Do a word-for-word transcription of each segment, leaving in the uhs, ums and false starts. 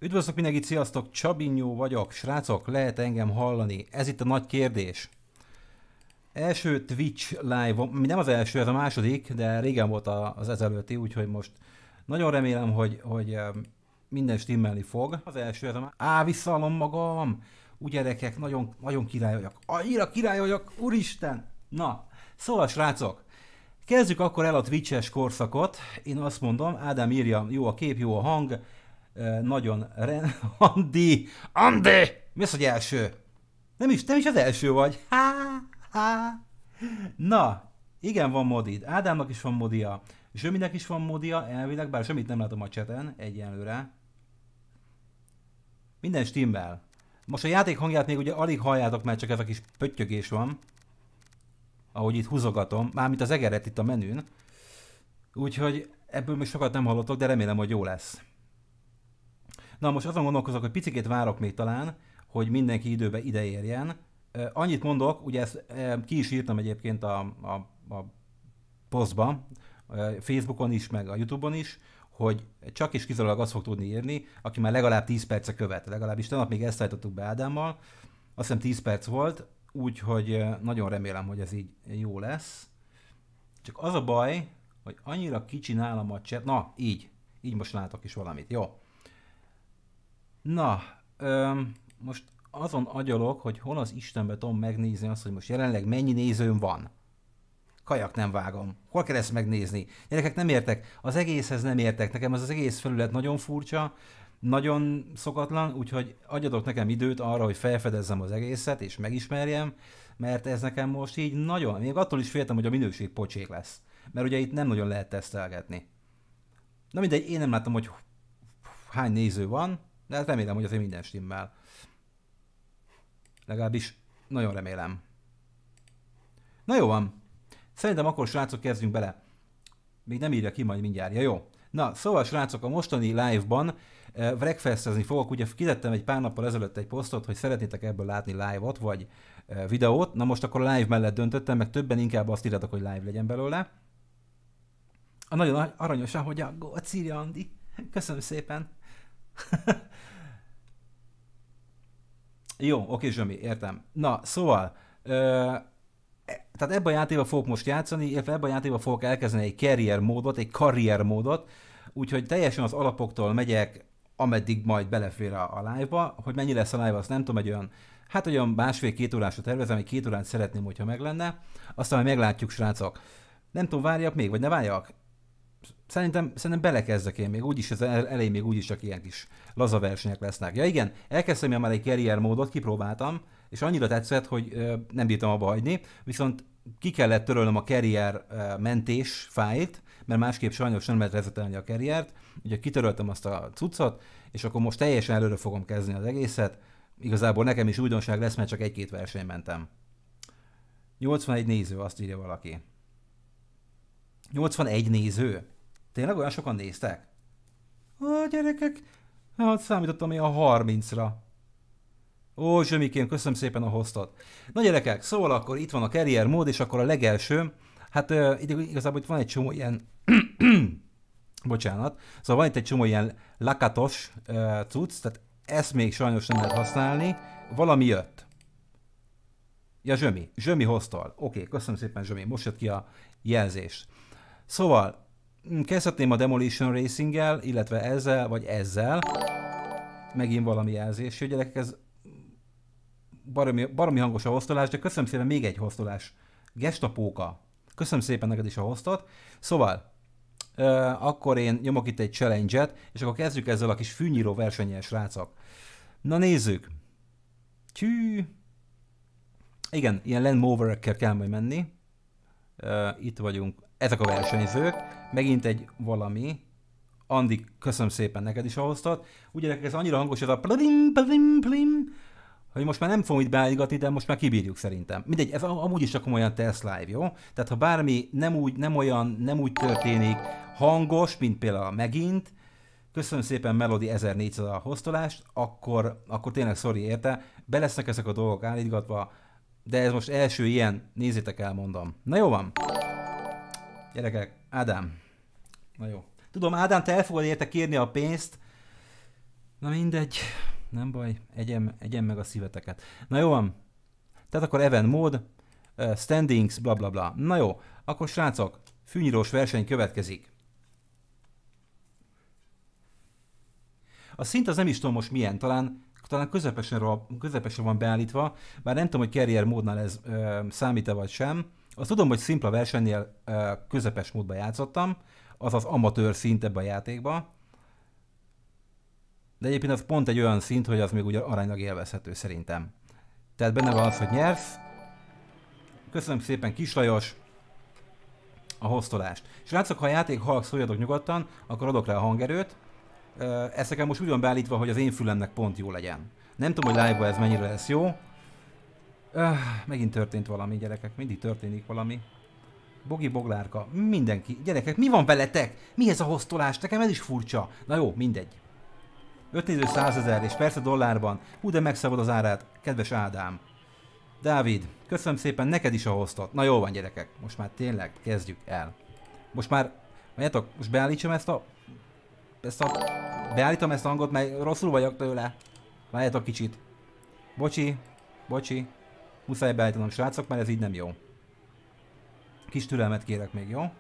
Üdvözlök mindenkit, sziasztok, Csabinyó vagyok. Srácok, lehet engem hallani? Ez itt a nagy kérdés. Első Twitch live, nem az első, ez a második, de régen volt az ezelőtti, úgyhogy most nagyon remélem, hogy, hogy minden stimmelni fog. Az első, ez a második. Á, visszaallom magam! Úgy gyerekek, nagyon, nagyon király vagyok. Annyira király vagyok, úristen! Na, szóval srácok, kezdjük akkor el a Twitch-es korszakot. Én azt mondom, Ádám írja, jó a kép, jó a hang, nagyon ren... Andi! Andi! Mi az, hogy első? Nem is, nem is az első vagy. Há, há. Na, igen, van modid. Ádámnak is van modia. Zsöminek is van modia, elvileg, bár semmit nem látom a chaten, egyenlőre. Minden stimmel. Most a játék hangját még ugye alig halljátok, mert csak ez a kis pöttyögés van. Ahogy itt húzogatom, mármint az egeret itt a menün. Úgyhogy ebből még sokat nem hallottok, de remélem, hogy jó lesz. Na most azon gondolkozok, hogy picikét várok még talán, hogy mindenki időbe ideérjen. Uh, annyit mondok, ugye ezt uh, ki is írtam egyébként a, a, a posztba, uh, Facebookon is, meg a YouTube-on is, hogy csak és kizárólag azt fog tudni írni, aki már legalább tíz perce követ. Legalábbis tegnap még ezt állítottuk be Ádámmal. Azt hiszem tíz perc volt, úgyhogy uh, nagyon remélem, hogy ez így jó lesz. Csak az a baj, hogy annyira kicsi nálam a chat. Na, így. Így most látok is valamit. Jó. Na, öm, most azon agyalok, hogy hol az Istenbe tudom megnézni azt, hogy most jelenleg mennyi nézőm van. Kajak nem vágom. Hol kell ezt megnézni? Gyerekek, nem értek. Az egészhez nem értek. Nekem ez az egész felület nagyon furcsa, nagyon szokatlan, úgyhogy adjatok nekem időt arra, hogy felfedezzem az egészet és megismerjem, mert ez nekem most így nagyon... Még attól is féltem, hogy a minőség pocsék lesz. Mert ugye itt nem nagyon lehet tesztelgetni. Na mindegy, én nem láttam, hogy hány néző van, de hát remélem, hogy azért minden stimmel. Legalábbis nagyon remélem. Na jó van. Szerintem akkor srácok kezdjünk bele. Még nem írja ki, majd mindjárt. Ja, jó. Na, szóval srácok, a mostani live-ban uh, breakfastezni fogok. Ugye kitettem egy pár nappal ezelőtt egy posztot, hogy szeretnétek ebből látni live-ot, vagy uh, videót. Na most akkor a live mellett döntöttem, meg többen inkább azt írtatok, hogy live legyen belőle. A nagyon aranyosan, hogy a gót írja Andi. Köszönöm szépen. Jó, oké Zsomi, értem. Na, szóval, ö, tehát ebben a játékban fogok most játszani, illetve ebben a játékban fogok elkezdeni egy career módot, egy karrier módot, úgyhogy teljesen az alapoktól megyek, ameddig majd belefér a, a live-ba. Hogy mennyi lesz a live, azt nem tudom, egy olyan, hát olyan másfél-két órásra tervezem, egy két órát szeretném, hogyha meg lenne. Aztán majd meglátjuk, srácok. Nem tudom, várjak még, vagy ne várjak? Szerintem, szerintem belekezdek én még, úgyis az elején még úgyis csak ilyen kis laza versenyek lesznek. Ja igen, elkezdtem én már egy career módot, kipróbáltam, és annyira tetszett, hogy ö, nem bírtam abba hagyni, viszont ki kellett törölnöm a career ö, mentés fájlt, mert másképp sajnos nem lehet rezetelni a careert, ugye kitöröltem azt a cuccot, és akkor most teljesen előre fogom kezdeni az egészet. Igazából nekem is újdonság lesz, mert csak egy-két verseny mentem. nyolcvanegy néző, azt írja valaki. nyolcvanegy néző? Tényleg olyan sokan néztek? Ó, gyerekek, hát számítottam én a harmincra. Ó, Zsömikém, köszönöm szépen a hostot. Na gyerekek, szóval akkor itt van a career mód, és akkor a legelső, hát uh, igazából itt van egy csomó ilyen, bocsánat, szóval van itt egy csomó ilyen lakatos uh, cucc, tehát ezt még sajnos nem lehet használni, valami jött. Ja, Zsömi, Zsömi hostol. Oké, okay, köszönöm szépen Zsömi, most jött ki a jelzés. Szóval, kezdhetném a Demolition Racing-gel, illetve ezzel, vagy ezzel. Megint valami jelzés. Jó, gyerekek, ez baromi, baromi hangos a hostolás, de köszönöm szépen még egy hostolás. Gestapóka. Köszönöm szépen neked is a hostot. Szóval, euh, akkor én nyomok itt egy challenge-et, és akkor kezdjük ezzel a kis fűnyíró versennyel, srácok. Na nézzük. Tű. Igen, ilyen land moverekkel kell majd menni. Uh, itt vagyunk. Ezek a versenyzők. Megint egy valami. Andi, köszönöm szépen neked is a hostot. Ugye ez annyira hangos, ez a plim, plim, plim, hogy most már nem fogom itt beállítgatni, de most már kibírjuk szerintem. Mindegy, ez amúgy is csak olyan test live, jó? Tehát ha bármi nem úgy, nem olyan, nem úgy történik hangos, mint például megint, köszönöm szépen Melody ezernégyszáz a hostolást, akkor, akkor tényleg sorry érte. Be lesznek ezek a dolgok állítgatva, de ez most első ilyen, nézzétek el, mondom. Na jó van. Gyerekek, Ádám. Na jó. Tudom, Ádám, te el fogod érte kérni a pénzt, Na mindegy, nem baj, egyem, egyem meg a szíveteket. Na jó van, tehát akkor event mód, uh, standings, bla bla bla. Na jó, akkor srácok, fűnyírós verseny következik. A szint az nem is tudom most milyen, talán, talán közepesen, közepesen van beállítva, bár nem tudom, hogy carrier módnál ez uh, számít-e vagy sem. Azt tudom, hogy szimpla versenynél uh, közepes módban játszottam, azaz amatőr szint ebben a játékban. De egyébként az pont egy olyan szint, hogy az még ugye aránylag élvezhető szerintem. Tehát benne van az, hogy nyersz. Köszönöm szépen Kis Lajos a hoztolást. Srácok, ha a játék halk, szóljatok nyugodtan, akkor adok rá a hangerőt. Ez nekem most úgy van beállítva, hogy az én fülemnek pont jó legyen. Nem tudom, hogy live-ban ez mennyire lesz jó. Megint történt valami, gyerekek, mindig történik valami. Bogi Boglárka, mindenki. Gyerekek, mi van veletek? Mi ez a hoztolás? Nekem ez is furcsa. Na jó, mindegy. öt néző százezer és persze dollárban. Hú, de megszabad az árát, kedves Ádám. Dávid, köszönöm szépen neked is a hoztot. Na jó van, gyerekek, most már tényleg kezdjük el. Most már, mondjátok, most beállítsam ezt a... Ezt a... Beállítom ezt a hangot, mert rosszul vagyok tőle. Várjátok kicsit. Bocsi, bocsi. Muszáj beállítanom, srácok, mert ez így nem jó. Kis türelmet kérek még, jó?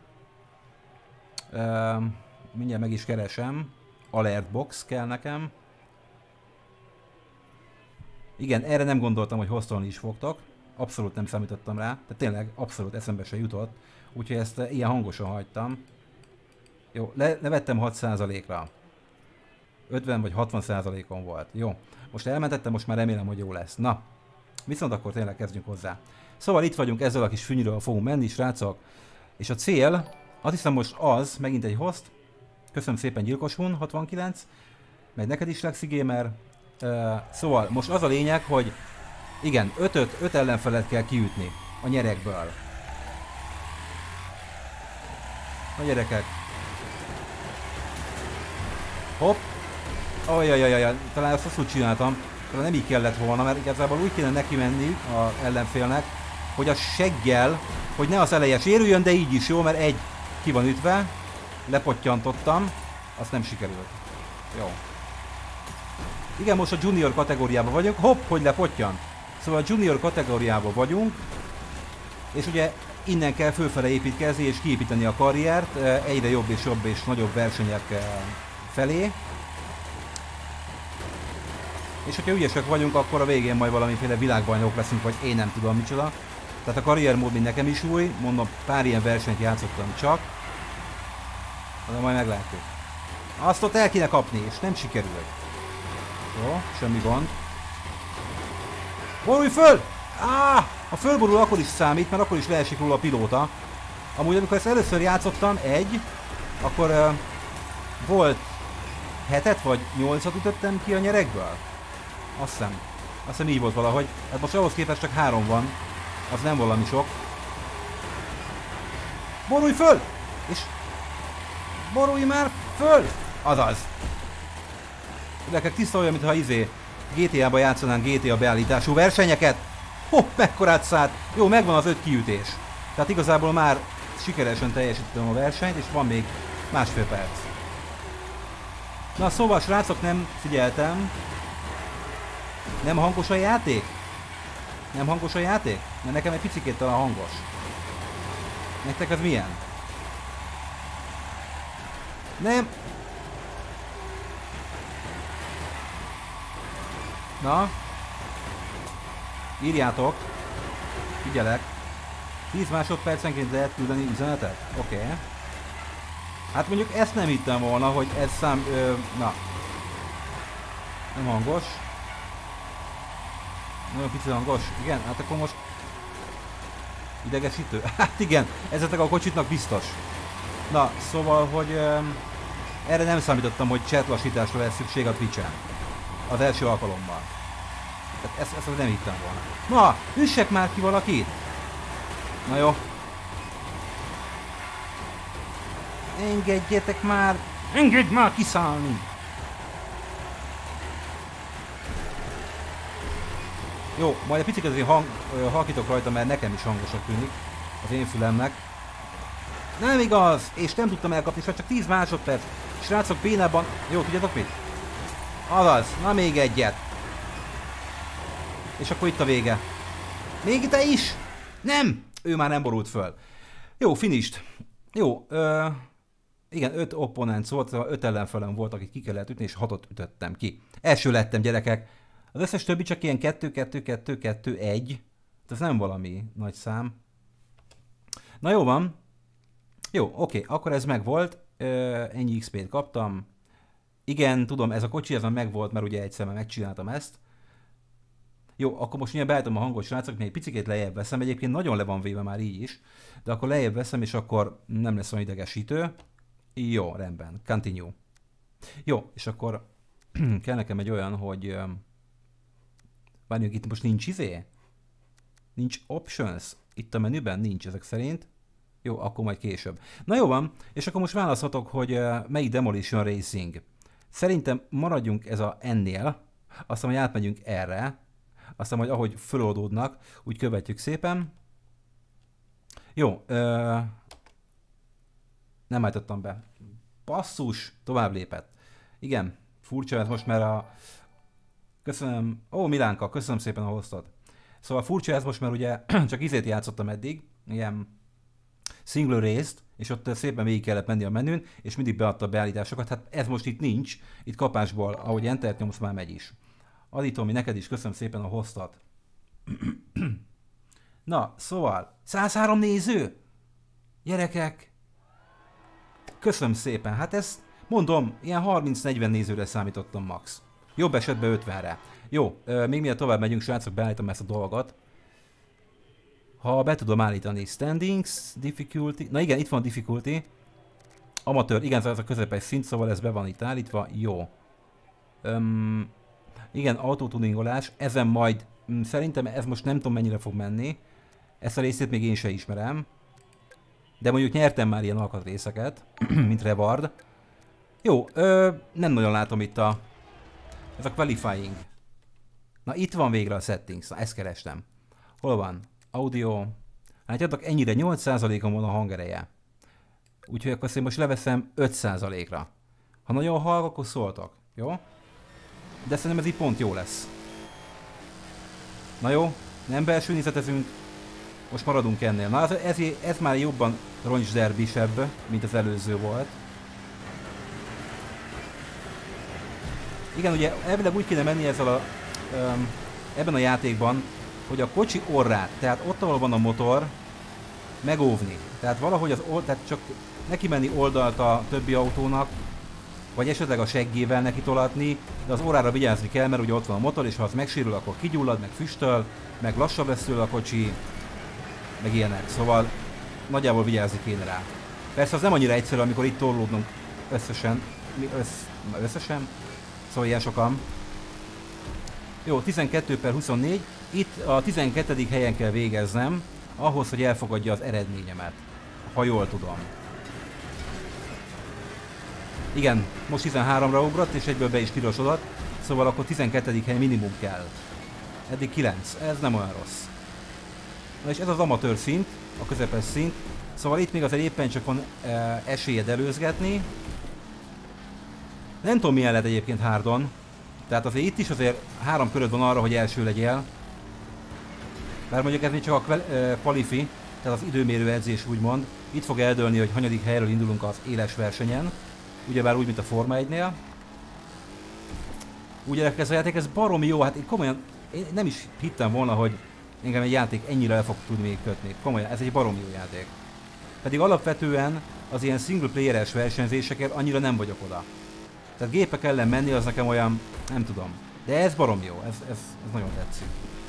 Uh, mindjárt meg is keresem. Alert box kell nekem. Igen, erre nem gondoltam, hogy hoztolni is fogtok. Abszolút nem számítottam rá. Tehát tényleg abszolút eszembe se jutott. Úgyhogy ezt ilyen hangosan hagytam. Jó, le, levettem hat százalékra. ötven vagy hatvan százalékon volt. Jó, most elmentettem, most már remélem, hogy jó lesz. Na, viszont akkor tényleg kezdjünk hozzá. Szóval itt vagyunk, ezzel a kis fűnyről fogunk menni, srácok. És a cél, azt hiszem most az, megint egy host. Köszönöm szépen Gyilkos Hun hatvankilenc. Meg neked is Lexi Gamer. Uh, szóval most az a lényeg, hogy igen, öt ellenfelet kell kiütni a nyerekből. A gyerekek. Hopp. Ajajajajaj, talán azt rosszul csináltam. Talán nem így kellett volna, mert igazából úgy kéne neki menni az ellenfélnek, hogy a seggel, hogy ne az eleje sérüljön, de így is jó, mert egy ki van ütve. Lepottyantottam, azt nem sikerült. Jó. Igen, most a junior kategóriában vagyunk. Hopp, hogy lepottyant. Szóval a junior kategóriában vagyunk. És ugye innen kell fölfele építkezni és kiépíteni a karriert egyre jobb és jobb és nagyobb versenyek felé. És hogyha ügyesek vagyunk, akkor a végén majd valamiféle világbajnok leszünk, vagy én nem tudom micsoda. Tehát a karriermód még nekem is új. Mondom, pár ilyen versenyt játszottam csak. De majd meglátjuk. Azt ott el kéne kapni, és nem sikerült. Jó, semmi gond. Borulj föl! Áh! Ha fölborul, akkor is számít, mert akkor is leesik róla a pilóta. Amúgy amikor ezt először játszottam, egy, akkor uh, volt hetet vagy nyolcat ütöttem ki a nyerekből. Azt hiszem. Azt hiszem így volt valahogy. Hát most ahhoz képest csak három van. Az nem valami sok. Borulj föl! És... Borulj már föl! Azaz. Neked tiszta olyan, mintha izé gé té á-ba játszanánk gé té á beállítású versenyeket. Hopp, mekkorát szállt. Jó, megvan az öt kiütés. Tehát igazából már sikeresen teljesítettem a versenyt, és van még másfél perc. Na szóval, srácok, nem figyeltem. Nem hangos a játék? Nem hangos a játék? Mert nekem egy picikét talán hangos. Nektek ez milyen? Nem. Na. Írjátok. Figyelek. tíz másodpercenként lehet küldeni üzenetet? Oké. Okay. Hát mondjuk ezt nem hittem volna, hogy ez szám... Ö, na. Nem hangos. Nagyon pici hangos. Igen, hát akkor most... Idegesítő? Hát igen, ezeknek a kocsitnak biztos. Na, szóval, hogy... Ö, erre nem számítottam, hogy chat lassításra lesz szükség a Twitch-en. Az első alkalommal. Tehát ezt, ezt nem hittem volna. Na, üssek már ki valakit! Na jó. Engedjetek már! Engedj már kiszállni! Jó, majd egy picit azért hang, halkítok rajta, mert nekem is hangosak tűnik. Az én fülemnek. Nem igaz! És nem tudtam elkapni, csak tíz másodperc. Srácok, bénában... Jó, tudjátok mit? Azaz, na még egyet. És akkor itt a vége. Még te is? Nem! Ő már nem borult föl. Jó, finished. Jó, ö, igen, öt opponent volt, öt ellenfelem volt, akit ki kellett ütni, és hatot ütöttem ki. Első lettem, gyerekek. Az összes többi csak ilyen kettő, kettő, kettő, kettő, egy. Ez nem valami nagy szám. Na jó van. Jó, oké, akkor ez megvolt. Ö, ennyi iksz pét kaptam. Igen, tudom, ez a kocsi, ez már megvolt, mert ugye egyszer már megcsináltam ezt. Jó, akkor most ugye beállítom a hangot, srácok, még egy picikét lejjebb veszem. Egyébként nagyon le van véve már így is. De akkor lejjebb veszem, és akkor nem lesz olyan idegesítő. Jó, rendben. Continue. Jó, és akkor kell nekem egy olyan, hogy... Várjunk, itt most nincs izé? Nincs options? Itt a menüben nincs ezek szerint. Jó, akkor majd később. Na jó van, és akkor most választhatok, hogy melyik Demolition Racing. Szerintem maradjunk ez a ennél, aztán hogy átmegyünk erre, aztán majd ahogy föloldódnak, úgy követjük szépen. Jó, ö... nem állítottam be. Basszus, tovább lépett. Igen, furcsa ez most, mert a... Köszönöm, ó Milánka, köszönöm szépen a hostot. Szóval furcsa ez most, mert ugye csak izét játszottam eddig, ilyen single race-t, és ott szépen végig kellett menni a menün, és mindig beadta a beállításokat. Hát ez most itt nincs, itt kapásból, ahogy entert nyomsz, már megy is. Adi Tomi, neked is köszönöm szépen a hostot. Na, szóval, száz három néző? Gyerekek, köszönöm szépen, hát ezt mondom, ilyen harminc-negyven nézőre számítottam max. Jobb esetben ötvenre. Jó, még miatt tovább megyünk, srácok, beállítom ezt a dolgot. Ha be tudom állítani, standings, difficulty, na igen, itt van difficulty. Amatőr, igen, ez a közepes szint, szóval ez be van itt állítva, jó. Öm, igen, autotuningolás, ezen majd, m, szerintem ez most nem tudom mennyire fog menni. Ezt a részét még én se ismerem. De mondjuk nyertem már ilyen alkatrészeket, mint reward. Jó, ö, nem nagyon látom itt a... Ez a qualifying. Na itt van végre a settings, na ezt kerestem. Hol van? Audio. Látjátok, ennyire nyolc százalékon van a hangereje. Úgyhogy akkor én most leveszem öt százalékra. Ha nagyon halk, akkor szóltak. Jó? De szerintem ez így pont jó lesz. Na jó, nem belső nézetezünk. Most maradunk ennél. Na ez, ez, ez már jobban roncsderbisebb, mint az előző volt. Igen, ugye elvileg úgy kéne menni ezzel a, um, ebben a játékban, hogy a kocsi orrát, tehát ott, ahol van a motor, megóvni. Tehát valahogy az old, tehát csak neki menni oldalt a többi autónak, vagy esetleg a seggével neki tolatni, de az órára vigyázni kell, mert ugye ott van a motor, és ha az megsérül, akkor kigyullad, meg füstöl, meg lassabb lesz tőle a kocsi, meg ilyenek. Szóval nagyjából vigyázni kéne rá. Persze az nem annyira egyszerű, amikor itt torlódnunk összesen, össz, összesen, szóval ilyen sokan. Jó, tizenkettő per huszonnégy, itt a tizenkettedik helyen kell végeznem, ahhoz, hogy elfogadja az eredményemet, ha jól tudom. Igen, most tizenháromra ugrott, és egyből be is pirosodott, szóval akkor tizenkettedik hely minimum kell. Eddig kilenc, ez nem olyan rossz. Na és ez az amatőr szint, a közepes szint, szóval itt még azért éppen csak van e, esélyed előzgetni. Nem tudom, milyen lett egyébként hardon, tehát azért itt is azért három köröd van arra, hogy első legyél. Bár mondjuk ez még csak a qualifi, tehát az időmérő edzés úgymond. Itt fog eldőlni, hogy hanyadik helyről indulunk az éles versenyen. Ugyebár úgy, mint a Forma egynél. Ugye ez a játék, ez baromi jó, hát én komolyan én nem is hittem volna, hogy engem egy játék ennyire el fog tudni még kötni. Komolyan, ez egy baromi jó játék. Pedig alapvetően az ilyen single playeres versenyzésekért annyira nem vagyok oda. Tehát gépek ellen menni az nekem olyan, nem tudom. De ez baromi jó, ez, ez, ez nagyon tetszik.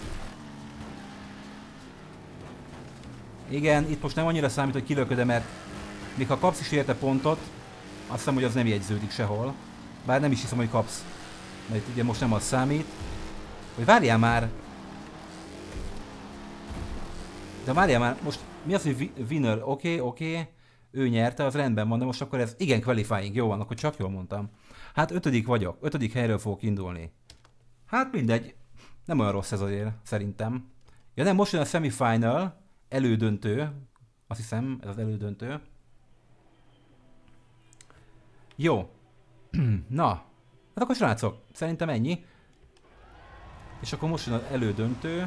Igen, itt most nem annyira számít, hogy kilököd, mert még ha kapsz is érte pontot, azt hiszem, hogy az nem jegyződik sehol. Bár nem is hiszem, hogy kapsz. Mert ugye most nem az számít. Hogy várjál már! De várjál már, most mi az, hogy winner? Oké, okay, oké. Okay. Ő nyerte, az rendben van, de most akkor ez... Igen, qualifying, jó van, akkor csak jól mondtam. Hát ötödik vagyok, ötödik helyről fogok indulni. Hát mindegy. Nem olyan rossz ez azért, szerintem. Ja nem, most jön a semifinal, elődöntő. Azt hiszem, ez az elődöntő. Jó. Na. Hát akkor srácok, szerintem ennyi. És akkor most jön az elődöntő.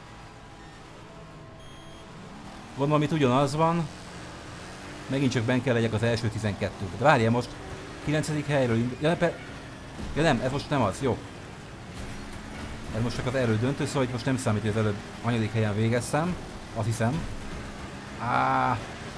Gondolom itt ugyanaz van. Megint csak benn kell legyek az első tizenkettőbe. De várjál most. kilencedik helyről indul. Ja, per... ja nem, ez most nem az, jó. Ez most csak az elődöntő, szóval most nem számít, hogy az előbb hanyadik helyen végeztem. Azt hiszem. Á.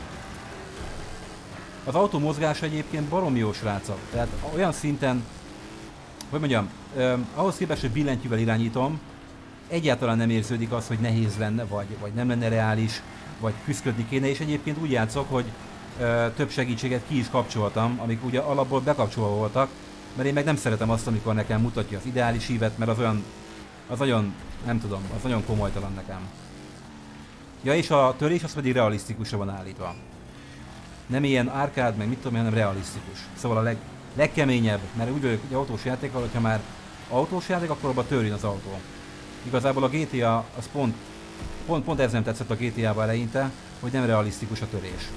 Az autó mozgása egyébként baromi jó, srácok. Tehát olyan szinten, hogy mondjam, eh, ahhoz képest, hogy billentyűvel irányítom, egyáltalán nem érződik az, hogy nehéz lenne, vagy, vagy nem lenne reális, vagy küzdködni kéne, és egyébként úgy játszok, hogy eh, több segítséget ki is kapcsoltam, amik ugye alapból bekapcsolva voltak, mert én meg nem szeretem azt, amikor nekem mutatja az ideális ívet, mert az olyan, az nagyon, nem tudom, az nagyon komolytalan nekem. Ja, és a törés az pedig realisztikusra van állítva. Nem ilyen árkád, meg mit tudom, hanem realisztikus. Szóval a leg, legkeményebb, mert úgy vagyok, hogy autós játékkal, hogyha már autós játék, akkor abban törjön az autó. Igazából a gé té á, az pont, pont, pont ez nem tetszett a gé té á-ba eleinte, hogy nem realisztikus a törés.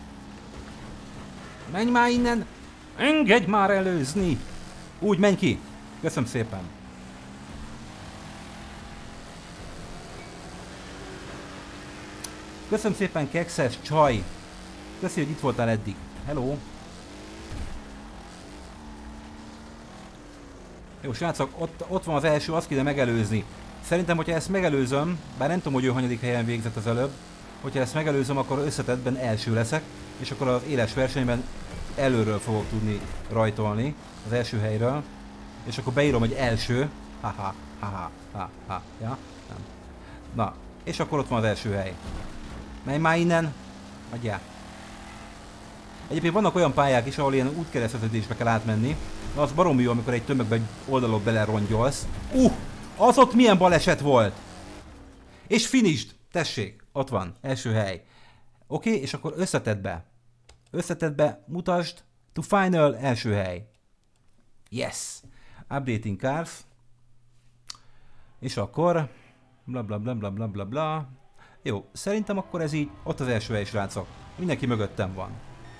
Menj már innen! Engedj már előzni! Úgy, menj ki! Köszönöm szépen! Köszönöm szépen, kekszes csaj! Köszi, hogy itt voltál eddig. Hello! Jó, srácok, ott, ott van az első, azt kéne megelőzni. Szerintem, hogyha ezt megelőzöm, bár nem tudom, hogy ő hanyadik helyen végzett az előbb, hogyha ezt megelőzöm, akkor összetettben első leszek, és akkor az éles versenyben előről fogok tudni rajtolni, az első helyről, és akkor beírom, hogy első. Haha, haha, ha, ha, ja, nem. Na, és akkor ott van az első hely. Menj már innen! Adjál! Egyébként vannak olyan pályák is, ahol ilyen útkereszteződésbe kell átmenni. Na az baromi jó, amikor egy tömegbe oldalon belerongyolsz. Uh! Az ott milyen baleset volt! És finished! Tessék! Ott van. Első hely. Oké, okay, és akkor összetedd be. Összetedd be, mutasd. To final, első hely. Yes! Updating cars. És akkor... Bla bla bla bla bla bla bla. Jó, szerintem akkor ez így... Ott az első hely, srácok. Mindenki mögöttem van.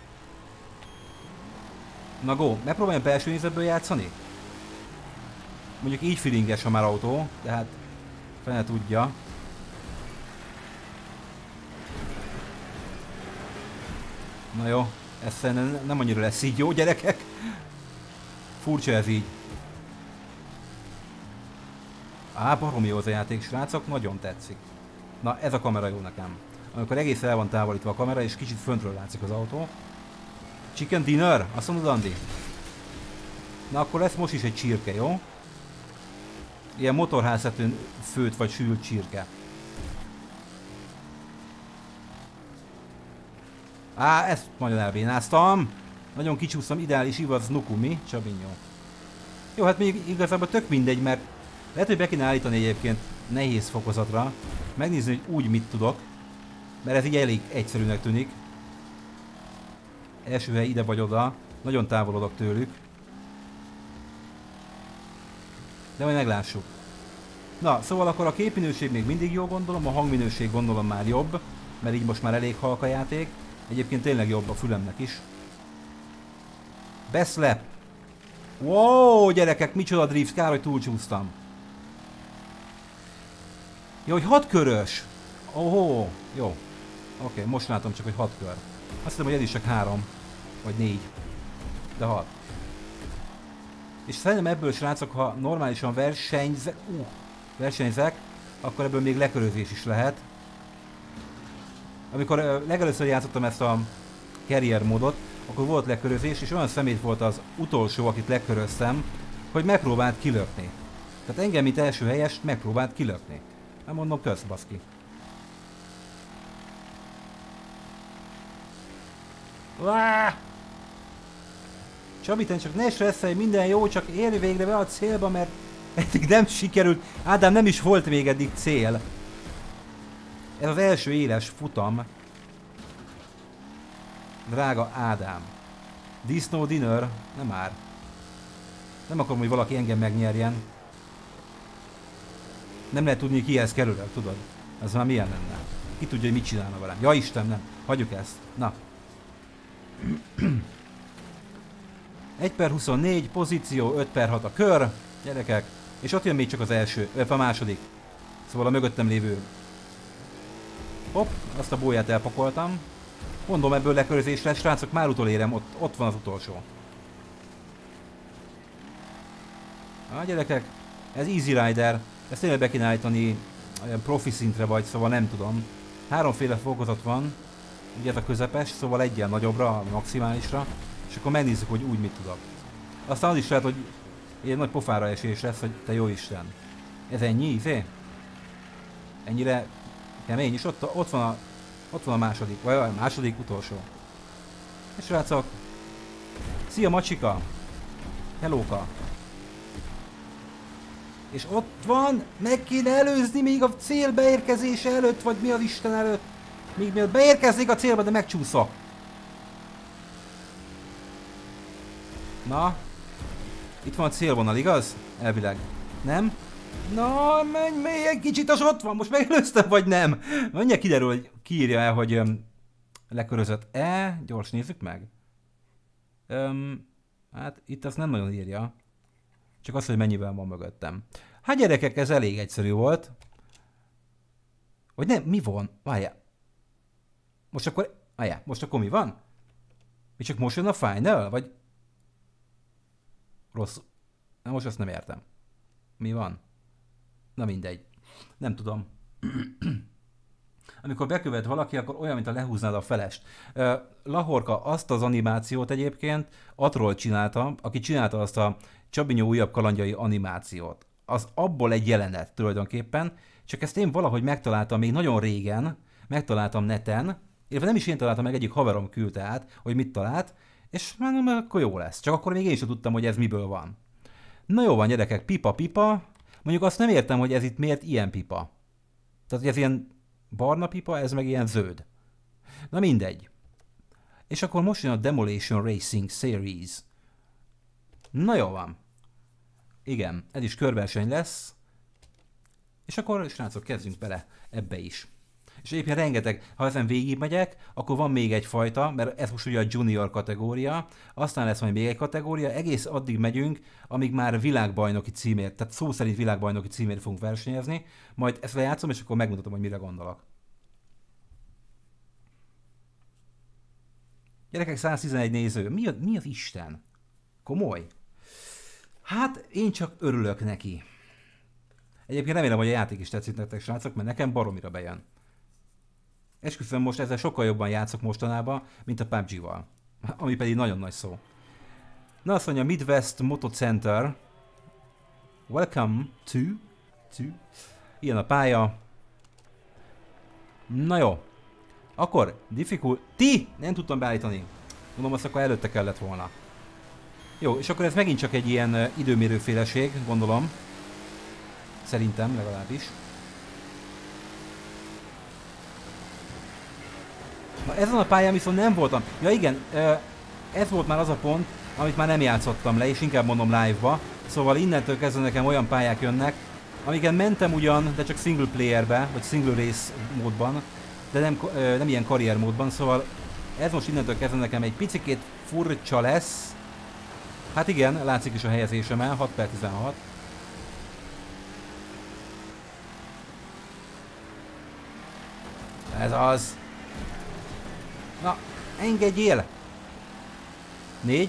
Na go, megpróbáljam belső nézetből játszani? Mondjuk így feelinges, ha már autó, de hát fene tudja. Na jó, ez szerintem nem annyira lesz így jó, gyerekek. Furcsa ez így. Á, baromi jó az a játék, srácok, nagyon tetszik. Na, ez a kamera jó nekem. Amikor egész el van távolítva a kamera, és kicsit föntről látszik az autó. Chicken dinner? Azt mondod, Andi? Na akkor lesz most is egy csirke, jó? Ilyen motorháztetőn főtt vagy sült csirke. Á, ezt nagyon elbénáztam. Nagyon kicsúsztam, ideális ív az Nukumi, Csabinyó. Jó, hát még igazából tök mindegy, mert lehet, hogy be kéne állítani egyébként nehéz fokozatra. Megnézni, hogy úgy mit tudok. Mert ez így elég egyszerűnek tűnik. Első hely ide vagy oda. Nagyon távolodok tőlük. De majd meglássuk. Na, szóval akkor a képminőség még mindig jó, gondolom, a hangminőség gondolom már jobb, mert így most már elég halk a játék. Egyébként tényleg jobb a fülemnek is. Best lap. Wow, gyerekek, micsoda drift, kár, hogy túlcsúsztam. Jó, hogy hat körös. Ohó, jó. Oké, okay, most látom csak, hogy hat kör. Azt hiszem, hogy ez is csak három. Vagy négy. De hat. És szerintem ebből, srácok, ha normálisan versenyzek, uh, versenyzek, akkor ebből még lekörözés is lehet. Amikor uh, legelőször játszottam ezt a carrier módot, akkor volt lekörözés, és olyan szemét volt az utolsó, akit leköröztem, hogy megpróbált kilökni. Tehát engem, mint első helyest, megpróbált kilökni. Nem mondom, kösz, baszki. Uáááá! Csabi, te csak ne stresszelj, minden jó, csak érj végre be a célba, mert eddig nem sikerült. Ádám, nem is volt még eddig cél. Ez az első éles futam. Drága Ádám. Disnó dinner? Nem már. Nem akarom, hogy valaki engem megnyerjen. Nem lehet tudni, kihez kerülök, tudod? Ez már milyen lenne? Ki tudja, hogy mit csinálna velem? Ja Isten, nem. Hagyjuk ezt. Na. egy per huszonnégy, pozíció, öt per hat a kör, gyerekek, és ott jön még csak az első, illetve a második. Szóval a mögöttem lévő. Hopp, azt a bóját elpakoltam. Mondom, ebből lekörözés lesz, srácok, már utolérem, ott, ott van az utolsó. Na gyerekek, ez Easy Rider, ezt tényleg be kéne állítani olyan profi szintre vagy, szóval nem tudom. Háromféle fokozat van, ugye ez a közepes, szóval egyen nagyobbra, maximálisra, és akkor megnézzük, hogy úgy mit tudok. Aztán az is lehet, hogy ilyen nagy pofára esés lesz, hogy te jó Isten. Ez ennyi, izé? Ennyire kemény, és ott, ott, van a, ott van a második, vagy a második utolsó. És srácok, szia Macsika! Hellóka! És ott van, meg kéne előzni még a cél beérkezése előtt, vagy mi az Isten előtt. Még mielőtt beérkeznék a célba, de megcsúszok. Na, itt van a célvonal, igaz? Elvileg. Nem? Na, menj még egy kicsit, az ott van, most megelőztem, vagy nem? Mindjárt kiderül, hogy kiírja el, hogy um, lekörözött-e. Gyors, nézzük meg. Um, hát itt azt nem nagyon írja. Csak azt, hogy mennyivel van mögöttem. Hát gyerekek, ez elég egyszerű volt. Vagy nem, mi van? Várjál. Most akkor, várjál, most akkor mi van? Mi csak most jön a final? Vagy... Rossz. Na most azt nem értem. Mi van? Na mindegy. Nem tudom. Amikor bekövet valaki, akkor olyan, mint a lehúznád a felest. Uh, Lahorka azt az animációt egyébként Atroll csinálta, aki csinálta azt a Csabinyó újabb kalandjai animációt. Az abból egy jelenet tulajdonképpen, csak ezt én valahogy megtaláltam még nagyon régen, megtaláltam neten, illetve nem is én találtam meg, egyik haverom küldte át, hogy mit talált, és mondom, akkor jó lesz. Csak akkor még én sem tudtam, hogy ez miből van. Na jó van, gyerekek, pipa-pipa. Mondjuk azt nem értem, hogy ez itt miért ilyen pipa. Tehát, hogy ez ilyen barna pipa, ez meg ilyen zöld. Na mindegy. És akkor most jön a Demolition Racing Series. Na jó van. Igen, ez is körverseny lesz. És akkor, srácok, kezdjünk bele ebbe is. És egyébként rengeteg, ha ezen végig megyek, akkor van még egy fajta, mert ez most ugye a junior kategória, aztán lesz majd még egy kategória, egész addig megyünk, amíg már világbajnoki címért, tehát szó szerint világbajnoki címért fogunk versenyezni, majd ezt lejátszom, és akkor megmutatom, hogy mire gondolok. Gyerekek, száztizenegy néző, mi, a, mi az Isten? Komoly? Hát én csak örülök neki. Egyébként remélem, hogy a játék is tetszik nektek, srácok, mert nekem baromira bejön. Esküszöm, most ezzel sokkal jobban játszok mostanában, mint a pé u bé gé-val. Ami pedig nagyon nagy szó. Na azt mondja, Midwest Moto Center. Welcome to... to... Ilyen a pálya. Na jó. Akkor, difficulty... Nem tudtam beállítani. Mondom, azt akkor előtte kellett volna. Jó, és akkor ez megint csak egy ilyen uh, időmérőféleség, gondolom. Szerintem legalábbis. Na ezen a pályán viszont nem voltam. Ja igen, ez volt már az a pont, amit már nem játszottam le, és inkább mondom live-ba. Szóval innentől kezdve nekem olyan pályák jönnek, amiken mentem ugyan, de csak single playerbe, vagy single race módban, de nem, nem ilyen karrier módban, szóval ez most innentől kezdve nekem egy picikét furcsa lesz. Hát igen, látszik is a helyezésemen, hat per tizenhat. Ez az. Na, engedjél! Négy.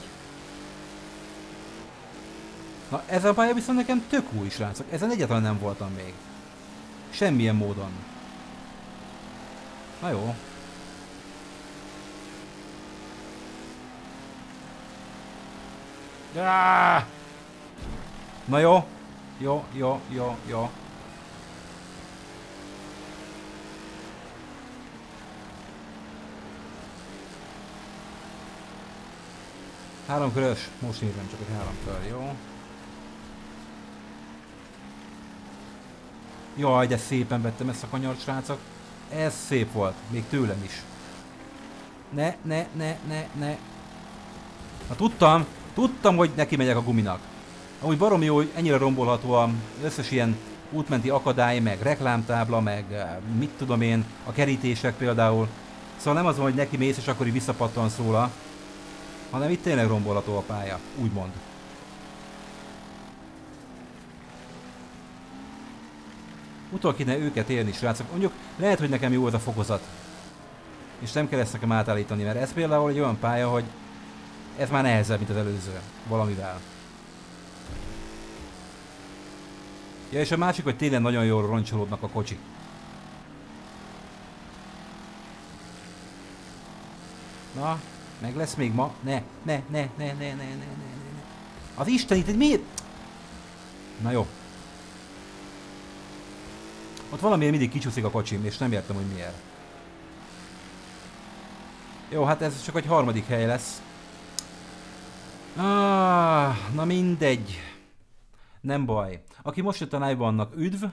Na, ez a pálya viszont nekem tök új, srácok. Ezen egyáltalán nem voltam még. Semmilyen módon. Na jó. Ah! Na jó. Jó, jó, jó, jó. Három körös, most nézem csak egy három kör, jó? Jaj, de szépen vettem ezt a kanyart, srácok. Ez szép volt, még tőlem is. Ne, ne, ne, ne, ne. Ha tudtam, tudtam, hogy neki megyek a guminak. Amúgy baromi jó, hogy ennyire rombolható az összes ilyen útmenti akadály, meg reklámtábla, meg mit tudom én, a kerítések például. Szóval nem az van, hogy neki mész és akkor így visszapattansz róla. hanem itt tényleg rombolható a pálya, úgymond. Utol kéne őket érni, srácok. Mondjuk lehet, hogy nekem jó az a fokozat. És nem kell ezt nekem átállítani, mert ez például egy olyan pálya, hogy ez már nehezebb, mint az előző. Valamivel. Ja, és a másik, hogy tényleg nagyon jól roncsolódnak a kocsik. Na, meg lesz még ma. Ne, ne, ne, ne, ne, ne, ne, ne, ne. Az Isten itt, miért? Na jó. Ott valamiért mindig kicsúszik a kocsim, és nem értem, hogy miért. Jó, hát ez csak egy harmadik hely lesz. Ah, na mindegy. Nem baj. Aki most jött a live-ba, annak üdv.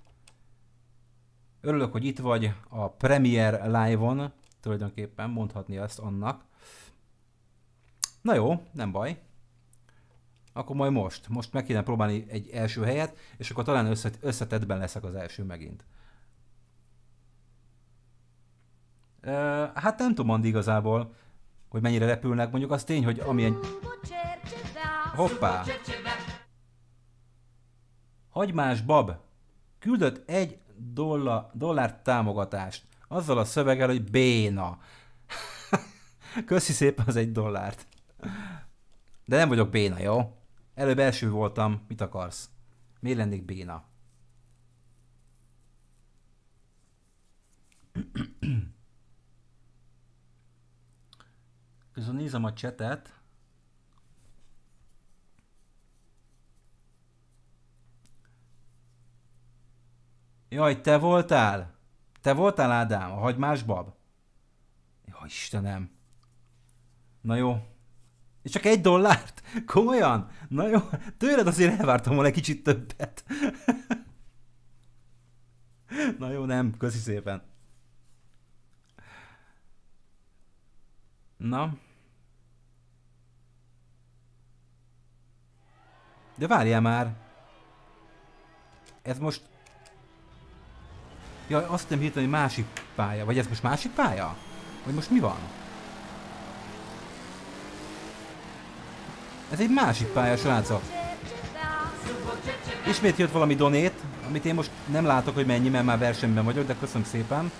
Örülök, hogy itt vagy a Premier Live-on. Tulajdonképpen mondhatni azt annak. Na jó, nem baj. Akkor majd most. Most meg kéne próbálni egy első helyet, és akkor talán összet, összetettben leszek az első megint. Uh, hát nem tudom, Andi, igazából, hogy mennyire repülnek. Mondjuk az tény, hogy amilyen... Hoppá! Hagymás bab küldött egy dollár, dollár támogatást. Azzal a szöveggel, hogy béna. Köszi szépen az egy dollárt. De nem vagyok béna, jó? Előbb első voltam. Mit akarsz? Miért lennék béna? Közben nézem a chatet. Jaj, te voltál? Te voltál, Ádám? A hagymás bab? Jaj, Istenem. Na jó. És csak egy dollárt? Komolyan? Na jó. Tőled azért elvártam volna egy kicsit többet. Na jó, nem. Köszi szépen. Na. De várjál már. Ez most... Jaj, azt nem hirtelen, hogy másik pálya. Vagy ez most másik pálya? Vagy most mi van? Ez egy másik pálya, srácok. Ismét jött valami donét, amit én most nem látok, hogy mennyi, mert már versenyben vagyok, de köszönöm szépen.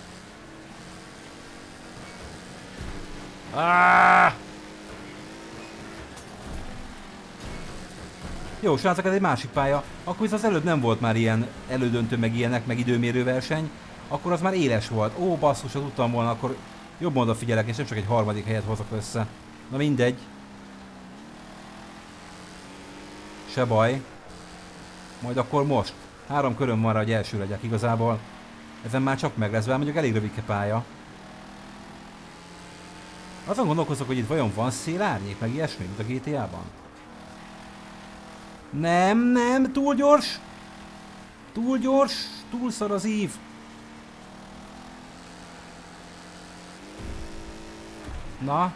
Ah! Jó, srácok, ez egy másik pálya. Akkor az előbb nem volt már ilyen elődöntő, meg ilyenek, meg időmérő verseny. Akkor az már éles volt. Ó, basszus, az tudtam volna, akkor jobban odafigyelek, és nem csak egy harmadik helyet hozok össze. Na mindegy. Se baj. Majd akkor most. Három köröm van rá, hogy első legyek igazából. Ezen már csak meg lesz, mert mondjuk elég rövidke pálya. Azon gondolkozok, hogy itt vajon van szélárnyék, meg ilyesmi, mint a gé té á-ban. Nem, nem, túl gyors! Túl gyors, túl szar az ív. Na.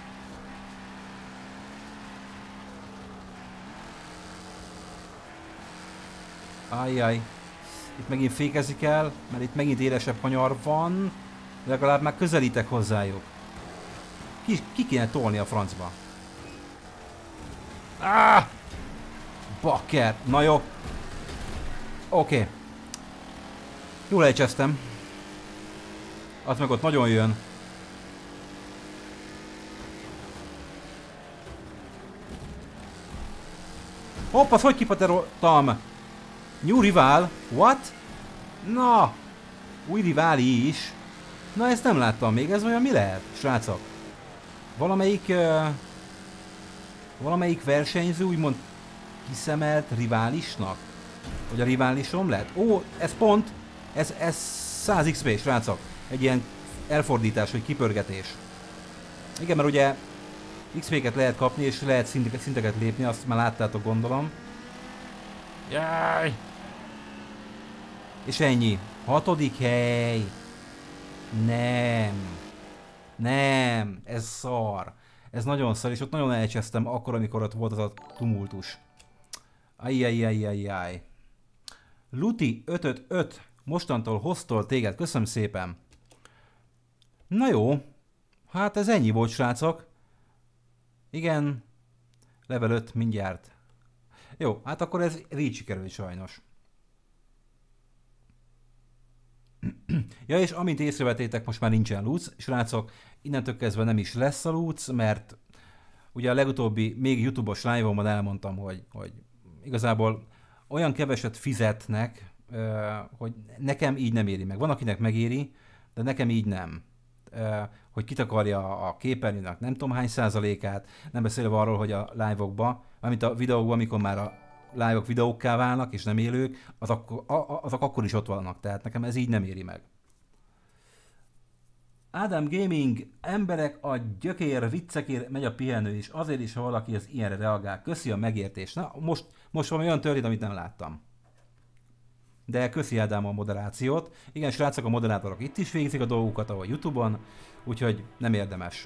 Ajjaj. Itt megint fékezik el, mert itt megint élesebb kanyar van. Legalább már közelítek hozzájuk. Ki, ki kéne tolni a francba? Ah! Bakker! Na jó. Oké. Okay. Jól elcsesztem. Az meg ott nagyon jön. Hopp, az hogy kipateroltam? New rival? What? Na! Új riváli is. Na, ezt nem láttam még. Ez olyan mi lehet, srácok? Valamelyik... Uh, valamelyik versenyző úgymond kiszemelt riválisnak? Hogy a riválisom lett? Ó, ez pont! Ez, ez száz iksz pé, srácok. Egy ilyen elfordítás, vagy kipörgetés. Igen, mert ugye iksz pé-ket lehet kapni, és lehet szinteket, szinteket lépni, azt már láttátok, gondolom. Jaj! És ennyi. Hatodik hely. Nem. Nem. Ez szar. Ez nagyon szar, és ott nagyon elcsesztem akkor, amikor ott volt az a tumultus. Ajjajjajjajjaj. Luti öt öt öt. Mostantól hoztol téged. Köszönöm szépen. Na jó. Hát ez ennyi volt, srácok. Igen, level öt mindjárt. Jó, hát akkor ez így sikerült sajnos. Ja, és amint észrevetétek, most már nincsen lúc, srácok, innentől kezdve nem is lesz a lúc, mert ugye a legutóbbi, még YouTube-os live-omban elmondtam, hogy, hogy igazából olyan keveset fizetnek, hogy nekem így nem éri meg. Van, akinek megéri, de nekem így nem. Hogy kitakarja a képernyőnek nem tudom hány százalékát, nem beszélve arról, hogy a live-okba, amit a videókban, amikor már a live-ok videókká válnak, és nem élők, az akkor, azok akkor is ott vannak, tehát nekem ez így nem éri meg. Ádám Gaming, emberek a gyökér, viccekért megy a pihenő is, azért is, ha valaki az ilyenre reagál. Köszi a megértést. Na, most, most valami olyan történt, amit nem láttam. De köszi Ádám a moderációt. Igen, srácok, a moderátorok itt is végzik a dolgukat, ahol YouTube-on, úgyhogy nem érdemes.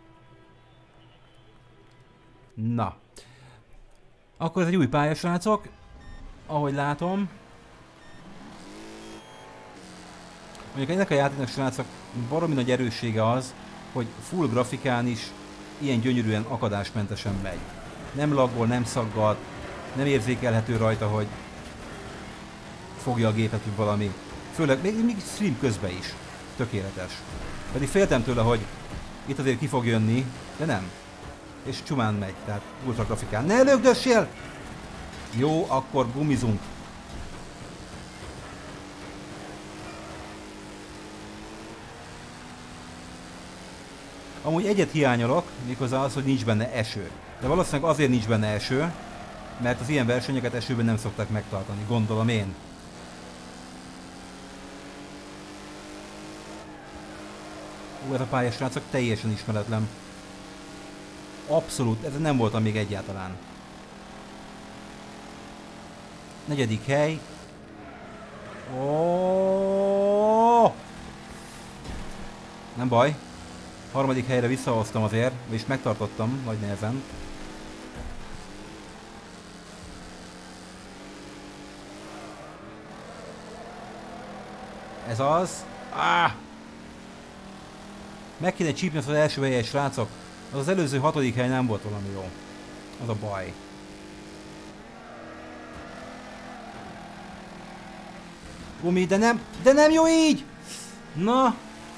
Na. Akkor ez egy új pálya, srácok. Ahogy látom. Mondjuk ennek a játéknak, srácok, baromi nagy erőssége az, hogy full grafikán is ilyen gyönyörűen akadásmentesen megy. Nem laggol, nem szaggat, nem érzékelhető rajta, hogy fogja a gépet, hogy valami. Főleg még, még stream közben is. Tökéletes. Pedig féltem tőle, hogy itt azért ki fog jönni, de nem. És csumán megy, tehát ultra grafikán. Ne lögdössél! Jó, akkor gumizunk. Amúgy egyet hiányolok, méghozzá az, hogy nincs benne eső. De valószínűleg azért nincs benne eső, mert az ilyen versenyeket esőben nem szokták megtartani, gondolom én. Ú, ez a pálya, srácok, teljesen ismeretlen. Abszolút, ez nem voltam még egyáltalán. Negyedik hely. Oh! Nem baj. Harmadik helyre visszahoztam azért, és megtartottam nagy nehezen. Ez az. Ah! Meg kéne csípni az első helyes, srácok. Az az előző hatodik hely nem volt valami jó. Az a baj. Gumi, de nem, de nem jó így! Na!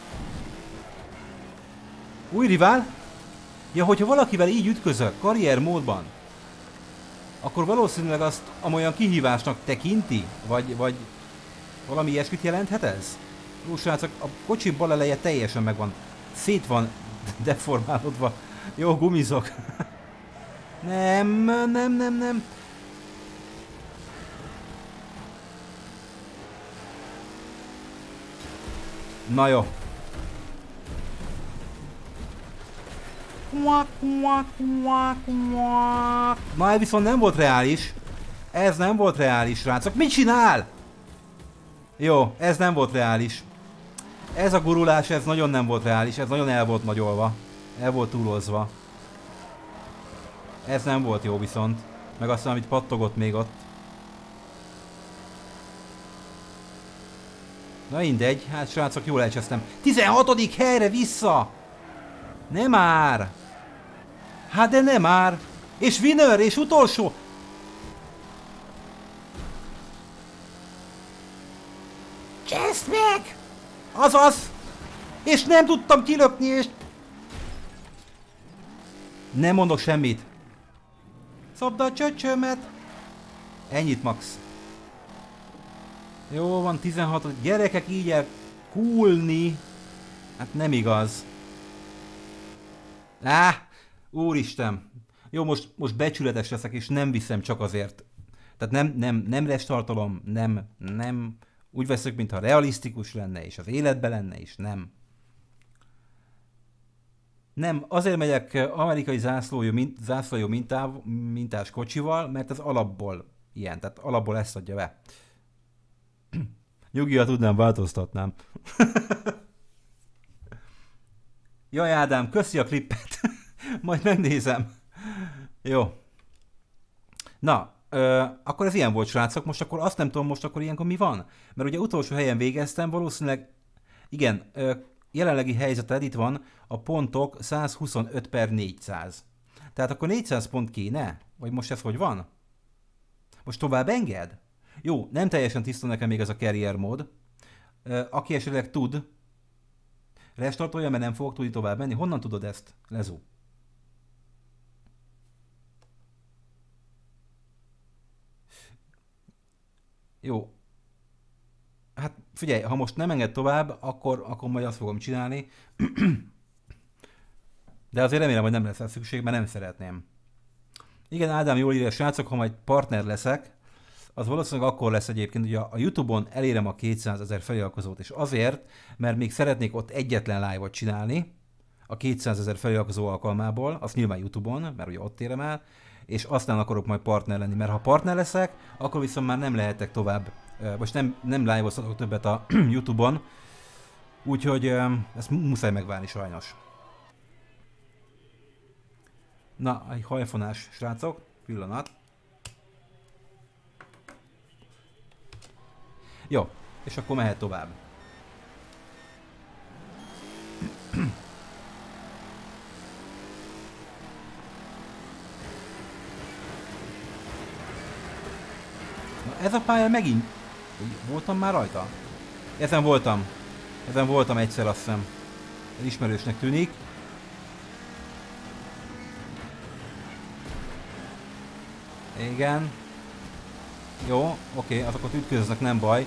Új rivál? Ja, hogyha valakivel így ütközök, karrier módban, akkor valószínűleg azt amolyan kihívásnak tekinti? Vagy, vagy valami ilyesmit jelenthet ez? Jó, srácok, a kocsi bal eleje teljesen megvan. Szét van deformálódva. Jó, gumizok. Nem, nem, nem, nem. Na jó. Na, ez viszont nem volt reális. Ez nem volt reális, srácok. Mit csinál? Jó, ez nem volt reális. Ez a gurulás, ez nagyon nem volt reális. Ez nagyon el volt nagyolva. El volt túlozva. Ez nem volt jó viszont. Meg aztán, amit pattogott még ott. Na mindegy, hát srácok, jól elcsesztem. tizenhatodik helyre vissza! Nem már! Hát de nem már! És winner, és utolsó! Cseszd meg! Azaz! És nem tudtam kilökni, és... Nem mondok semmit. Szobd a csöcsömet! Ennyit max. Jó van, tizenhat. Gyerekek így el coolni. Hát nem igaz. Á, úristen. Jó, most, most becsületes leszek, és nem viszem csak azért. Tehát nem, nem, nem restartolom, nem, nem. Úgy veszek, mintha realisztikus lenne, és az életben lenne, és nem. Nem, azért megyek amerikai zászlójú, mint, zászlójú mintá, mintás kocsival, mert ez alapból ilyen, tehát alapból ezt adja be. Nyugi, ha tudnám, változtatnám. Jaj, Ádám, köszi a klippet. Majd megnézem. Jó. Na, ö, akkor ez ilyen volt, srácok. Most akkor azt nem tudom, most akkor ilyenkor mi van? Mert ugye utolsó helyen végeztem, valószínűleg, igen, ö, jelenlegi helyzeted itt van, a pontok száz huszonöt per négyszáz. Tehát akkor négyszáz pont kéne? Vagy most ez hogy van? Most tovább enged? Jó, nem teljesen tiszta nekem még ez a carrier mód. Aki esetleg tud, restartolja, mert nem fogok tudni tovább menni. Honnan tudod ezt, Lezu? Jó. Hát figyelj, ha most nem enged tovább, akkor, akkor majd azt fogom csinálni. De azért remélem, hogy nem lesz rá szükség, mert nem szeretném. Igen, Ádám jól írja, srácok, ha majd partner leszek, az valószínűleg akkor lesz egyébként, hogy a, a YouTube-on elérem a kétszázezer feliratkozót, és azért, mert még szeretnék ott egyetlen live-ot csinálni, a kétszázezer feliratkozó alkalmából, azt nyilván YouTube-on, mert ugye ott érem el, és aztán akarok majd partner lenni, mert ha partner leszek, akkor viszont már nem lehetek tovább, vagy nem, nem live-ozhatok többet a YouTube-on, úgyhogy ezt muszáj megválni sajnos. Na, egy hajfonás, srácok, pillanat. Jó, és akkor mehet tovább. Na, ez a pálya megint... Voltam már rajta? Ezen voltam. Ezen voltam egyszer, azt hiszem. Ez ismerősnek tűnik. Igen. Jó, oké, azokat ütköznek, nem baj.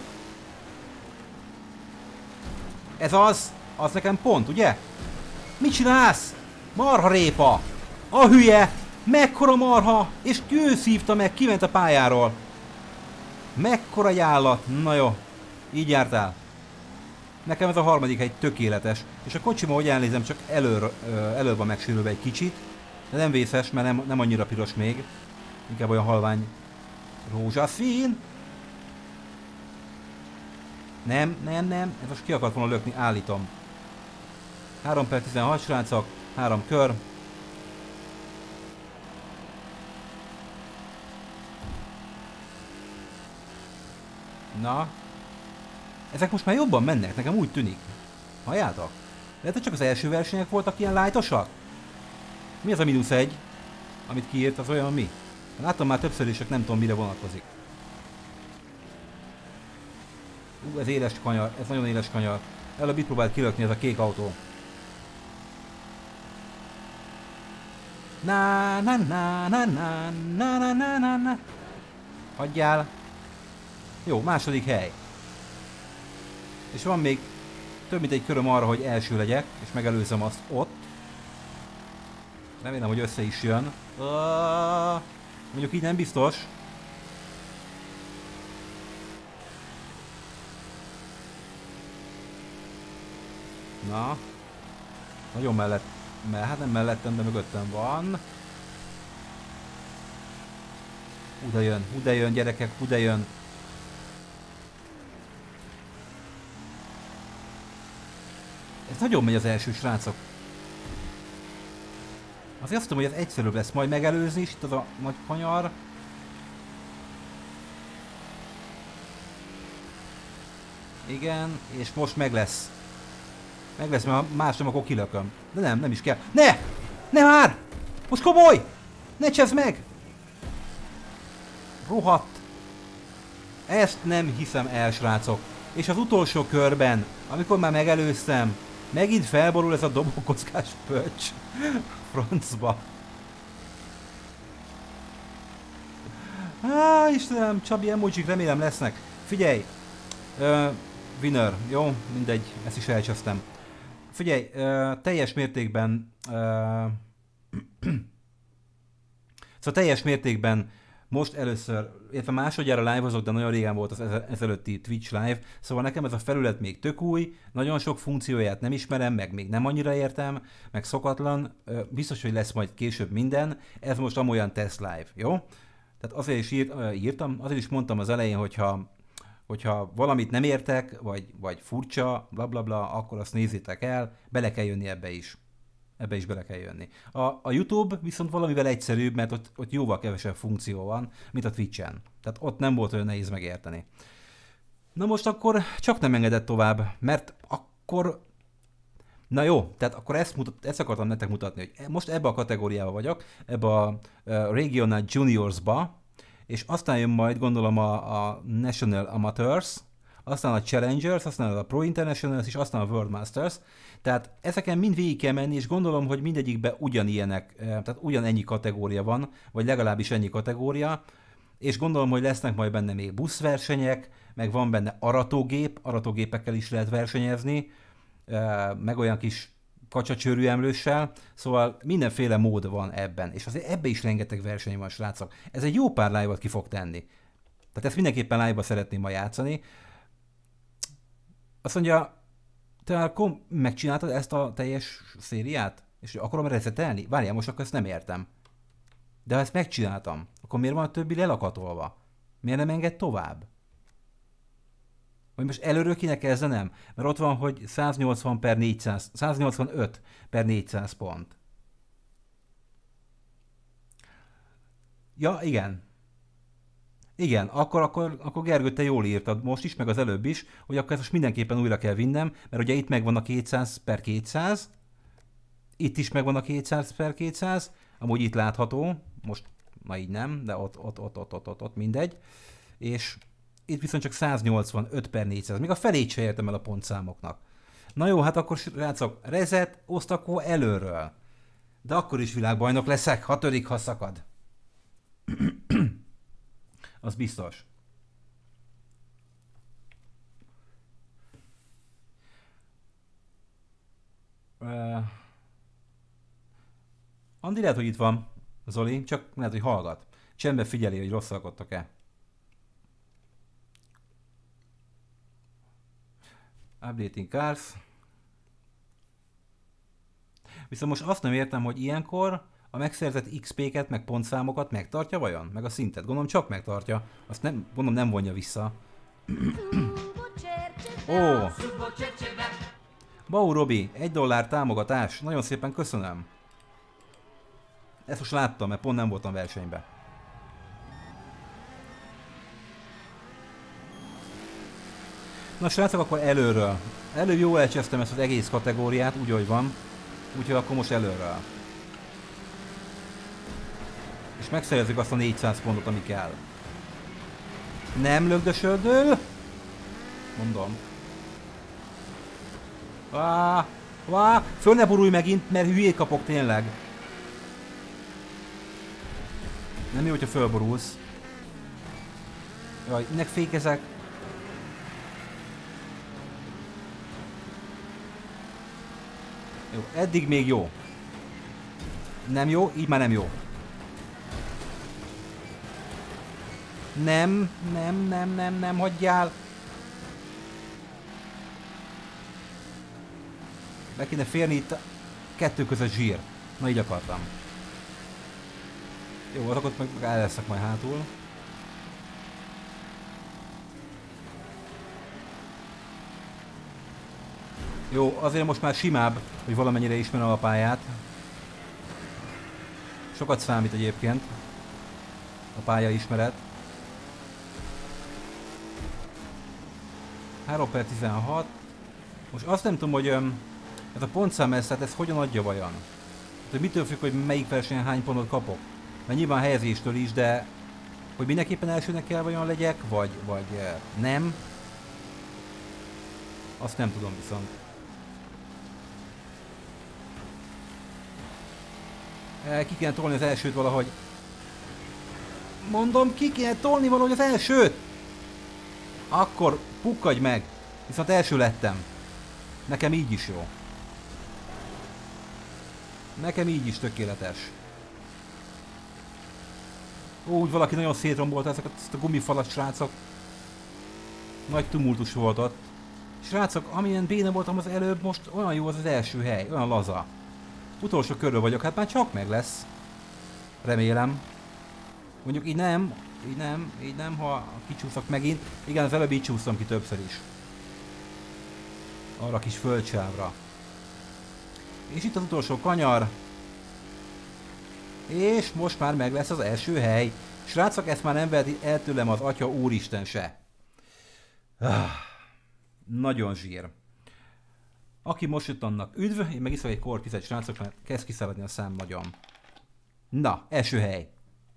Ez az! Az nekem pont, ugye? Mit csinálsz? Marha répa! A hülye! Mekkora marha! És ő szívta meg, kiment a pályáról. Mekkora jállat! Na jó, így jártál. Nekem ez a harmadik egy tökéletes. És a kocsima, hogy elnézem, csak elől, elől van megsérülve egy kicsit. De nem vészes, mert nem, nem annyira piros még. Inkább olyan halvány rózsaszín. Nem, nem, nem. Ez most ki akart volna lökni, állítom. három per tizenhat, srácok. három kör. Na. Ezek most már jobban mennek, nekem úgy tűnik. Halljátok? Lehet, hogy csak az első versenyek voltak ilyen lightosak? Mi az a mínusz egy? Amit kiírt, az olyan mi? Láttam már többször is, csak nem tudom, mire vonatkozik. Ú, ez éles kanyar, ez nagyon éles kanyar. Előbb itt próbált kilökni ez a kék autó. Na na na na na na na na na na. Hagyjál. Jó, második hely. És van még több mint egy köröm arra, hogy első legyek, és megelőzem azt ott. Remélem, hogy össze is jön. Uh, mondjuk így nem biztos. Na. Nagyon mellett. Mert hát nem mellettem, de mögöttem van. Hú de jön, hú de jön, gyerekek, hú de jön. Ez nagyon megy az első, srácok. Azért azt tudom, hogy ez egyszerűbb lesz majd megelőzni is, itt az a nagy kanyar. Igen, és most meg lesz. Meg lesz, mert más nem, akkor kilököm. De nem, nem is kell. Ne! Ne már! Most komoly! Ne csezd meg! Rohadt! Ezt nem hiszem el, srácok. És az utolsó körben, amikor már megelőztem, megint felborul ez a dobókockás pöcs. Francba. Á, Istenem, Csabi emojik remélem lesznek. Figyelj! Uh, winner, jó? Mindegy, ezt is elcsesztem. Figyelj, uh, teljes mértékben... Uh, szóval teljes mértékben most először, illetve másodjára live-ozok, de nagyon régen volt az ezelőtti Twitch live, szóval nekem ez a felület még tök új, nagyon sok funkcióját nem ismerem, meg még nem annyira értem, meg szokatlan, biztos, hogy lesz majd később minden, ez most amolyan test live, jó? Tehát azért is írt, írtam, azért is mondtam az elején, hogyha, hogyha valamit nem értek, vagy, vagy furcsa, blablabla, bla, bla, akkor azt nézzétek el, bele kell jönni ebbe is. Ebbe is bele kell jönni. A, a YouTube viszont valamivel egyszerűbb, mert ott, ott jóval kevesebb funkció van, mint a Twitch-en. Tehát ott nem volt olyan nehéz megérteni. Na most akkor csak nem engedett tovább, mert akkor Na jó, tehát akkor ezt, mutat, ezt akartam nektek mutatni, hogy most ebbe a kategóriába vagyok, ebbe a, a Regional Juniors-ba, és aztán jön majd gondolom a, a National Amateurs, aztán a Challengers, aztán a Pro Internationals, és aztán a World Masters. Tehát ezeken mind végig kell menni, és gondolom, hogy mindegyikben ugyanilyenek, tehát ugyanennyi kategória van, vagy legalábbis ennyi kategória, és gondolom, hogy lesznek majd benne még buszversenyek, meg van benne aratógép, aratógépekkel is lehet versenyezni, meg olyan kis kacsacsőrű emlőssel, szóval mindenféle mód van ebben, és azért ebbe is rengeteg verseny van, srácok. Ez egy jó pár live-ot ki fog tenni. Tehát ezt mindenképpen live-ba szeretném ma játszani. Azt mondja, te akkor megcsináltad ezt a teljes szériát? És akarom resetelni? Várjál, most akkor ezt nem értem. De ha ezt megcsináltam, akkor miért van a többi lelakatolva? Miért nem enged tovább? Vagy most előről kéne kezdenem? Mert ott van, hogy száznyolcvan per négyszáz, száznyolcvanöt per négyszáz pont. Ja, igen. Igen, akkor, akkor, akkor Gergő, te jól írtad most is, meg az előbb is, hogy akkor ezt most mindenképpen újra kell vinnem, mert ugye itt megvan a kétszáz per kétszáz, itt is megvan a kétszáz per kétszáz, amúgy itt látható, most ma így nem, de ott, ott, ott, ott, ott, ott, ott mindegy, és itt viszont csak száznyolcvanöt per négyszáz, még a felét se értem el a pontszámoknak. Na jó, hát akkor srácok, reset, osztakó előről. De akkor is világbajnok leszek, ha törik, ha szakad. Az biztos. Uh, Andi lehet, hogy itt van, Zoli, csak lehet, hogy hallgat. Csendben figyeli, hogy rosszalkodtak-e. Updating cars. Viszont most azt nem értem, hogy ilyenkor a megszerzett iksz pé-ket, meg pontszámokat megtartja vajon? Meg a szintet? Gondolom csak megtartja. Azt nem, gondolom nem vonja vissza. Ó! Bau Robi, egy dollár támogatás. Nagyon szépen köszönöm. Ezt most láttam, mert pont nem voltam versenyben. Na srácok, akkor előről. Előbb jól elcsesztem ezt az egész kategóriát, úgy, hogy van. Úgyhogy akkor most előről. És megszerezzük azt a négyszáz pontot, ami kell. Nem lögdösödő? Mondom. Vá, vá, föl ne borulj megint, mert hülyét kapok tényleg. Nem jó, hogyha fölborulsz. Jaj, nek fékezek. Jó, eddig még jó. Nem jó, így már nem jó. Nem, nem, nem, nem, nem, hagyjál. Be kéne férni itt a kettő között zsír. Na így akartam. Jó, akkor meg el leszek majd hátul. Jó, azért most már simább, hogy valamennyire ismerem a pályát. Sokat számít egyébként a pálya ismeret. három per tizenhat. Most azt nem tudom, hogy öm, ez a pontszám ezt, hát ez hogyan adja vajon? Hát, hogy mitől függ, hogy melyik versenyen hány pontot kapok? Mert nyilván helyezéstől is, de hogy mindenképpen elsőnek kell vajon legyek, vagy, vagy nem? Azt nem tudom viszont. Ki kéne tolni az elsőt valahogy. Mondom, ki kéne tolni valahogy az elsőt! Akkor pukkadj meg! Viszont első lettem. Nekem így is jó. Nekem így is tökéletes. Úgy valaki nagyon szétrombolta ezeket ezt a gumifalat, srácok. Nagy tumultus volt ott. Srácok, amilyen béna voltam az előbb, most olyan jó az az első hely, olyan laza. Utolsó körül vagyok, hát már csak meg lesz. Remélem. Mondjuk így nem, így nem, így nem, ha kicsúszok megint. Igen, az előbb így csúsztam ki többször is. Arra kis földsávra. És itt az utolsó kanyar. És most már meg lesz az első hely. Srácok, ezt már nem veheti el tőlem az Atya Úristen se. Ah, nagyon zsír. Aki most jött, annak üdv, én meg iszok egy korpizet, srácok, mert kezd kiszaladni a szám nagyon. Na, első hely.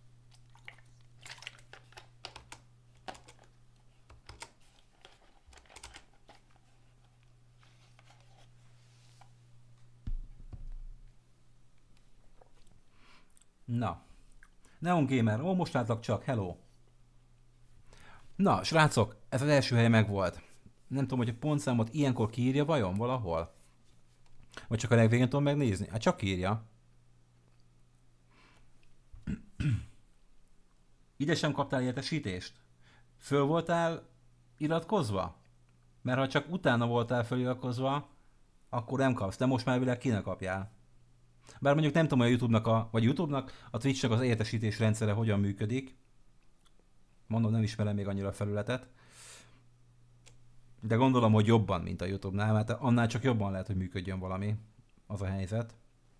Na. Neon Gamer, ó, most látlak csak, hello. Na, srácok, ez az első hely megvolt. Nem tudom, hogy a pontszámot ilyenkor kiírja vajon valahol? Vagy csak a legvégén tudom megnézni? Hát csak írja. Ide sem kaptál értesítést? Föl voltál iratkozva? Mert ha csak utána voltál feliratkozva, akkor nem kapsz, de most már világ kinek kapjál. Bár mondjuk nem tudom, hogy a YouTube-nak, a, vagy YouTube-nak, a Twitch-nek az értesítés rendszere hogyan működik. Mondom, nem ismerem még annyira a felületet. De gondolom, hogy jobban, mint a YouTube-nál, mert annál csak jobban lehet, hogy működjön valami. Az a helyzet.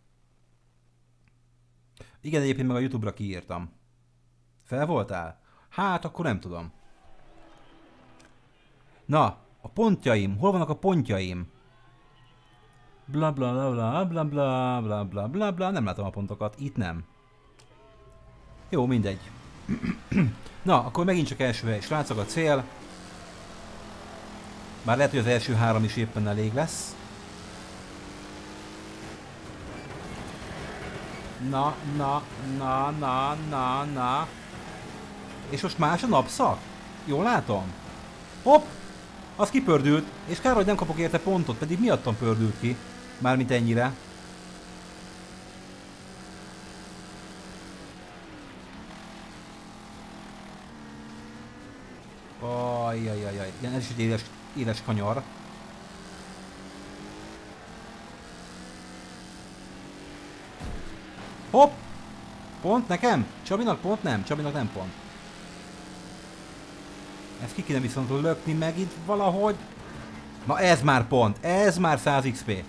Igen, egyébként meg a YouTube-ra kiírtam. Fel voltál? Hát, akkor nem tudom. Na, a pontjaim. Hol vannak a pontjaim? Bla bla bla bla bla bla bla bla bla bla. Nem látom a pontokat. Itt nem. Jó, mindegy. Na, akkor megint csak első hely. Srácok, a cél. Bár lehet, hogy az első három is éppen elég lesz. Na, na, na, na, na, na. És most más a napszak? Jól látom? Hopp! Az kipördült, és kár, hogy nem kapok érte pontot, pedig miattam pördült ki. Mármint ennyire. Ajjajajaj, igen, ez is egy éles, éles kanyar. Hopp! Pont nekem? Csabinak pont nem? Csabinak nem pont. Ezt ki kéne viszont lökni meg itt valahogy. Na ez már pont, ez már száz iksz pé.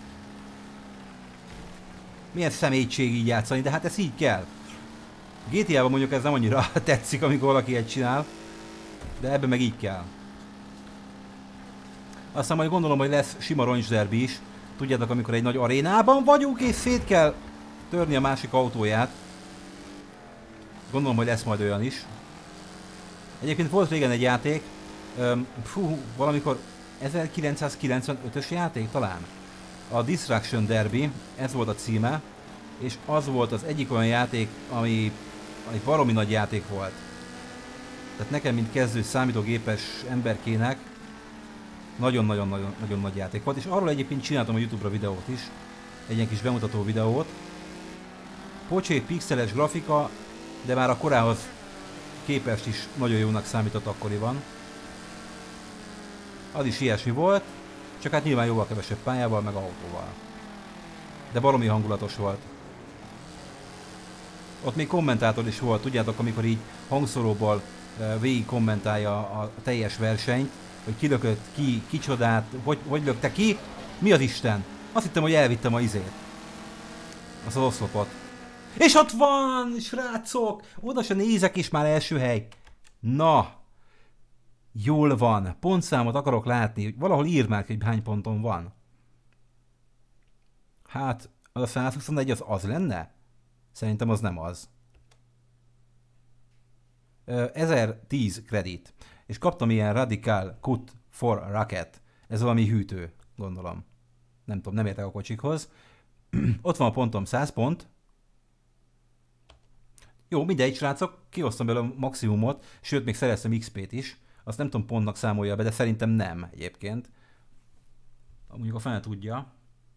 Milyen személyiség így játszani, de hát ez így kell. gé té á-ban mondjuk ez nem annyira tetszik, amikor valaki egy csinál. De ebben meg így kell. Aztán majd gondolom, hogy lesz sima roncsderbi is. Tudjátok, amikor egy nagy arénában vagyunk és szét kell törni a másik autóját. Gondolom, hogy lesz majd olyan is. Egyébként volt régen egy játék, um, fú, valamikor ezerkilencszázkilencvenötös játék talán. A Destruction Derby, ez volt a címe, és az volt az egyik olyan játék, ami egy baromi nagy játék volt. Tehát nekem, mint kezdő számítógépes emberkének nagyon-nagyon-nagyon nagy játék volt, és arról egyébként csináltam a YouTube-ra videót is, egy ilyen kis bemutató videót. Pocsék, pixeles grafika, de már a korához képest is nagyon jónak számított akkoriban. Az is ilyesmi volt, csak hát nyilván jóval kevesebb pályával, meg autóval. De baromi hangulatos volt. Ott még kommentátor is volt, tudjátok, amikor így hangszóróból végig kommentálja a teljes versenyt, hogy ki lökött ki, kicsodát, hogy, hogy lökte ki, mi az Isten? Azt hittem, hogy elvittem a izét. Az az oszlopot. És ott van, srácok! Oda se nézek, és már első hely. Na! Jól van. Pontszámot akarok látni. Valahol írd már ki, hogy hány ponton van. Hát, az a százhuszonegy az az lenne? Szerintem az nem az. ezertíz kredit. És kaptam ilyen Radical Cut for Rocket. Ez valami hűtő, gondolom. Nem tudom, nem értek a kocsikhoz. Ott van a pontom, száz pont. Jó, mindegy, srácok, kihoztam belőle a maximumot, sőt, még szereztem iksz pét is. Azt nem tudom, pontnak számolja be, de szerintem nem egyébként. Mondjuk a fene tudja.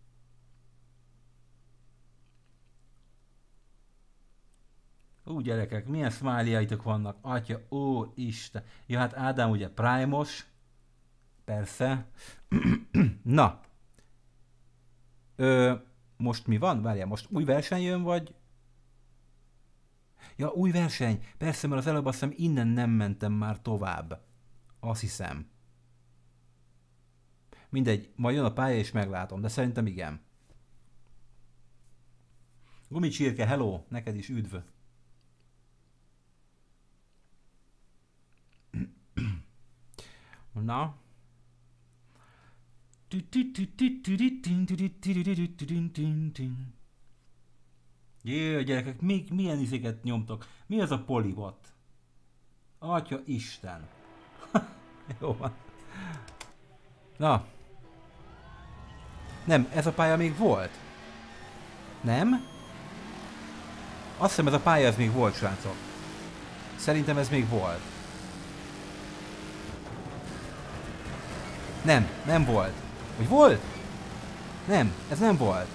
Ú, gyerekek, milyen smiley-aitok vannak. Atya, ó, Isten. Ja, hát Ádám ugye Prime-os. Persze. Na. Ö, most mi van? Várjál, most új verseny jön, vagy... Ja, új verseny. Persze, mert az előbb azt hiszem innen nem mentem már tovább. Azt hiszem. Mindegy, majd jön a pálya és meglátom, de szerintem igen. Gumicsirke, hello, neked is üdv. Na. Jé, gyerekek, még milyen izéket nyomtok? Mi az a polybot? Atya Isten. Jó van. Na. Nem, ez a pálya még volt. Nem? Azt hiszem ez a pálya ez még volt, srácok. Szerintem ez még volt. Nem, nem volt. Vagy volt? Nem, ez nem volt.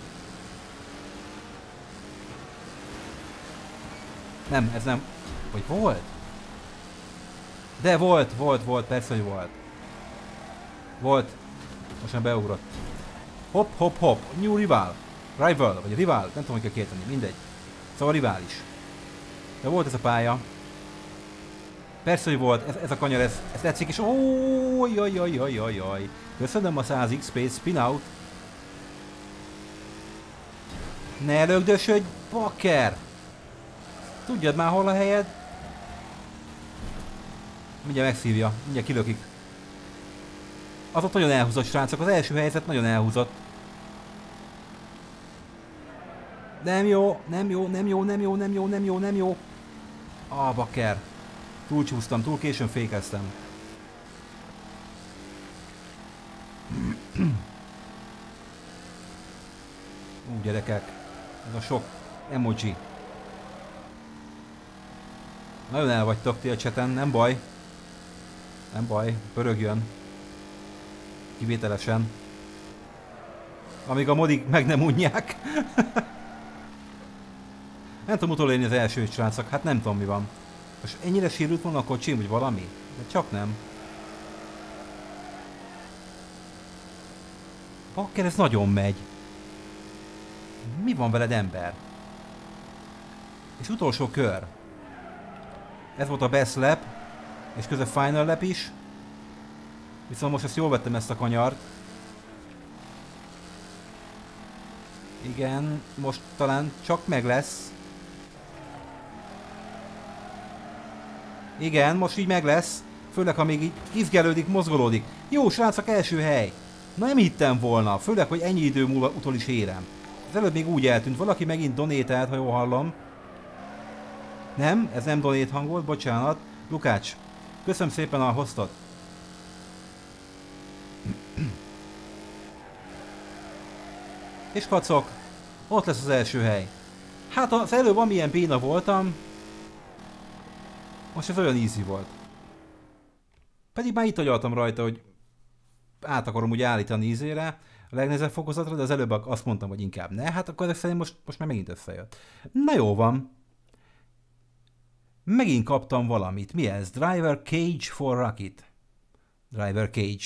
Nem, ez nem... Vagy volt? De volt, volt, volt, persze, hogy volt. Volt. Most már beugrott. Hopp, hopp, hopp. New rival. Rival, vagy rival, nem tudom, hogy kell kérteni, mindegy. Szóval rivális. De volt ez a pálya. Persze, hogy volt, ez, ez a kanyar, ez, ez tetszik, és óóóój, jaj, jaj, jaj, jaj, jaj. Köszönöm a száz iksz pét, spin out. Ne lögdösödj, bakker! Tudjad már, hol a helyed? Mindjárt megszívja, mindjárt kilökik. Az ott nagyon elhúzott, srácok, az első helyzet nagyon elhúzott. Nem jó, nem jó, nem jó, nem jó, nem jó, nem jó, nem jó. Ah, bakker. Túlcsúsztam, túl későn fékeztem. Ú, gyerekek. Ez a sok emoji. Nagyon el vagytok ti a cseten, nem baj. Nem baj, pörögjön. Kivételesen. Amíg a modik meg nem unják. Nem tudom utolérni az elsőt, srácok, hát nem tudom mi van. Most ennyire sérült volna a kocsim, vagy valami? De csak nem. Bakker, ez nagyon megy. Mi van veled, ember? És utolsó kör. Ez volt a best lap, és közben final lap is. Viszont most ezt jól vettem, ezt a kanyart. Igen, most talán csak meg lesz. Igen, most így meg lesz. Főleg, ha még így izgelődik, mozgolódik. Jó, srácok, első hely. Na, nem hittem volna. Főleg, hogy ennyi idő múlva utol is érem. Az előbb még úgy eltűnt. Valaki megint donételt, ha jól hallom. Nem, ez nem donét hang volt, bocsánat. Lukács, köszönöm szépen a hostot. És kacok, ott lesz az első hely. Hát az előbb amilyen béna voltam, most ez olyan easy volt. Pedig már itt agyaltam rajta, hogy át akarom úgy állítani ízére, a legnehezebb fokozatra, de az előbb azt mondtam, hogy inkább ne. Hát akkor ezek szerint most, most már megint összejött. Na jó van. Megint kaptam valamit. Mi ez? Driver Cage for Rocket. Driver Cage.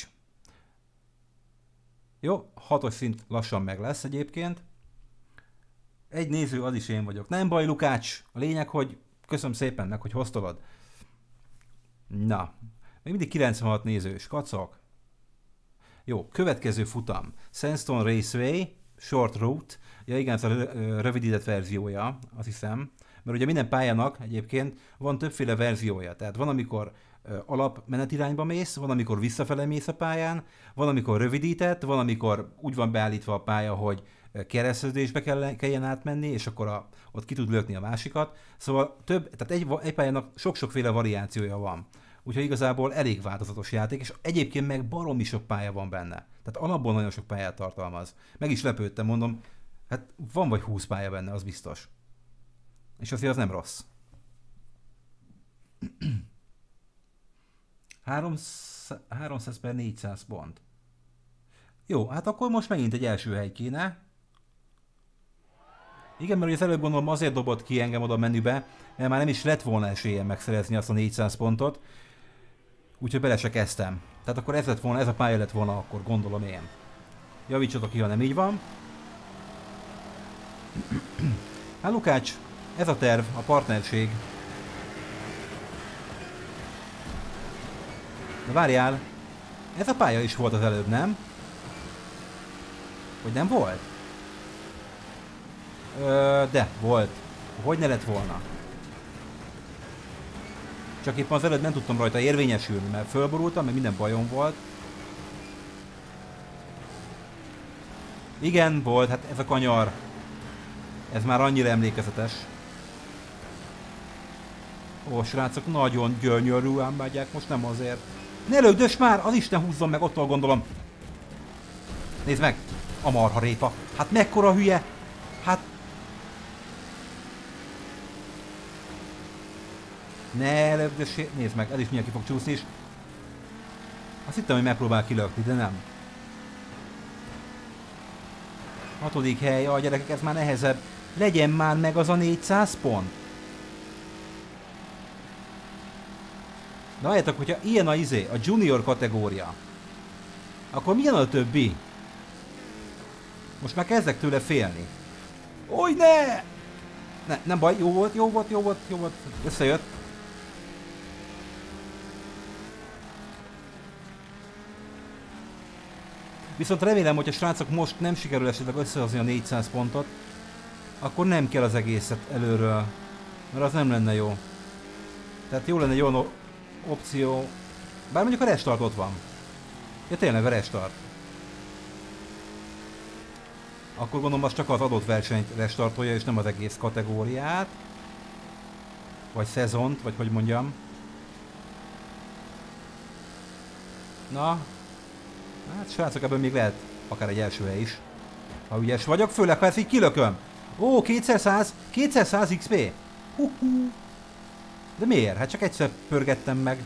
Jó, hatos szint lassan meg lesz egyébként. Egy néző, az is én vagyok. Nem baj, Lukács. A lényeg, hogy köszönöm szépen meg, hogy hoztolod. Na, még mindig kilencvenhat nézős. Kacok. Jó, következő futam. Sandstone Raceway, Short Route. Ja igen, ez a rövidített verziója, azt hiszem. Mert ugye minden pályának egyébként van többféle verziója. Tehát van, amikor alap menetirányba mész, van, amikor visszafele mész a pályán, van, amikor rövidített, van, amikor úgy van beállítva a pálya, hogy kereszteződésbe kell, kelljen átmenni, és akkor a, ott ki tud lökni a másikat. Szóval több, tehát egy, egy pályának sok-sokféle variációja van. Úgyhogy igazából elég változatos játék, és egyébként meg baromi sok pálya van benne. Tehát alapból nagyon sok pályát tartalmaz. Meg is lepődtem, mondom, hát van vagy húsz pálya benne, az biztos. És azért az nem rossz. háromszáz per négyszáz pont. Jó, hát akkor most megint egy első hely kéne. Igen, mert az előbb gondolom azért dobott ki engem oda a menübe, mert már nem is lett volna esélyem megszerezni azt a négyszáz pontot. Úgyhogy bele se kezdtem. Tehát akkor ez lett volna, ez a pálya lett volna, akkor gondolom én. Javítsatok ki, ha nem így van. Hát Lukács, ez a terv, a partnerség. De várjál, ez a pálya is volt az előbb, nem? Hogy nem volt? Ö, de, volt. Hogy ne lett volna? Csak éppen az előbb nem tudtam rajta érvényesülni, mert fölborultam, mert minden bajom volt. Igen, volt, hát ez a kanyar. Ez már annyira emlékezetes. Ó, srácok, nagyon gyönyörűen megyek, most nem azért. Ne lögdös már, az Isten húzzon meg, ottól gondolom. Nézd meg, a marha répa. Hát mekkora hülye. Hát... Ne lögdös, nézd meg, ez is mindjárt ki fog csúszni is. Azt hittem, hogy megpróbál kilökni, de nem. Hatodik hely, a gyerekek, ez már nehezebb. Legyen már meg az a négyszáz pont. De halljátok, hogyha ilyen a izé, a junior kategória, akkor milyen a többi? Most már kezdek tőle félni. Oj, ne! Ne, nem baj, jó volt, jó volt, jó volt, jó volt. Összejött. Viszont remélem, hogy a srácok most nem sikerül esetleg összehozni a négyszáz pontot, akkor nem kell az egészet előről, mert az nem lenne jó. Tehát jó lenne egy olyan opció, bár mondjuk a restart ott van. Ja tényleg a restart. Akkor gondolom az csak az adott versenyt restartolja, és nem az egész kategóriát. Vagy szezont, vagy hogy mondjam. Na. Hát srácok, ebben még lehet akár egy első hely is. Ha ügyes vagyok, főleg ha ezt így kilököm. Ó, kétszáz, kétszáz iksz pé. Hú, hú. De miért? Hát csak egyszer pörgettem meg.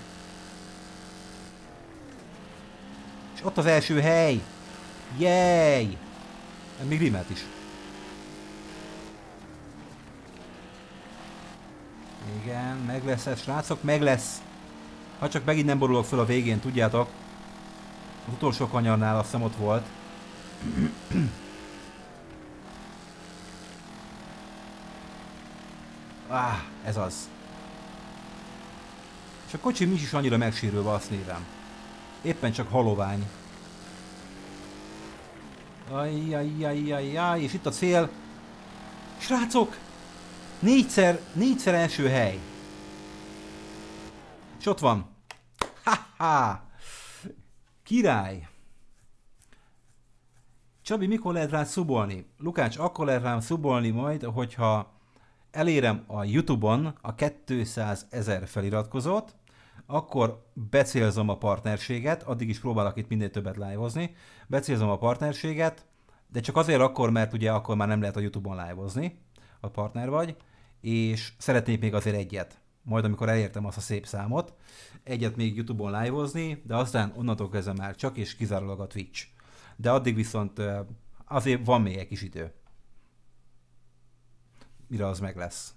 És ott az első hely. Jéj! Még rimelt is. Igen, meg lesz ez, srácok, meg lesz. Ha csak megint nem borulok fel a végén, tudjátok. Az utolsó kanyarnál azt hiszem ott volt. Ah, ez az. És a kocsi nincs is annyira megsérülve, azt nézem. Éppen csak halovány. Ajjajjajjajjaj, és itt a cél. Srácok! Négyszer, négyszer első hely. És ott van. Ha-ha! Király! Csabi, mikor lehet rá szubolni? Lukács, akkor lehet rám szubolni majd, hogyha elérem a YouTube-on a kétszázezer feliratkozót, akkor becélzom a partnerséget, addig is próbálok itt minél többet live-ozni, becélzom a partnerséget, de csak azért akkor, mert ugye akkor már nem lehet a YouTube-on live-ozni, a partner vagy, és szeretnék még azért egyet, majd amikor elértem azt a szép számot, egyet még YouTube-on live-ozni, de aztán onnantól kezdve már csak és kizárólag a Twitch. De addig viszont azért van még egy kis idő, mire az meg lesz.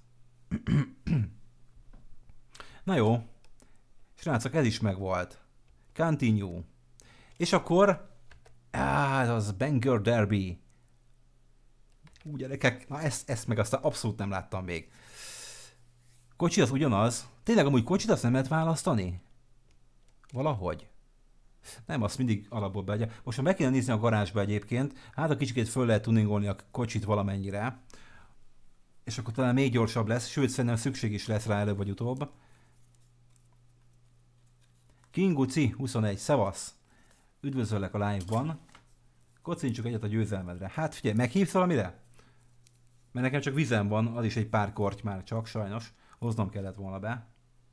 Na jó. Srácok, ez is megvolt. Continue. És akkor... Á, ez az Banger Derby. Úgy gyerekek, na ezt, ezt meg aztán abszolút nem láttam még. Kocsi az ugyanaz. Tényleg amúgy kocsit azt nem lehet választani? Valahogy. Nem, azt mindig alapból beadja. Most ha meg kéne nézni a garázsba egyébként, hát a kicsikét föl lehet tuningolni a kocsit valamennyire. És akkor talán még gyorsabb lesz, sőt szerintem szükség is lesz rá előbb vagy utóbb. Kinguci huszonegy, szevasz! Üdvözöllek a live-ban. Kocintsuk egyet a győzelmedre. Hát figyelj, meghívsz valamire? Mert nekem csak vizem van, az is egy pár korty már csak, sajnos. Hoznom kellett volna be.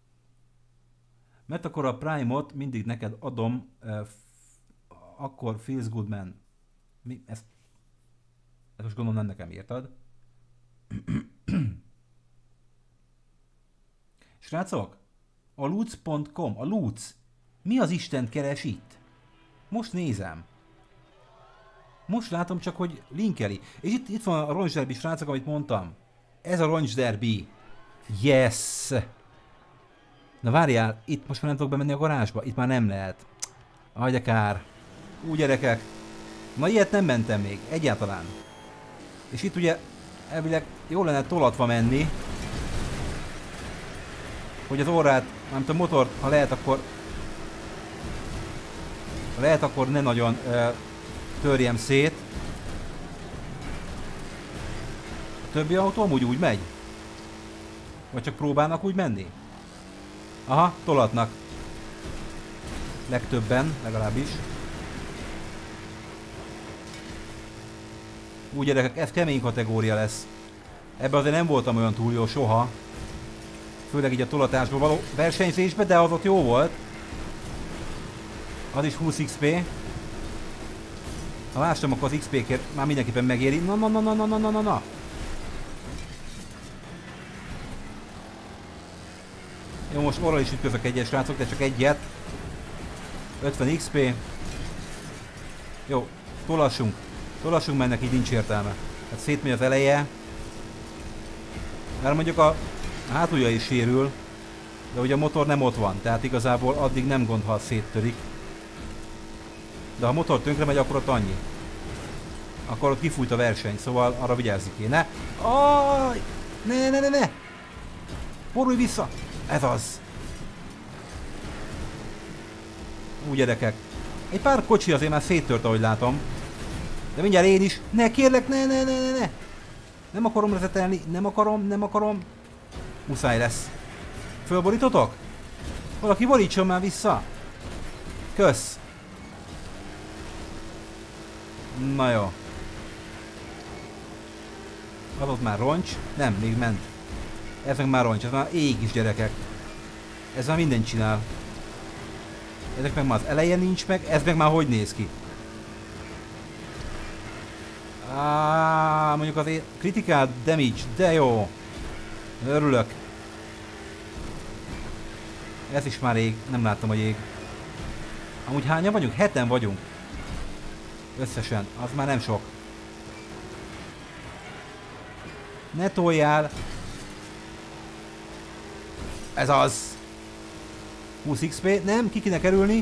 Mert akkor a Prime-ot mindig neked adom, uh, akkor feels good man. Mi? Ezt, ezt most gondolom nem nekem írtad. Srácok, a luc pont com, a Luc, mi az Istent keres itt? Most nézem. Most látom csak, hogy linkeli. És itt, itt van a roncsderby, srácok, amit mondtam. Ez a roncsderby. Yes! Na várjál, itt most már nem tudok bemenni a garázsba? Itt már nem lehet. Aj, de kár. Úgy gyerekek. Na ilyet nem mentem még, egyáltalán. És itt ugye elvileg jó lenne tolatva menni. Hogy az órát, mármint a motort, ha lehet, akkor... Ha lehet, akkor ne nagyon uh, törjem szét. A többi autó amúgy úgy megy? Vagy csak próbálnak úgy menni? Aha, tolatnak. Legtöbben, legalábbis. Úgy gyerekek, ez kemény kategória lesz. Ebben azért nem voltam olyan túl jó soha. Főleg így a tolatásból való versenyzésben, de az ott jó volt. Az is húsz iksz pé. Ha lástam, akkor az iksz pé-kért már mindenképpen megéri. Na na na na na na na na na. Jó, most orral is ütközök egyes srácok, de csak egyet. ötven iksz pé. Jó, tolassunk. Tolassunk, mert neki nincs értelme. Hát szétmegy az eleje. Mert mondjuk a hátulja is sérül. De ugye a motor nem ott van, tehát igazából addig nem gond, ha széttörik. De ha a motor tönkre megy, akkor ott annyi. Akkor ott kifújt a verseny, szóval arra vigyázni kéne. Ajj! Ne, ne, ne, ne! Borulj vissza! Ez az! Úgy gyerekek. Egy pár kocsi azért már széttört, ahogy látom. De mindjárt én is. Ne, kérlek, ne, ne, ne, ne, ne! Nem akarom rezetelni, nem akarom, nem akarom. Muszáj lesz. Fölborítotok? Valaki borítson már vissza. Kösz. Na jó. Adott már roncs? Nem, még ment. Ez meg már roncs, ez már ég is gyerekek. Ez már mindent csinál. Ezek meg már az elején nincs meg, ez meg már hogy néz ki? Á, mondjuk azért critical damage, de jó. Örülök. Ez is már ég, nem láttam, hogy ég. Amúgy hányan vagyunk? Heten vagyunk. Összesen, az már nem sok. Ne toljál! Ez az! húsz iksz pé, nem, ki kéne kerülni.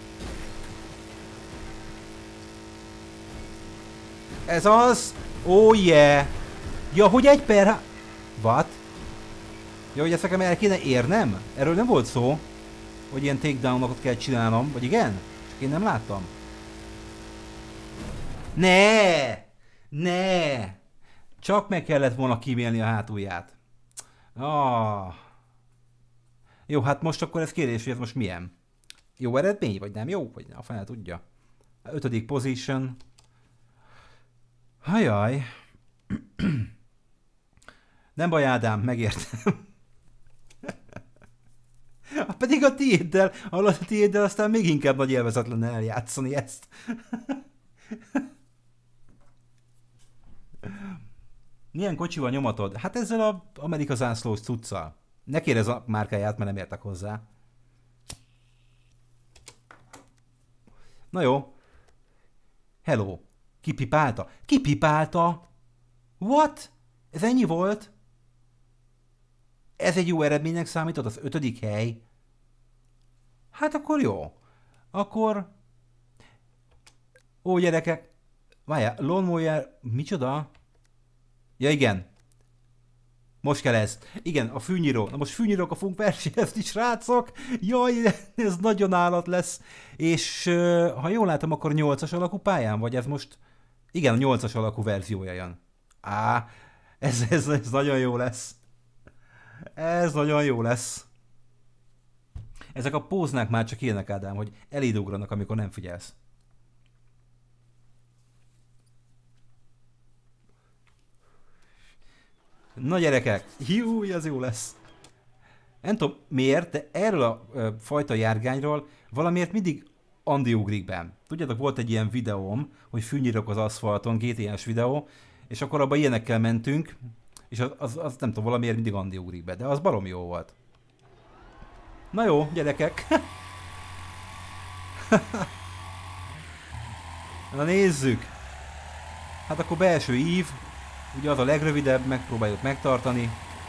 Ez az! Oh yeah! Ja, hogy egy per... What? Ja, hogy ezt nekem el kéne érnem? Erről nem volt szó, hogy ilyen takedownokat kell csinálnom, vagy igen? Csak én nem láttam. Ne! Ne! Csak meg kellett volna kivélni a hátulját. Ah. Jó, hát most akkor ez kérdés, hogy ez most milyen? Jó eredmény, vagy nem jó? Vagy a fene tudja. Ötödik position. Hajaj. Nem baj, Ádám, megértem. Pedig a tiéddel, a tiéddel aztán még inkább nagy élvezet lenne eljátszani ezt. Milyen kocsival nyomatod? Hát ezzel az Amerika zászlós cuccal. Ne kérdezz a márkáját, mert nem értek hozzá. Na jó. Hello. Kipipálta? Kipipálta? What? Ez ennyi volt? Ez egy jó eredménynek számított, az ötödik hely? Hát akkor jó. Akkor... Ó, gyerekek. Várjál, Lone Warrior... Micsoda? Ja, igen. Most kell ez. Igen, a fűnyíró. Na most fűnyírókkal fogunk versenyezni, srácok. Jaj, ez nagyon állat lesz. És ha jól látom, akkor nyolcas alakú pályán, vagy ez most... Igen, a nyolcas alakú verziója jön. Á, ez, ez, ez nagyon jó lesz. Ez nagyon jó lesz. Ezek a póznák már csak ilyenek, Ádám, hogy eléd ugranak, amikor nem figyelsz. Na gyerekek, jú, ez jó lesz. Nem tudom miért, de erről a ö, fajta járgányról valamiért mindig Andi ugrik be. Tudjátok, volt egy ilyen videóm, hogy fűnyírok az aszfalton, gé té es videó, és akkor abban ilyenekkel mentünk, és az, az, az nem tudom, valamiért mindig Andi ugrik be, de az barom jó volt. Na jó, gyerekek. Na nézzük. Hát akkor belső ív. Ugye az a legrövidebb, megpróbáljuk megtartani.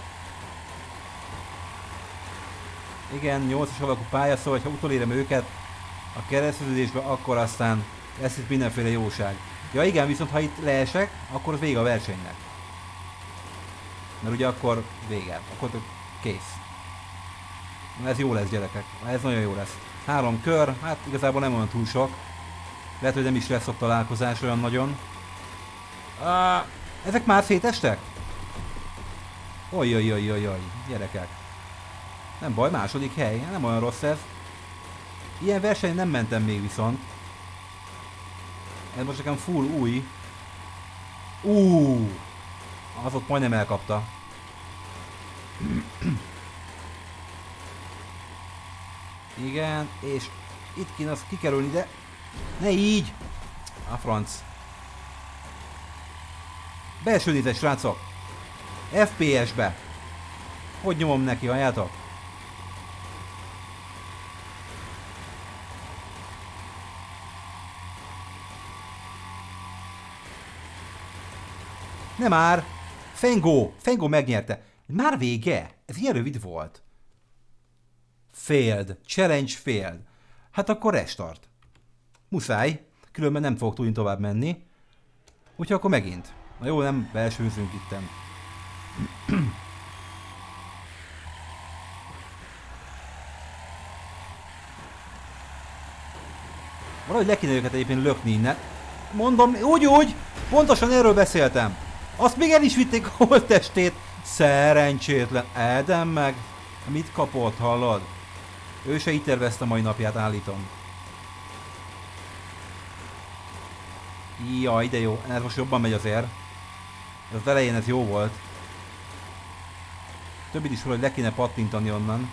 Igen, nyolcas alakú pálya, szóval ha utolérem őket a kereszteződésbe, akkor aztán lesz itt mindenféle jóság. Ja igen, viszont ha itt leesek, akkor az vége a versenynek. Mert ugye akkor vége, akkor kész. Na ez jó lesz, gyerekek, ez nagyon jó lesz. Három kör, hát igazából nem olyan túl sok. Lehet, hogy nem is lesz ott találkozás olyan nagyon. Ah, ezek már szétestek? Ojjajjajjajjaj, gyerekek. Nem baj, második hely, nem olyan rossz ez. Ilyen versenyen nem mentem még viszont. Ez most nekem full új. Uh, az ott majdnem elkapta. Igen, és itt kéne az kikerülni, de ne így! A franc. Belső nézes, srácok! ef pé es-be! Hogy nyomom neki, halljátok? Nem már! Fengo! Fengo megnyerte! Már vége? Ez ilyen rövid volt. Failed. Challenge failed. Hát akkor restart. Muszáj. Különben nem fogok tudni tovább menni. Úgyhogy akkor megint. Na jó, nem belsőzünk itten. Valahogy le kéne őket egyébként lökni innen. Mondom, úgy úgy! Pontosan erről beszéltem. Azt még el is vitték a holttestét. Szerencsétlen. Eden meg. Mit kapott, hallod? Ő se így tervezte a mai napját, állítom. Jaj, de jó. Ez most jobban megy azért. Ez az elején ez jó volt. Többit is valahogy le kéne pattintani onnan.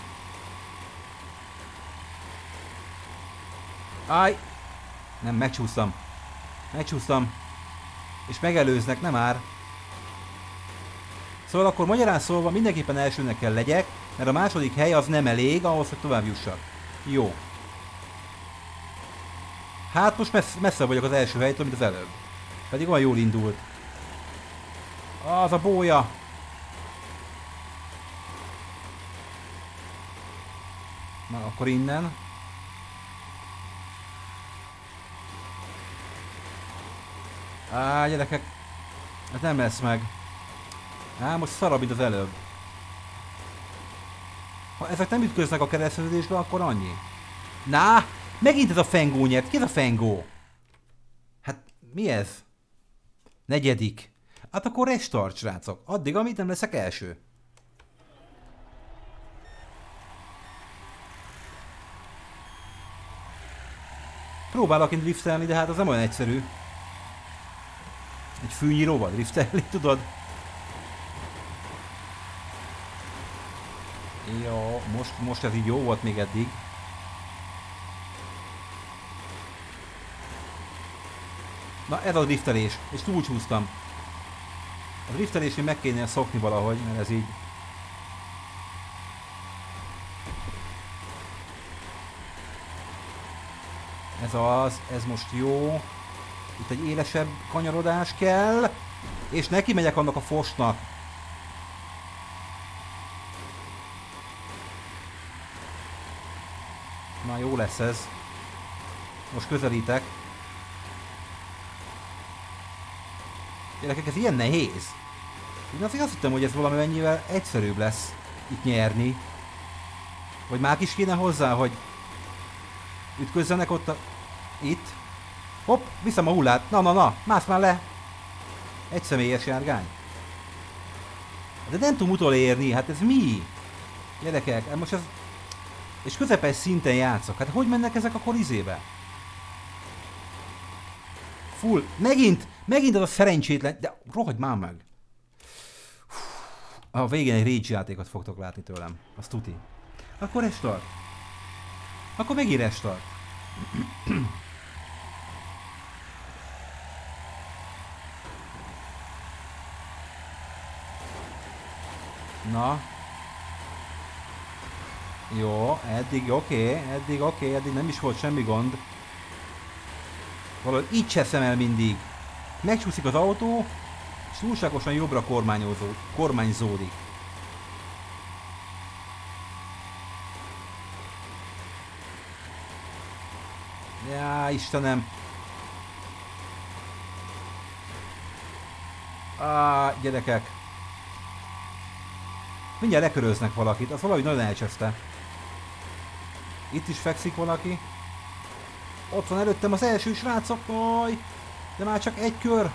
Áj! Nem, megcsúsztam. Megcsúsztam. És megelőznek, nem már. Szóval akkor magyarán szólva mindenképpen elsőnek kell legyek, mert a második hely az nem elég ahhoz, hogy tovább jussak. Jó. Hát most messze, messze vagyok az első helytől, mint az előbb. Pedig olyan jól indult. Az a bója. Na, akkor innen. Á, gyerekek. Ez nem lesz meg. Á, most szarabb, mint az előbb. Ha ezek nem ütköznek a kereszteződésbe, akkor annyi. Na, megint ez a Fengó nyert. Ki ez a Fengó? Hát, mi ez? Negyedik. Hát akkor restart, srácok. Addig, amit nem leszek első. Próbálok én driftelni, de hát az nem olyan egyszerű. Egy fűnyíróval driftelni, tudod? Jó, most, most ez így jó volt még eddig. Na, ez a driftelés, és túlcsúsztam. A driftelésén meg kéne szokni valahogy, mert ez így... Ez az, ez most jó. Itt egy élesebb kanyarodás kell. És neki megyek annak a fosnak. Na, jó lesz ez. Most közelítek. Gyerekek, ez ilyen nehéz. Én azért azt hittem, hogy ez valami mennyivel egyszerűbb lesz itt nyerni. Vagy már is kéne hozzá, hogy ütközzenek ott a... Itt. Hopp, viszem a hullát. Na, na, na, mász már le. Egy személyes járgány. De nem tudom utolérni, hát ez mi? Gyerekek, most ez... És közepes szinten játszok. Hát hogy mennek ezek akkor izébe? Full. Megint! Megint az a szerencsétlen... De rohagy már meg! A végén egy rage játékot fogtok látni tőlem. Az tuti. Akkor restart. Akkor megint restart. Na. Jó, eddig oké, okay, eddig oké, okay, eddig nem is volt semmi gond. Valahogy így cseszem el mindig. Megcsúszik az autó, és túlságosan jobbra kormányozó, kormányzódik. Já, Istenem! Á, gyerekek! Mindjárt leköröznek valakit, az valahogy nagyon elcseszte. Itt is fekszik valaki. Ott van előttem az első srácok, aj! De már csak egy kör.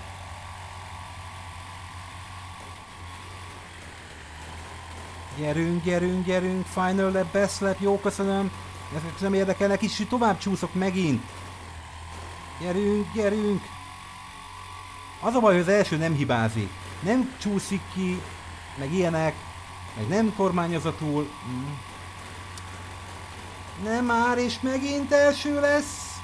Gyerünk, gyerünk, gyerünk, final lap, best lap, jó, köszönöm. Ezek nem érdekelnek, is tovább csúszok megint. Gyerünk, gyerünk. Az a baj, hogy az első nem hibázik. Nem csúszik ki, meg ilyenek, meg nem kormányozza túl. Nem már, és megint első lesz.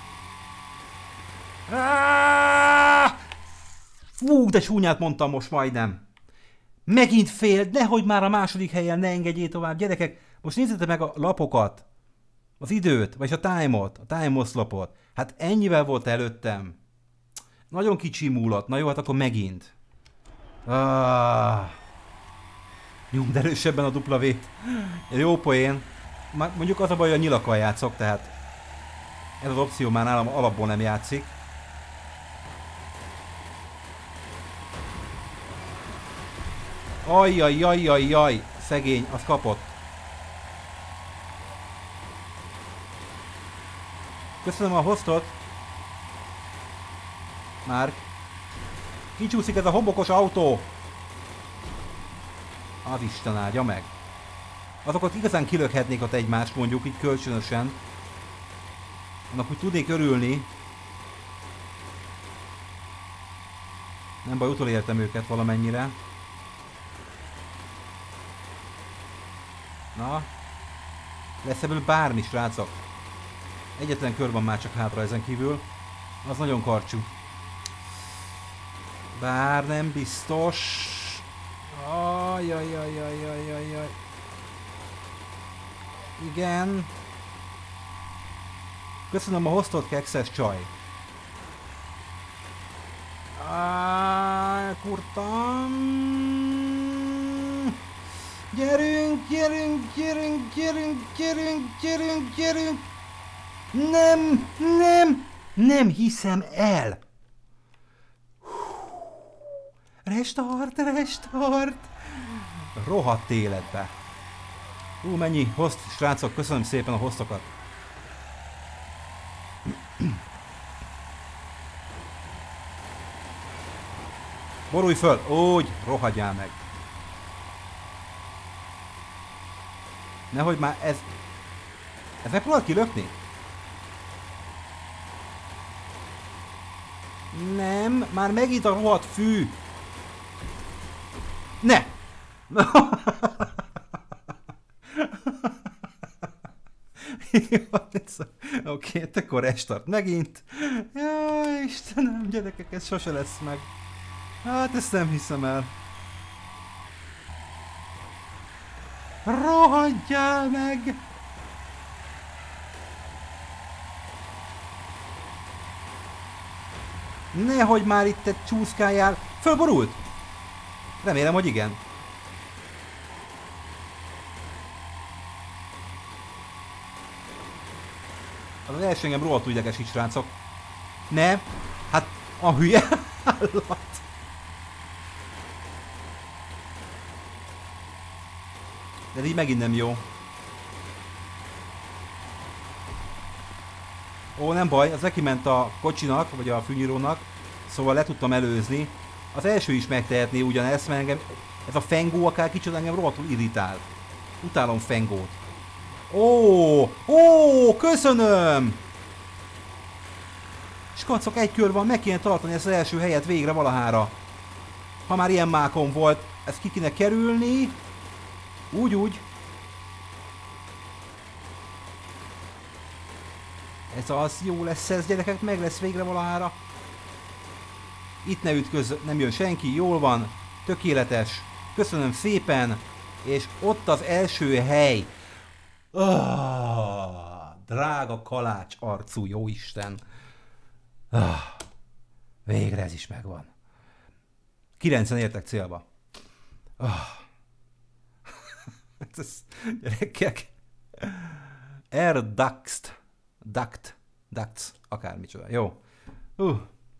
Fú, de csúnyát mondtam most majdnem. Megint fél, nehogy már a második helyen ne engedjél tovább. Gyerekek, most nézzétek meg a lapokat. Az időt, vagy a time-ot, a time oszlopot. Hát ennyivel volt előttem. Nagyon kicsi múlott. Na jó, hát akkor megint. Ah. Nyomd erősebben a dupla V-t. Jó poén. Mondjuk az a baj, hogy a nyilakkal játszok, tehát ez az opció már nálam alapból nem játszik. Ajjajjajjajjaj, szegény, az kapott. Köszönöm a hostot. Márk. Kicsúszik ez a homokos autó. Az Isten áldja meg. Azokat igazán kilökhetnék ott egymást, mondjuk így kölcsönösen. Annak úgy tudnék örülni. Nem baj, utolértem őket valamennyire. Na. Lesz ebből bármi, srácok. Egyetlen kör van már csak hátra ezen kívül. Az nagyon karcsú. Bár nem biztos. Ajjajjajjajjajjajjaj. Igen. Köszönöm a hostot, kekszes csaj. Áááá, kurtam. Gyerünk, gyerünk, gyerünk, gyerünk, gyerünk, gyerünk, gyerünk. Nem, nem, nem hiszem el. Restart, restart. Rohadt életbe. Ú, mennyi host, srácok, köszönöm szépen a hostokat. Borulj föl, úgy, rohadjál meg. Nehogy már ez... Ez megpróbál kilökni? Nem, már megint a rohadt fű. Ne! Oké, okay, akkor restart megint. Jaj, Istenem, gyerekek, ez sose lesz meg. Hát ezt nem hiszem el. Rohadjál meg! Nehogy már itt te csúszkáljál. Fölborult? Remélem, hogy igen. Az első engem rohadtul idegesít, srácok. Ne! Hát a hülye állat! De így megint nem jó. Ó, nem baj, az neki ment a kocsinak, vagy a fűnyírónak, szóval le tudtam előzni. Az első is megtehetné ugyanezt, mert engem ez a fengó akár kicsit engem rohadtul irritál. Utálom fengót. Ó, ó, köszönöm! Skacok, egy kör van, meg kéne tartani ezt az első helyet végre valahára. Ha már ilyen mákon volt, ezt ki kéne kerülni. Úgy, úgy. Ez az, jó lesz ez, gyerekek, meg lesz végre valahára. Itt ne ütközz, nem jön senki, jól van, tökéletes. Köszönöm szépen, és ott az első hely. Oh, drága kalács arcú, jóisten. Oh, végre ez is megvan. kilencen értek célba. Oh. Ez, gyerekek. Erdaxt. Duct. Ducts. Akármicsoda. Jó. Uh.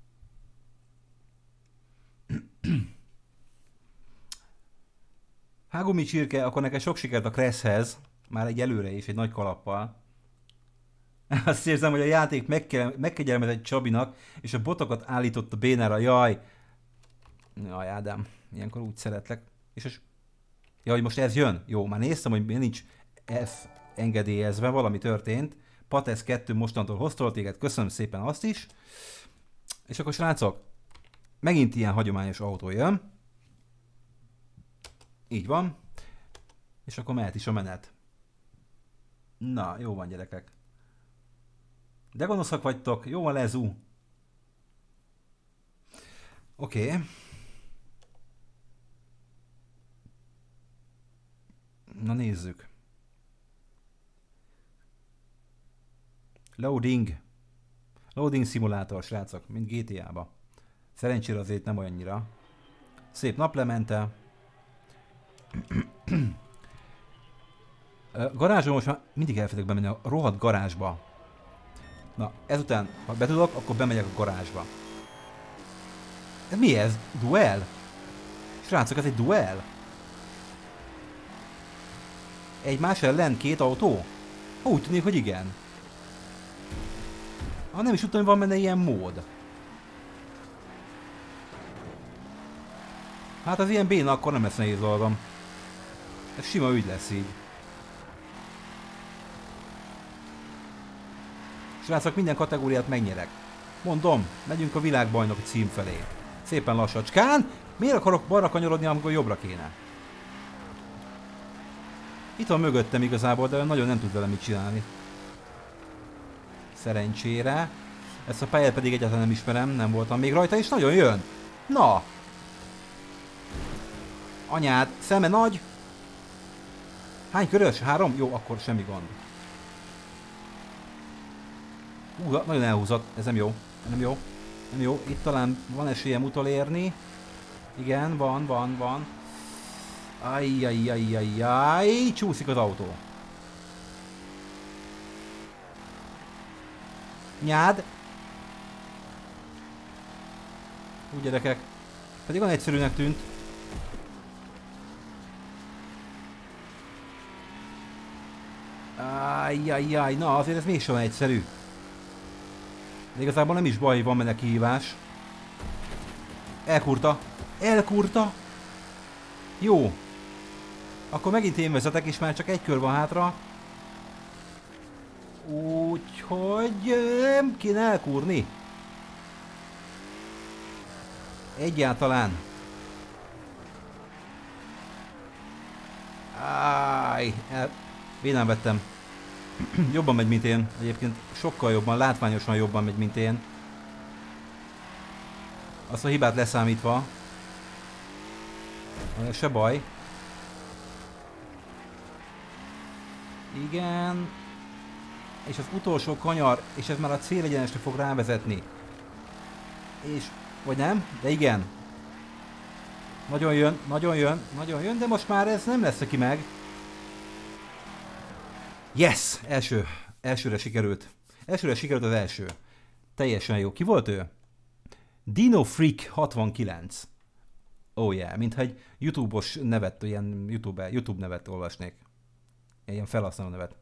Hágumi csirke, akkor neked sok sikert a Cresshez. Már egy előre is, egy nagy kalappal. Azt érzem, hogy a játék megkegyelmezett Csabinak, és a botokat állított a bénára. Jaj. Jaj, Ádám. Ilyenkor úgy szeretlek. És az... Ja, hogy most ez jön? Jó, már néztem, hogy nincs F engedélyezve, valami történt. Patesz kettő mostantól hoztol téged, köszönöm szépen azt is. És akkor srácok, Megint ilyen hagyományos autó jön. Így van. És akkor mehet is a menet. Na, jó van, gyerekek. De gonoszak vagytok. Jó van, lezú. Oké. Okay. Na nézzük. Loading. Loading szimulátor, srácok, mint gé té á-ba. Szerencsére azért nem olyannyira. Szép naplemente. Garázsban most már mindig elfelejtek bemenni a rohadt garázsba. Na, ezután, ha betudok, akkor bemegyek a garázsba. Ez mi ez? Duel? Srácok, ez egy duel? Egymás ellen két autó? Úgy tűnik, hogy igen. Ha nem is tudtam, hogy van benne ilyen mód. Hát az ilyen béna, akkor nem lesz nehéz dolgom. Ez sima ügy lesz így. Srácok, minden kategóriát megnyerek. Mondom, megyünk a világbajnoki cím felé. Szépen lassacskán. Miért akarok balra kanyarodni, amikor jobbra kéne? Itt van mögöttem igazából, de nagyon nem tud vele mit csinálni. Szerencsére. Ezt a pályát pedig egyáltalán nem ismerem, nem voltam még rajta, és nagyon jön. Na! Anyád, szeme nagy. Hány körös? Három? Jó, akkor semmi gond. Hú, nagyon elhúzott. Ez nem jó. Nem jó. Nem jó. Itt talán van esélyem utolérni. Igen, van, van, van. Ajjajjajjajjaj, csúszik az autó. Nyád. Úgy, gyerekek. Pedig olyan egyszerűnek tűnt. Ajjajjaj, na azért ez mégsem egyszerű. De igazából nem is baj, hogy van benne kihívás. Elkurta. Elkurta. Jó. Akkor megint én vezetek, és már csak egy kör van hátra. Úgyhogy kéne elkúrni. Egyáltalán. Áj, el... Vénán vettem. Jobban megy, mint én. Egyébként sokkal jobban, látványosan jobban megy, mint én. Azt a hibát leszámítva. Se baj. Igen. És az utolsó kanyar, és ez már a célegyenesre fog rávezetni. És, vagy nem? De igen. Nagyon jön, nagyon jön, nagyon jön, de most már ez nem lesz neki meg. Yes! Első. Elsőre sikerült. Elsőre sikerült az első. Teljesen jó. Ki volt ő? Dino Freak hatvankilenc. Oh yeah, mintha egy YouTube-os nevet, ilyen YouTube, YouTube nevet olvasnék. Ilyen felhasználó nevet.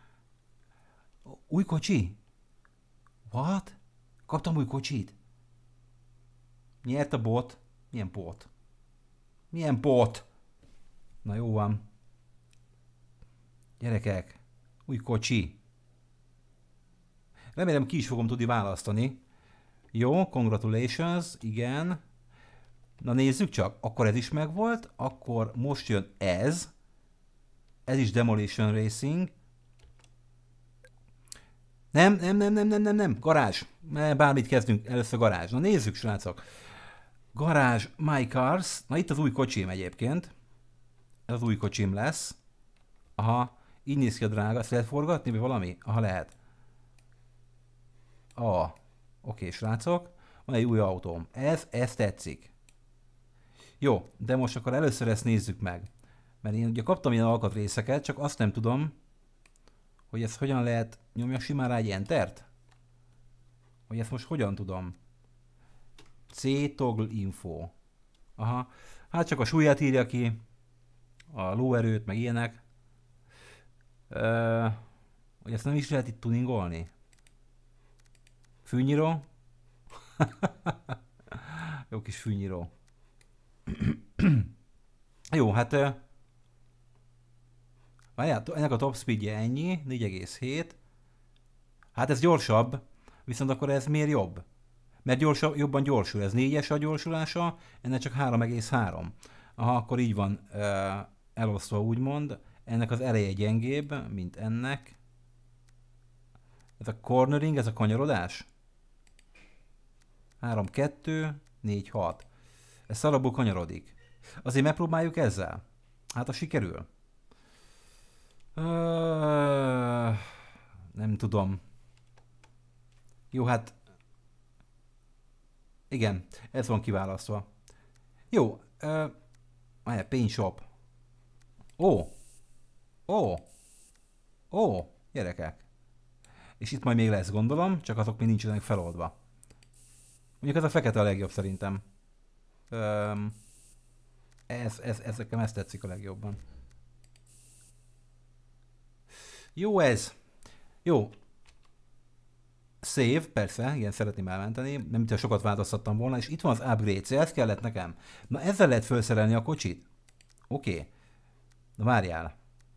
Új kocsi? What? Kaptam új kocsit? Nyert a bot? Milyen bot? Milyen bot? Na jó van. Gyerekek, új kocsi. Remélem ki is fogom tudni választani. Jó, congratulations, igen. Na nézzük csak, akkor ez is megvolt, akkor most jön ez. Ez is Demolition Racing. Nem, nem, nem, nem, nem, nem, nem, garázs. Bármit kezdünk, először garázs. Na nézzük, srácok. Garázs, My Cars. Na itt az új kocsim egyébként. Ez az új kocsim lesz. Aha, így néz ki a drága. Ezt lehet forgatni, vagy valami? Aha, lehet. Ah, oké, srácok. Van egy új autóm. Ez, ez tetszik. Jó, de most akkor először ezt nézzük meg. Mert én ugye kaptam ilyen alkatrészeket, csak azt nem tudom, hogy ezt hogyan lehet, nyomja simán rá egy Entert? Hogy ezt most hogyan tudom? C toggle info. Aha, hát csak a súlyát írja ki, a lóerőt, meg ilyenek. Ö, hogy ezt nem is lehet itt tuningolni? Fűnyíró? Jó kis fűnyíró. Jó, hát... Várjál, ennek a top speedje ennyi, négy egész hét. Hát ez gyorsabb, viszont akkor ez miért jobb? Mert gyorsa, jobban gyorsul. Ez négyes a gyorsulása, ennek csak három egész három. Aha, akkor így van uh, elosztva úgymond. Ennek az ereje gyengébb, mint ennek. Ez a cornering, ez a kanyarodás. három kettő, négy hat. Ez szarabul kanyarodik. Azért megpróbáljuk ezzel. Hát a sikerül. Uh, nem tudom. Jó, hát... Igen, ez van kiválasztva. Jó. Uh, Paint shop. Ó. Ó. Ó. Gyerekek. És itt majd még lesz, gondolom, csak azok még nincsenek feloldva. Mondjuk ez a fekete a legjobb szerintem. Um, ez, ez, ez, nekem ez tetszik a legjobban. Jó ez. Jó. Save, persze, igen, szeretném elmenteni. Nem mintha sokat változtattam volna, és itt van az upgrade, ez kellett nekem. Na ezzel lehet felszerelni a kocsit. Oké. Okay. Na várjál.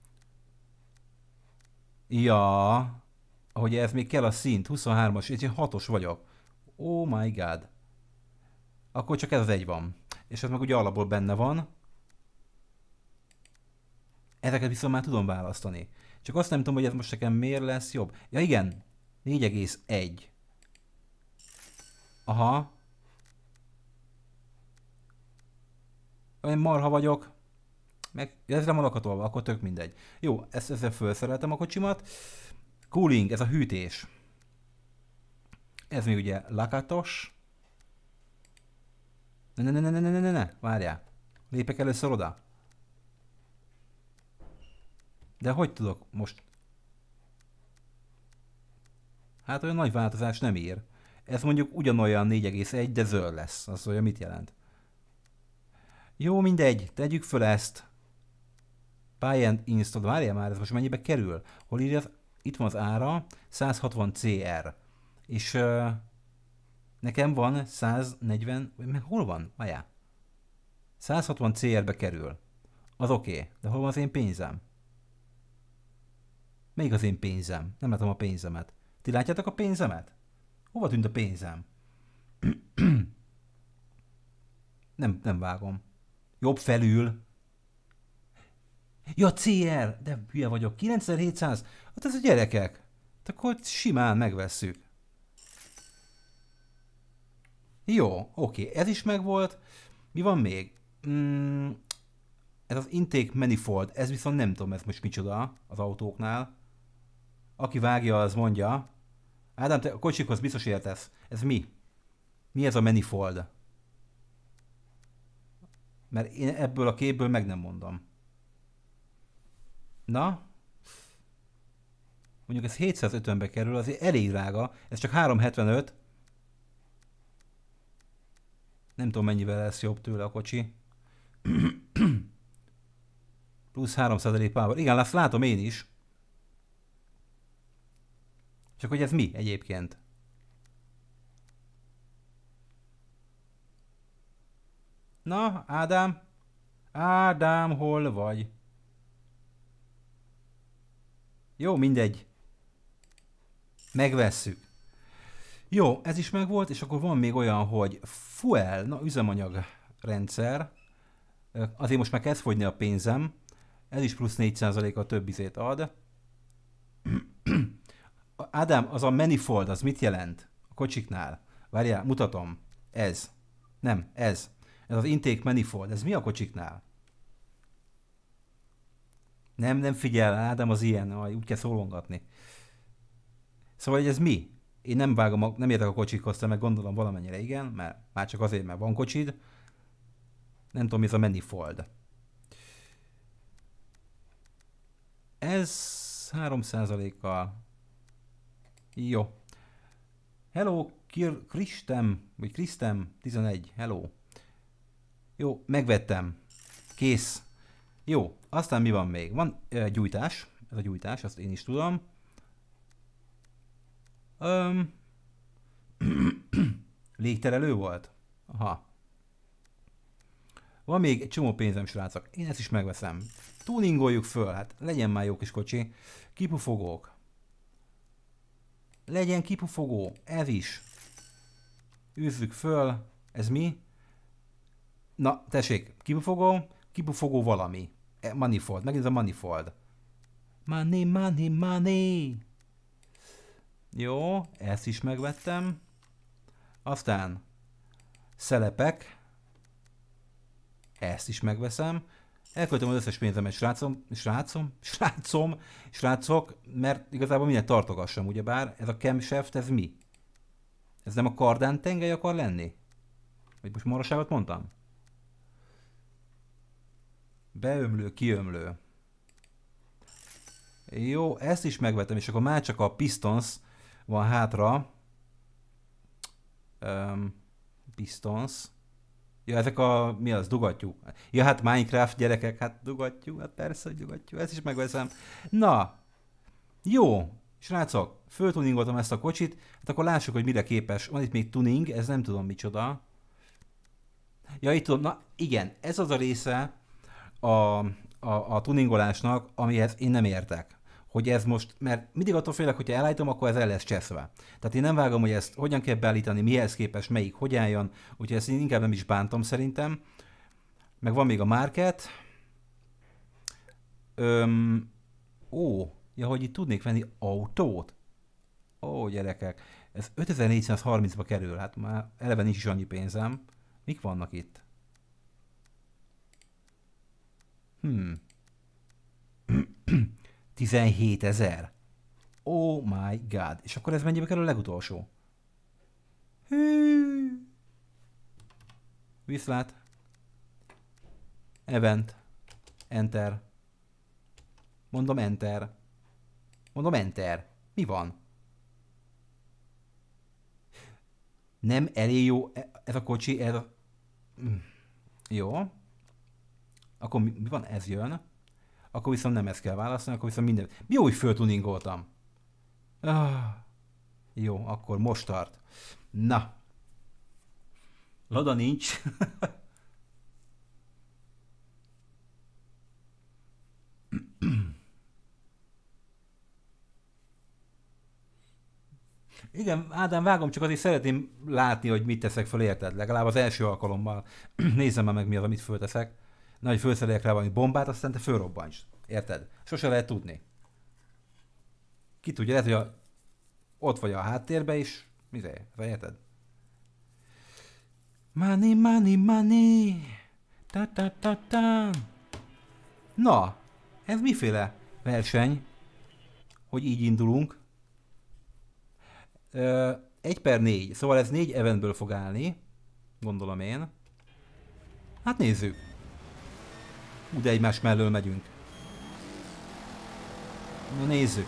Ja, ahogy ez még kell a szint, huszonhármas, és én hatos vagyok. Oh my god. Akkor csak ez az egy van. És ez meg ugye alapból benne van. Ezeket viszont már tudom választani. Csak azt nem tudom, hogy ez most nekem miért lesz jobb. Ja igen, négy egész egy. Aha. Olyan marha vagyok. Meg ezre van lakatolva, akkor tök mindegy. Jó, ezt ezzel felszereltem a kocsimat. Cooling, ez a hűtés. Ez még ugye lakatos. Ne, ne, ne, ne, ne, ne, ne, ne, várjál. Lépek először oda. De hogy tudok most? Hát olyan nagy változás nem ír. Ez mondjuk ugyanolyan négy egész egy, de zöld lesz. Az olyan mit jelent? Jó, mindegy, tegyük föl ezt. Buy and install. Várjál már, ez most mennyibe kerül? Hol írja? Itt van az ára, száz hatvan cé er. És uh, nekem van száz negyven, meg hol van? Várjál. száz hatvan cé er-be kerül. Az oké, okay. De hol van az én pénzem? Még az én pénzem? Nem látom a pénzemet. Ti látjátok a pénzemet? Hova tűnt a pénzem? nem, nem vágom. Jobb felül. Ja, cé er! De hülye vagyok. kilencezer-hétszáz. Hát ez a gyerekek. Hát akkor simán megvesszük. Jó, oké. Ez is megvolt. Mi van még? Mm, ez az intake manifold. Ez viszont nem tudom, ez most micsoda az autóknál. Aki vágja, az mondja. Ádám, te a kocsikhoz biztos értesz. Ez mi? Mi ez a manifold? Mert én ebből a képből meg nem mondom. Na? Mondjuk ez hétszázötvenbe kerül, azért elég drága. Ez csak háromszázhetvenöt. Nem tudom, mennyivel lesz jobb tőle a kocsi. Plusz három százalék power. Igen, azt látom én is. Csak hogy ez mi egyébként? Na, Ádám? Ádám, hol vagy? Jó, mindegy. Megvesszük. Jó, ez is megvolt, és akkor van még olyan, hogy fuel, na üzemanyag rendszer. Azért most már kezd fogyni a pénzem. Ez is plusz négy százaléka több izét ad. Ádám, az a manifold, az mit jelent? A kocsiknál. Várjál, mutatom. Ez. Nem, ez. Ez az intake manifold. Ez mi a kocsiknál? Nem, nem figyel, Ádám, az ilyen, úgy kell szólongatni. Szóval, hogy ez mi? Én nem vágom, a, nem értek a kocsikhoz, meg gondolom valamennyire igen, mert már csak azért, mert van kocsid. Nem tudom, mi ez a manifold. Ez három százalékkal. Jó. Hello, Kir Kristem, vagy Kristem tizenegy, hello. Jó, megvettem. Kész. Jó, aztán mi van még? Van uh, gyújtás, ez a gyújtás, azt én is tudom. Um, légterelő volt? Aha. Van még egy csomó pénzem, srácok. Én ezt is megveszem. Tuningoljuk föl, hát legyen már jó kis kocsi. Kipufogók. Legyen kipufogó, ez is. Űzzük föl. Ez mi? Na, tessék, kipufogó, kipufogó valami. E, manifold, megint ez a manifold. Money, money, money. Jó, ezt is megvettem. Aztán szelepek. Ezt is megveszem. Elköltöm az összes pénzemet, srácom, srácom, srácom, srácok, mert igazából mindent tartogassam, ugyebár ez a camshaft, ez mi? Ez nem a kardán tengely akar lenni? Vagy most maraságot mondtam? Beömlő, kiömlő. Jó, ezt is megvettem, és akkor már csak a pistons van hátra. Um, pistons. Ja, ezek a, mi az, dugattyú. Ja, hát Minecraft gyerekek, hát dugattyú, hát persze, hogy dugattyú, ezt is megveszem. Na, jó, srácok, föltuningoltam ezt a kocsit, hát akkor lássuk, hogy mire képes. Van itt még tuning, ez nem tudom micsoda. Ja, itt tudom, na igen, ez az a része a, a, a tuningolásnak, amihez én nem értek. Hogy ez most, mert mindig attól félek, hogyha elállítom, akkor ez el lesz cseszve. Tehát én nem vágom, hogy ezt hogyan kell beállítani, mihez képest, melyik, hogy álljon, úgyhogy ezt én inkább nem is bántom szerintem. Meg van még a market. Öm, ó, ja, hogy itt tudnék venni autót. Ó, gyerekek, ez ötezer-négyszázharmincba kerül, hát már eleve nincs is annyi pénzem. Mik vannak itt? Hmm. tizenhétezer. Oh my god. És akkor ez mennyibe kerül a legutolsó? Hű. Viszlát. Event. Enter. Mondom enter. Mondom enter. Mi van? Nem elég jó ez a kocsi, ez a... Jó. Akkor mi, mi van? Ez jön. Akkor viszont nem ezt kell választani, akkor viszont minden... Jó, hogy föltuningoltam. Ah, jó, akkor most tart. Na. Lada nincs. Igen, Ádám, vágom, csak azért szeretném látni, hogy mit teszek föl, érted? Legalább az első alkalommal. Nézzem már meg, mi az, amit fölteszek. Na, hogy fölszereljek rá valami bombát, aztán te fölrobbantsd. Érted? Sose lehet tudni. Ki tudja, lehet, hogy a... ott vagy a háttérbe is. Mizé? Érted? Money, money, money. Ta ta ta ta. Na, ez miféle verseny, hogy így indulunk? Ö, egy per négy, szóval ez négy eventből fog állni, gondolom én. Hát nézzük. Ú, de egymás mellől megyünk. Na nézzük.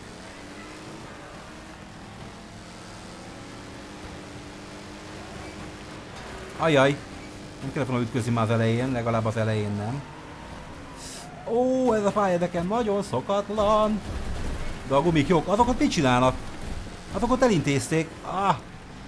Ajaj, nem kellett volna ütközni már az elején, legalább az elején nem. Ó, ez a pálya nekem nagyon szokatlan. De a gumik jók, azokat mit csinálnak? Azokat elintézték. Ah.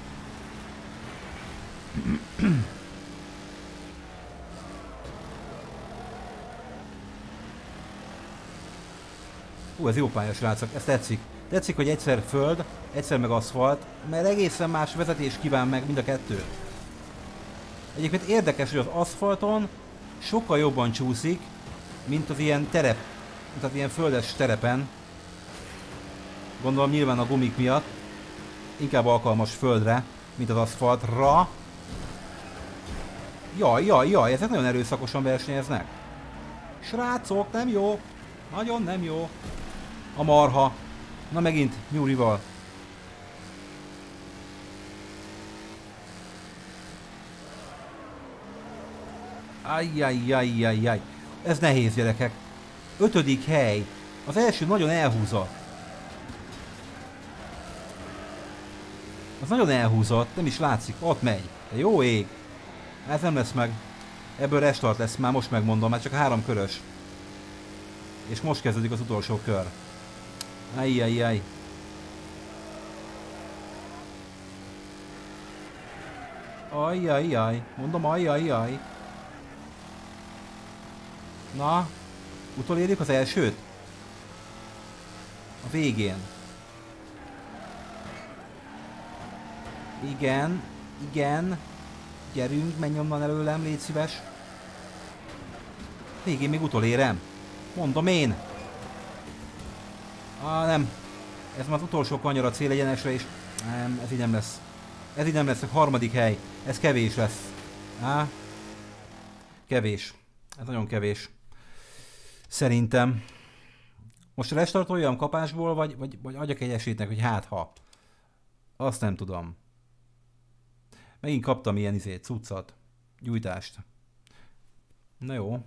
Hú, ez jó pálya, srácok, ez tetszik. Tetszik, hogy egyszer föld, egyszer meg aszfalt, mert egészen más vezetés kíván meg mind a kettő. Egyébként érdekes, hogy az aszfalton sokkal jobban csúszik, mint az ilyen terep, mint az ilyen földes terepen. Gondolom nyilván a gumik miatt inkább alkalmas földre, mint az aszfaltra. Jaj, jaj, jaj, ezek nagyon erőszakosan versenyeznek. Srácok, nem jó. Nagyon nem jó. A marha. Na megint, Nyúrival. Ajjajjajjajjaj. Ez nehéz, gyerekek. Ötödik hely. Az első nagyon elhúzott. Az nagyon elhúzott, nem is látszik, ott megy. De jó ég. Ez nem lesz meg. Ebből restart lesz, már most megmondom, már csak három körös. És most kezdődik az utolsó kör. Ajjajjaj. Ajjajjaj. Mondom ajjajjaj. Na, utolérjük az elsőt? A végén. Igen. Igen. Gyerünk, menj onnan előlem, légy szíves. Végén még utolérem. Mondom én. Á, nem. Ez már az utolsó kanyar a célegyenesre, és nem, ez így nem lesz. Ez így nem lesz, a harmadik hely. Ez kevés lesz. Á. Kevés. Ez nagyon kevés. Szerintem. Most restartoljam kapásból, vagy, vagy, vagy adjak egy esélyt neki, hogy hát ha. Azt nem tudom. Megint kaptam ilyen izét, cuccat. Gyújtást. Na jó.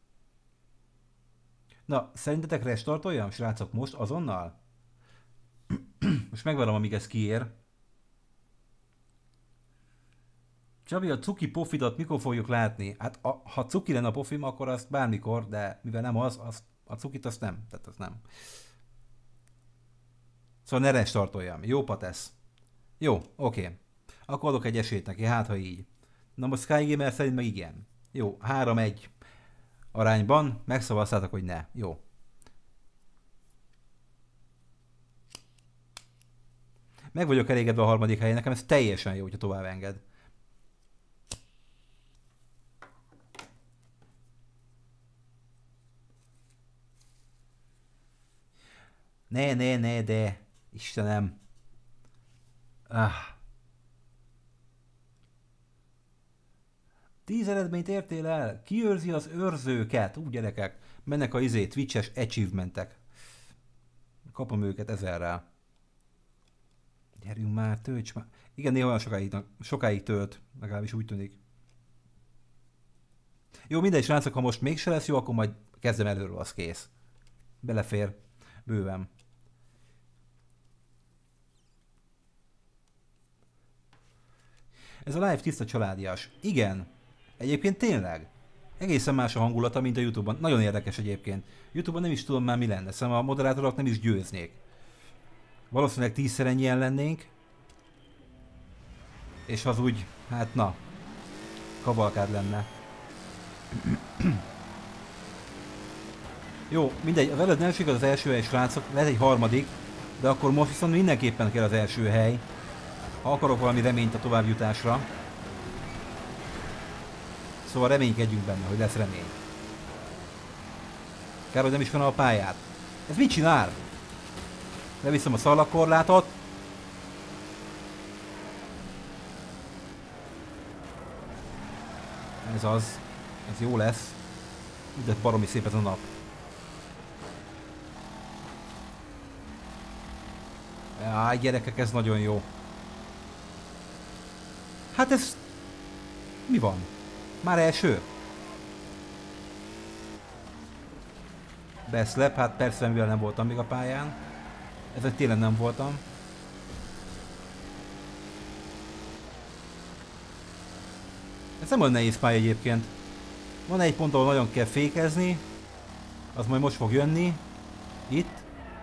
Na, szerintetek restartoljam, srácok, most azonnal? Most megvárom, amíg ez kiér. Csabi, a cuki pofidat mikor fogjuk látni? Hát a, ha cuki lenne a pofim, akkor azt bármikor, de mivel nem az, az a cukit azt nem. Tehát az nem. Szóval ne restartoljam. Jó patesz. Jó, oké. Okay. Akkor adok egy esélyt neki, hát ha így. Na most Skygamer szerint meg igen. Jó, három egy arányban megszavaztátok, hogy ne. Jó. Meg vagyok elégedve a harmadik helyen, nekem ez teljesen jó, hogyha tovább enged. Ne, ne, ne, de. Istenem. Ah. Tíz eredményt értél el? Kiőrzi az őrzőket? Úgy gyerekek. Mennek a izé Twitch-es achievementek. Kapom őket ezerrel. Gyerünk már, tölts már. Igen, néha olyan sokáig, sokáig tölt. Legalábbis úgy tűnik. Jó, mindegy, srácok, ha most mégse lesz jó, akkor majd kezdem előről, az kész. Belefér. Bőven. Ez a live tiszta családias. Igen. Egyébként tényleg. Egészen más a hangulata, mint a YouTube-on. Nagyon érdekes egyébként. YouTube-on nem is tudom már mi lenne, szóval a moderátorok nem is győznék. Valószínűleg tízszer ennyien lennénk. És az úgy, hát na, kavalkád lenne. Jó, mindegy, az előtt nem sikerült az első hely, srácok, lehet egy harmadik, de akkor most viszont mindenképpen kell az első hely, ha akarok valami reményt a továbbjutásra. Szóval reménykedjünk benne, hogy lesz remény. Kár, hogy nem is van a pályát. Ez mit csinál? Leviszem a szalagkorlátot. Ez az. Ez jó lesz. De baromi szép ez a nap. Áj, gyerekek, ez nagyon jó. Hát ez... Mi van? Már első? Beszlep, hát persze, mivel nem voltam még a pályán. Ezek tényleg nem voltam. Ez nem olyan nehéz pálya egyébként. Van egy pont, ahol nagyon kell fékezni. Az majd most fog jönni. Itt.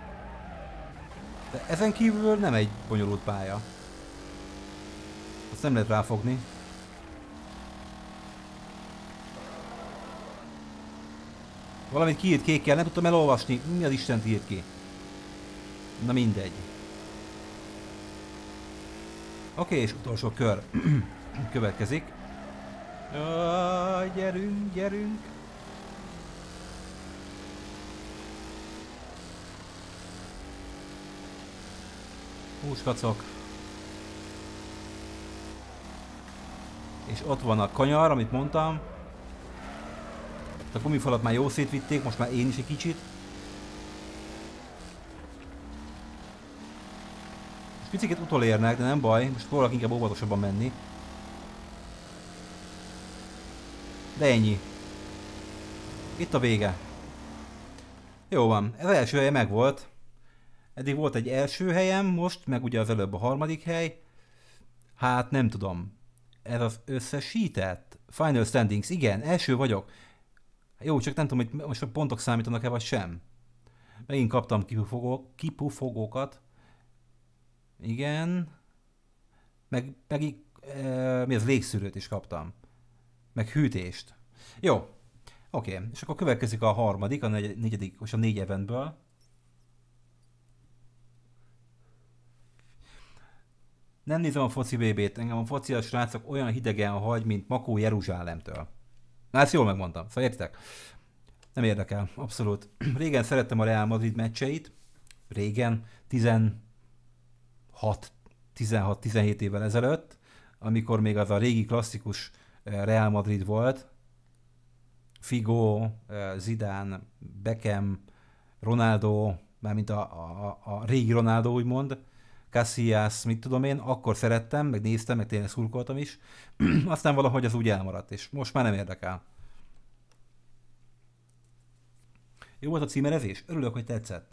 De ezen kívül nem egy bonyolult pálya. Azt nem lehet ráfogni. Valamit kiírt kékkel, nem tudtam elolvasni. Mi az Istent írt ki? Na mindegy. Oké, és utolsó kör következik. Jaj, gyerünk, gyerünk. Húskacok. És ott van a kanyar, amit mondtam. A gumifalat már jó szétvitték, most már én is egy kicsit. Most picit utolérnek, de nem baj, most fogok inkább óvatosabban menni. De ennyi. Itt a vége. Jó van, ez első helye megvolt. Eddig volt egy első helyem, most meg ugye az előbb a harmadik hely. Hát nem tudom. Ez az összesített? Final standings, igen, első vagyok. Jó, csak nem tudom, hogy most a pontok számítanak-e vagy sem. Megint kaptam kipufogó, kipufogókat. Igen. Meg, meg e, mi az, légszűrőt is kaptam. Meg hűtést. Jó. Oké, okay. És akkor következik a harmadik, a negyedik, most a négy eventből. Nem nézem a foci bé bét, engem a foci a srácok olyan hidegen hagy, mint Makó Jeruzsálemtől. Na ezt jól megmondtam, szóval értitek? Nem érdekel, abszolút. Régen szerettem a Real Madrid meccseit, régen, tizenhat tizenhét évvel ezelőtt, amikor még az a régi klasszikus Real Madrid volt, Figo, Zidane, Beckham, Ronaldo, mármint a, a, a régi Ronaldo úgymond, Casillas, mit tudom én, akkor szerettem, meg néztem, meg tényleg szurkoltam is, aztán valahogy az úgy elmaradt, és most már nem érdekel. Jó volt a címerezés? Örülök, hogy tetszett.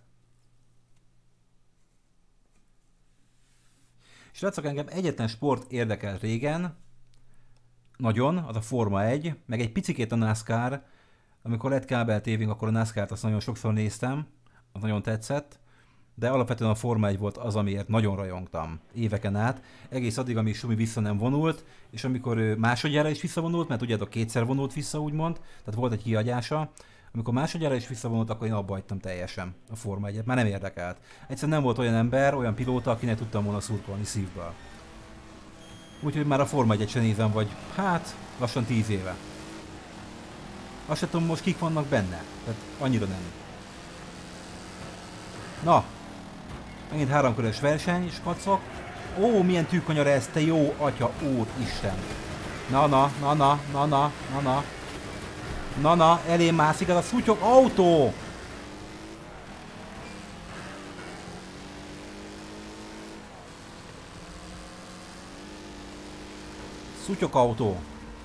És látszok, engem egyetlen sport érdekelt régen, nagyon, az a Forma egy, meg egy picikét a NASCAR, amikor lett kábel tévénk, akkor a NASCAR-t azt nagyon sokszor néztem, az nagyon tetszett, de alapvetően a Forma egy volt az, amiért nagyon rajongtam éveken át, egész addig, amíg Sumi vissza nem vonult, és amikor ő másodjára is visszavonult, mert ugye a kétszer vonult vissza, úgymond, tehát volt egy kiagyása, amikor másodjára is visszavonult, akkor én abba hagytam teljesen a Forma egyet, már nem érdekelt. Egyszerűen nem volt olyan ember, olyan pilóta, akinek tudtam volna szurkolni szívből. Úgyhogy már a Forma egyet sem nézem, vagy hát lassan tíz éve. Azt sem tudom most kik vannak benne, tehát annyira nem. Na, megint háromkörös verseny, skacok. Ó, milyen tűkanyar ez, te jó atya, úr Isten. Na, na, na, na, na, na, na, na. Na, na, elém mászik ez a szutyok autó! Szutyok autó.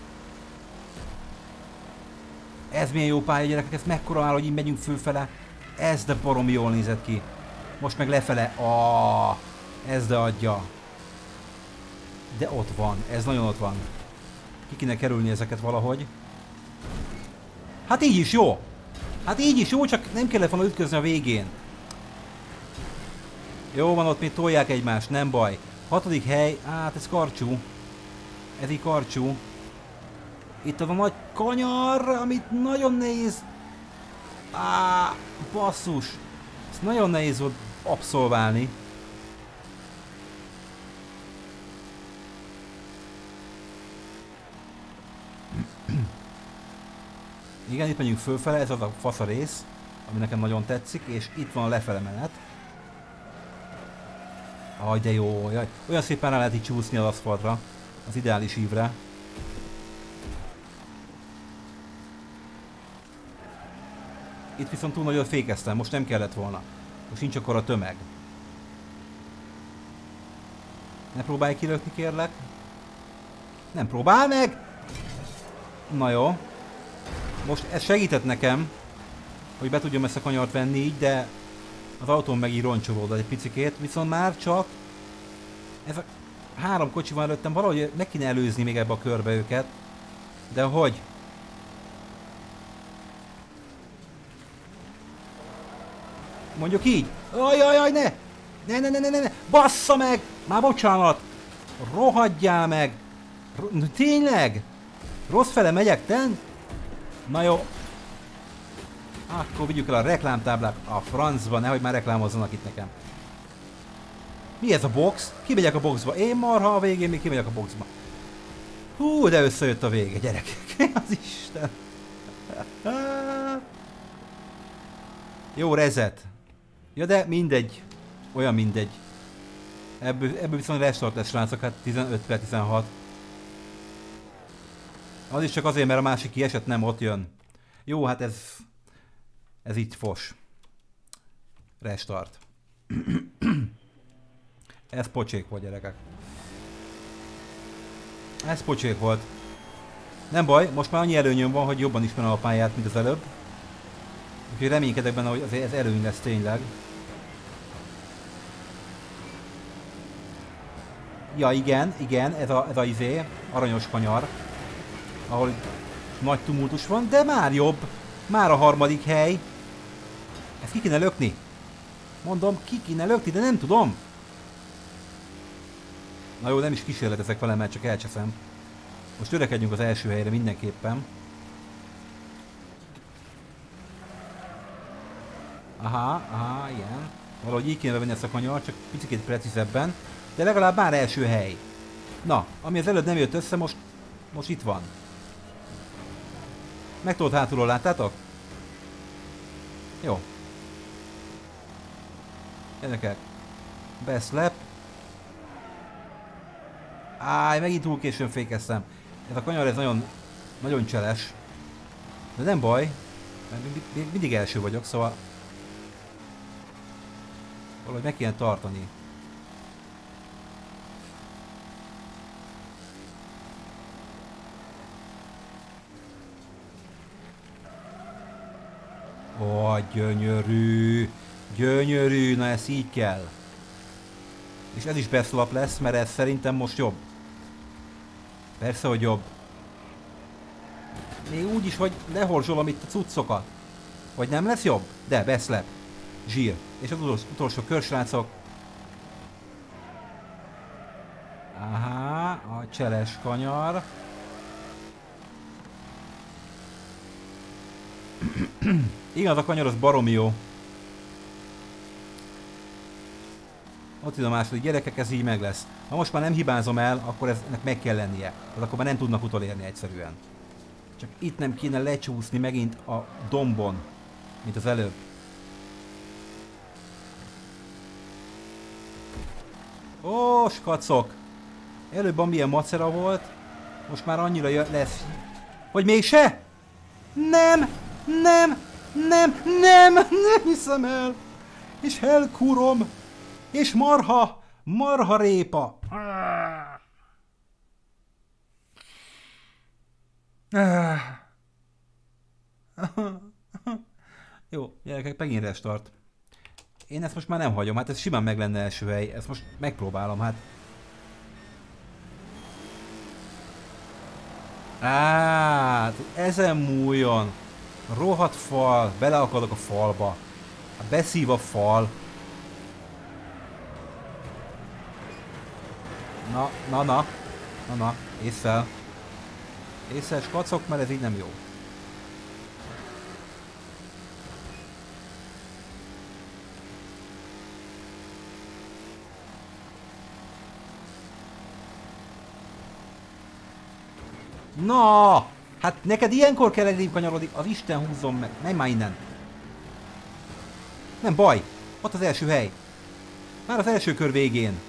Ez milyen jó pálya, gyerekek, ez mekkora áll, hogy így megyünk fölfele. Ez de baromi jól nézett ki. Most meg lefele. Ah, ez de adja. De ott van, ez nagyon ott van. Ki kéne kerülni ezeket valahogy. Hát így is jó. Hát így is jó, csak nem kellett volna ütközni a végén. Jó van, ott még tolják egymást, nem baj. Hatodik hely, hát ez karcsú. Ez így karcsú. Itt az a nagy kanyar, amit nagyon nehéz. Á, basszus. Ezt nagyon nehéz volt abszolválni. Igen, itt megyünk fölfele, ez az a fasz a rész, ami nekem nagyon tetszik, és itt van a lefele menet. Aj, de jó, jaj. Olyan szépen rá lehet így csúszni az aszfaltra, az ideális ívre. Itt viszont túl nagyot fékeztem, most nem kellett volna. Most nincs akkor a tömeg. Ne próbálj kilökni, kérlek. Nem próbál meg! Na jó. Most ez segített nekem, hogy be tudjam ezt a kanyart venni így, de az autón meg így roncsolódott egy picikét, viszont már csak ez a három kocsi van előttem, valahogy meg kéne előzni még ebbe a körbe őket. De hogy? Mondjuk így. Ajajaj, ne! Ne, ne, ne, ne, ne, ne! Bassza meg! Már bocsánat! Rohadjál meg! R tényleg? Rossz fele megyek, te? Na jó. Akkor vigyük el a reklámtáblát a francba, nehogy már reklámozzanak itt nekem. Mi ez a box? Kimegyek a boxba. Én marha a végén még kimegyek a boxba. Hú, de összejött a vége, gyerekek. Az Isten. Jó, rezet. Ja, de mindegy. Olyan mindegy. Ebből, ebből viszont restart lesz, srácok, hát tizenöt per tizenhat. Az is csak azért, mert a másik kiesett, nem ott jön. Jó, hát ez... Ez így fos. Restart. Ez pocsék volt, gyerekek. Ez pocsék volt. Nem baj, most már annyi előnyöm van, hogy jobban ismerem a pályát, mint az előbb. Úgyhogy reménykedek benne, hogy azért ez előny lesz tényleg. Ja, igen, igen, ez a, ez a izé, aranyos kanyar. Ahol nagy tumultus van, de már jobb. Már a harmadik hely. Ezt ki kéne lökni. Mondom, ki kéne lökni, de nem tudom. Na jó, nem is kísérletezek vele, mert csak elcseszem. Most törekedjünk az első helyre mindenképpen. Aha, aha, igen. Valahogy így kéne venni ezt a kanyar, csak picit precízebben. De legalább már első hely. Na, ami az előbb nem jött össze, most, most itt van. Meg tudod hátulról, láttátok? Jó. Gyerekek. Best lap. Áj, megint túl későn fékeztem. Ez a kanyar, ez nagyon, nagyon cseles. De nem baj, mert még mindig első vagyok, szóval valahogy meg kéne tartani. Ó, gyönyörű, gyönyörű, na ez így kell. És ez is best lap lesz, mert ez szerintem most jobb. Persze, hogy jobb. Még úgy is, hogy lehorzsolom itt a cuccokat. Vagy nem lesz jobb? De, best lap. Zsír. És az utolsó, utolsó kör, srácok. Aha, a cseles kanyar. Igen, az a kanyar az baromi jó. Ott így a második, gyerekek, ez így meg lesz. Ha most már nem hibázom el, akkor ennek meg kell lennie. Az akkor már nem tudnak utolérni egyszerűen. Csak itt nem kéne lecsúszni megint a dombon, mint az előbb. Ó, skacok! Előbb amilyen macera volt, most már annyira lesz. Vagy mégse? Nem! Nem! Nem! Nem! Nem hiszem el! És elkúrom! És marha! Marha répa! Jó, gyerekek, megint restart. Én ezt most már nem hagyom, hát ez simán meg lenne első hely, ezt most megpróbálom, hát. Á, ezen múljon. Rohadt fal, beleakadok a falba. Beszív a fal. Na, na, na. Na, na, észszel. Észszel, skacok, mert ez így nem jó. Na! Hát neked ilyenkor kell eddig kanyarodik, az Isten húzzon meg. Menj már innen. Nem baj. Ott az első hely. Már az első kör végén.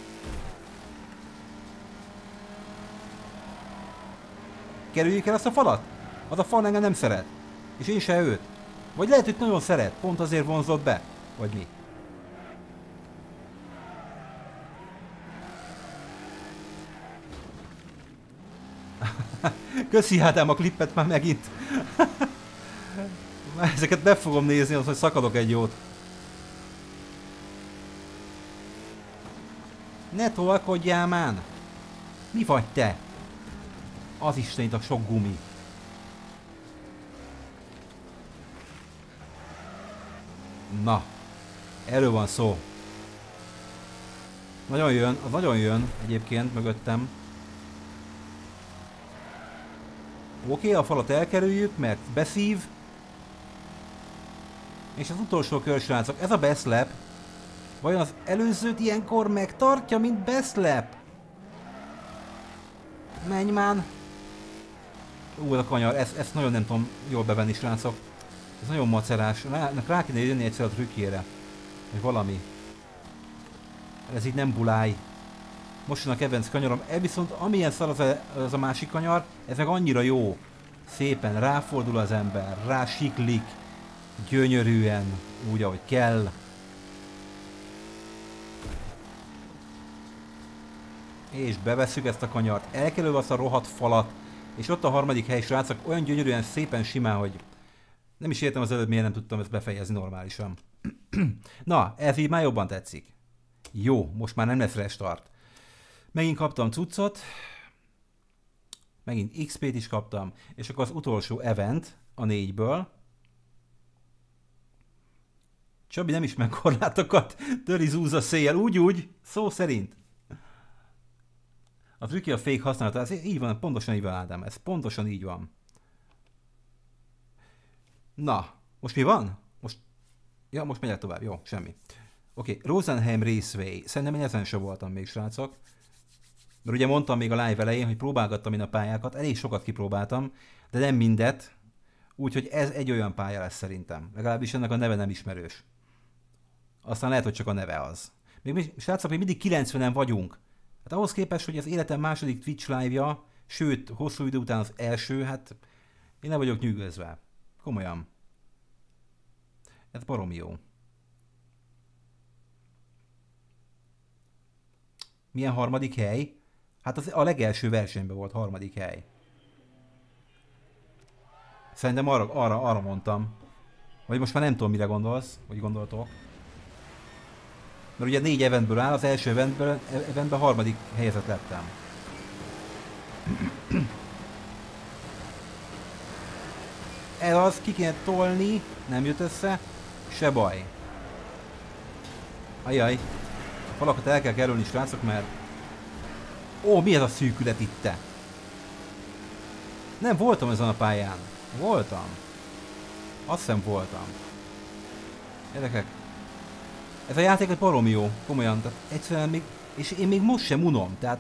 Kerüljük el azt a falat? Az a fal engem nem szeret. És én se őt. Vagy lehet, hogy nagyon szeret. Pont azért vonzott be. Vagy mi? Köszi Ádám a klippet már megint. Ezeket be fogom nézni, az, hogy szakadok egy jót. Ne tolkodjál már! Mi vagy te? Az Istenit a sok gumi. Na, erről van szó. Nagyon jön, az nagyon jön egyébként mögöttem. Oké, okay, a falat elkerüljük, mert beszív. És az utolsó kör, srácok, ez a best lap. Vajon az előzőt ilyenkor megtartja, mint best lap? Menj már! Ú, a kanyar, ezt, ezt nagyon nem tudom jól bevenni, srácok. Ez nagyon macerás. Rá, rá kéne jönni egyszer a trükkjére. Vagy valami. Ez így nem buláj. Most jön a kedvenc kanyarom. E viszont amilyen szar az a, az a másik kanyar, ez meg annyira jó. Szépen ráfordul az ember, rásiklik. Gyönyörűen, úgy ahogy kell. És bevesszük ezt a kanyart. Elkerülve azt a rohadt falat. És ott a harmadik hely, srácok, olyan gyönyörűen szépen simán, hogy nem is értem az előbb, miért nem tudtam ezt befejezni normálisan. Na, ez így már jobban tetszik. Jó, most már nem lesz restart. Megint kaptam cuccot. Megint iksz pét is kaptam. És akkor az utolsó event a négyből. Csabi nem ismer korlátokat. Töri zúz széjjel. Úgy-úgy, szó szerint. A trükkje a fék használata. Ez így van, pontosan így van, Ádám. Ez pontosan így van. Na, most mi van? Most... Ja, most megyek tovább. Jó, semmi. Oké, okay, Rosenheim Raceway. Szerintem én ezen sem voltam még, srácok. Mert ugye mondtam még a live elején, hogy próbálgattam én a pályákat, elég sokat kipróbáltam, de nem mindet. Úgyhogy ez egy olyan pálya lesz szerintem. Legalábbis ennek a neve nem ismerős. Aztán lehet, hogy csak a neve az. Még mi, srácok, még mindig kilencvenen vagyunk. Hát ahhoz képest, hogy az életem második Twitch live-ja, sőt, hosszú idő után az első, hát én nem vagyok nyűgözve. Komolyan. Ez baromi jó. Milyen harmadik hely? Hát az a legelső versenyben volt harmadik hely. Szerintem arra, arra, arra mondtam. Vagy most már nem tudom, mire gondolsz, vagy gondoltok. Mert ugye négy eventből áll, az első eventből, eventben harmadik helyezett lettem. Ez az, ki kéne tolni, nem jött össze, se baj. Ajaj, a falakat el kell kerülni, srácok, mert... Ó, mi ez a szűkület itte? Nem voltam ezen a pályán. Voltam. Azt hiszem voltam. Gyerekek. Ez a játék egy baromi jó, komolyan. Tehát egyszerűen még... És én még most sem unom, tehát...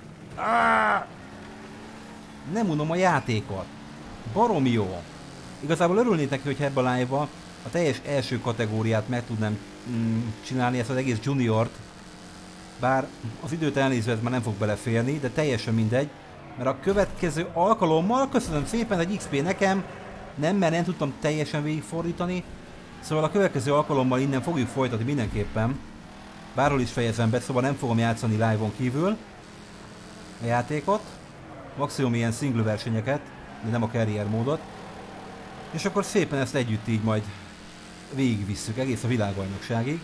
Nem unom a játékot. Baromi jó. Igazából örülnék neki, hogyha ebben a live-ba a teljes első kategóriát meg tudnám mm, csinálni, ezt az egész juniort. Bár az időt elnézve ez már nem fog beleférni, de teljesen mindegy. Mert a következő alkalommal, köszönöm szépen, egy iksz pé nekem, nem, mert nem tudtam teljesen végigfordítani. Szóval a következő alkalommal innen fogjuk folytatni mindenképpen. Bárhol is fejezem be, szóval nem fogom játszani live-on kívül a játékot. Maximum ilyen single versenyeket, de nem a carrier módot. És akkor szépen ezt együtt így majd végigvisszük egész a világbajnokságig.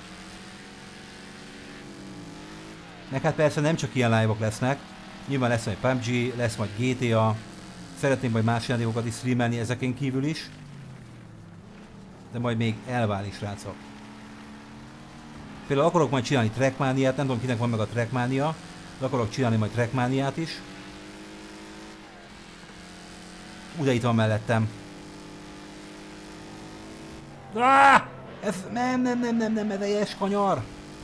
Meg hát persze nem csak ilyen live-ok lesznek. Nyilván lesz majd pé u bé gé, lesz majd gé té á. Szeretném majd más játékokat is streamelni ezeken kívül is. De majd még elválik, srácok. Például akarok majd csinálni Trackmaniát, nem tudom kinek van meg a Trackmania, de akarok csinálni majd Trackmaniát is. Ugye itt van mellettem. Ah! Ez nem, nem, nem, nem, nem, ez egy kanyar.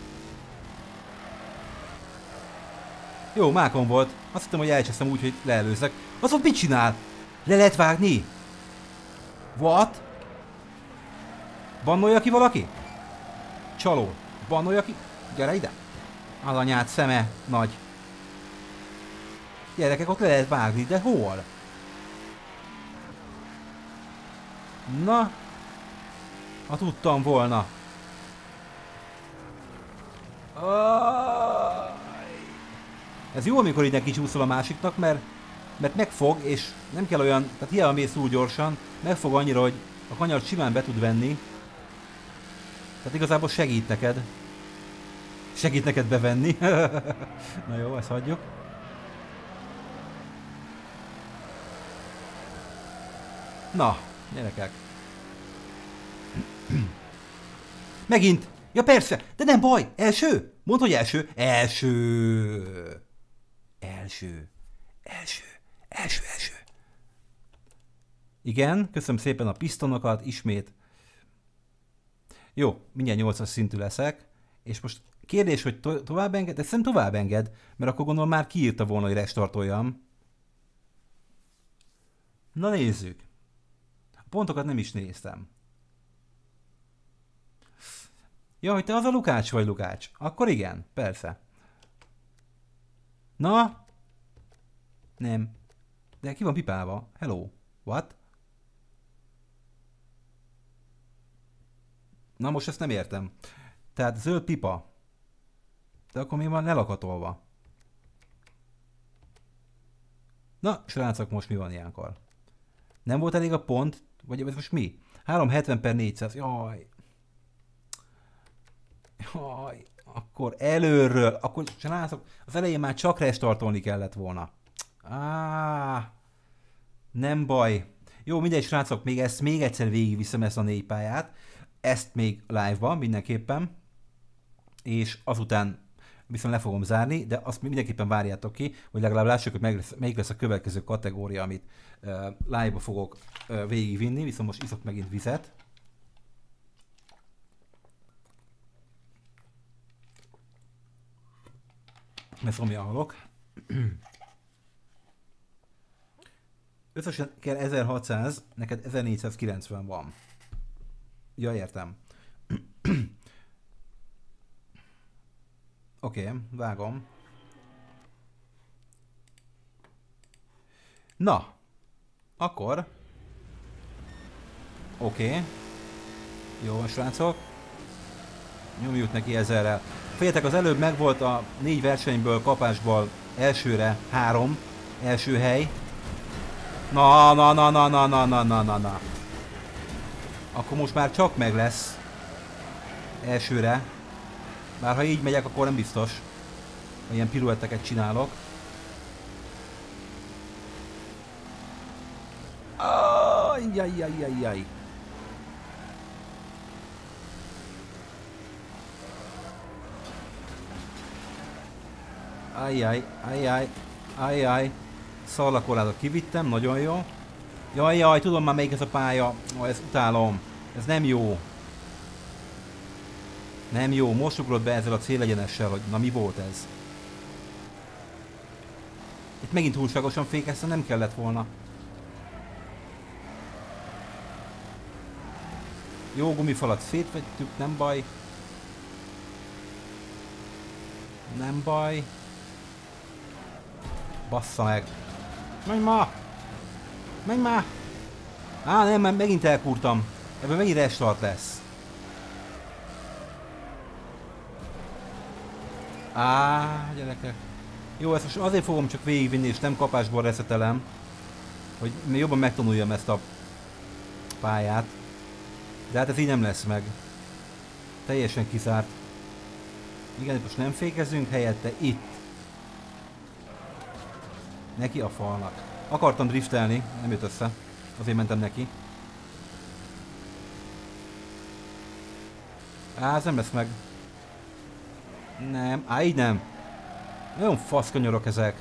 Jó, mákon volt. Azt hittem, hogy elcsesztem úgy, hogy leelőzek. Az ott mit csinál? Le lehet vágni? What? Bannolja ki valaki? Csaló. Bannolja ki? Gyere ide. Az anyád szeme nagy. Gyerekek, ott le lehet vágni, de hol? Na. Ha tudtam volna. Ez jó, amikor így kicsúszol a másiknak, mert, mert megfog, és nem kell olyan, tehát hiába mész túl gyorsan, megfog annyira, hogy a kanyart simán be tud venni. Tehát igazából segít neked. Segít neked bevenni. Na jó, ezt hagyjuk. Na, gyerekek. Megint! Ja persze, de nem baj! Első! Mondd, hogy első! Első! Első! Első! Első! Első! Igen, köszönöm szépen a pisztonokat, ismét. Jó, mindjárt nyolcas szintű leszek, és most kérdés, hogy to tovább enged? De szerintem tovább enged, mert akkor gondolom már kiírta volna, hogy restartoljam. Na nézzük. A pontokat nem is néztem. Ja, hogy te az a Lukács vagy, Lukács. Akkor igen, persze. Na? Nem. De ki van pipálva? Hello. What? Na most ezt nem értem. Tehát zöld pipa. De akkor mi van lelakatolva? Na, srácok, most mi van ilyenkor? Nem volt elég a pont? Vagy ez most mi? háromszázhetven per négyszáz. Jaj. Jaj. Akkor előről. Akkor srácok, az elején már csak restartolni kellett volna. Á, nem baj. Jó, mindegy, srácok, még ezt még egyszer végigviszem, ezt a négy pályát. Ezt még live-ban mindenképpen. És azután viszont le fogom zárni, de azt mindenképpen várjátok ki, hogy legalább lássuk, hogy meg lesz, melyik lesz a következő kategória, amit uh, live-ba fogok uh, végigvinni, viszont most iszok megint vizet. Mert szomjan halok. Összesen kell ezerhatszáz, neked ezernégyszázkilencven van. Ja, értem. Oké, okay, vágom. Na, akkor... Oké. Okay. Jó, srácok. Nyomjuk neki ezerrel. Féltek, az előbb megvolt a négy versenyből, kapásból elsőre három. Első hely. Na, na, na, na, na, na, na, na, na, na. Akkor most már csak meg lesz. Elsőre. Bár ha így megyek, akkor nem biztos. Ha ilyen piruetteket csinálok. Ajjajjajjajjaj. Ajjaj, ajjaj, ajjaj. Szarlakorlázat kivittem, nagyon jó. Jaj, jaj, tudom már melyik ez a pálya. Ó, ezt utálom. Ez nem jó. Nem jó, most ugrott be ezzel a célegyenessel, hogy na mi volt ez? Itt megint túlságosan fékeztem, nem kellett volna. Jó gumifalat szétvettük, nem baj. Nem baj. Bassza meg. Menj ma! Menj ma! Á, nem, mert megint elkúrtam. Ebből megint restart lesz. Á, gyerekek. Jó, ezt most azért fogom csak végigvinni, és nem kapásból reszetelem. Hogy jobban megtanuljam ezt a pályát. De hát ez így nem lesz meg. Teljesen kizárt. Igen, most nem fékezünk helyette, itt. Neki a falnak. Akartam driftelni, nem jött össze. Azért mentem neki. Á, ez nem lesz meg. Nem, á, így nem. Nagyon fasz kanyarok ezek.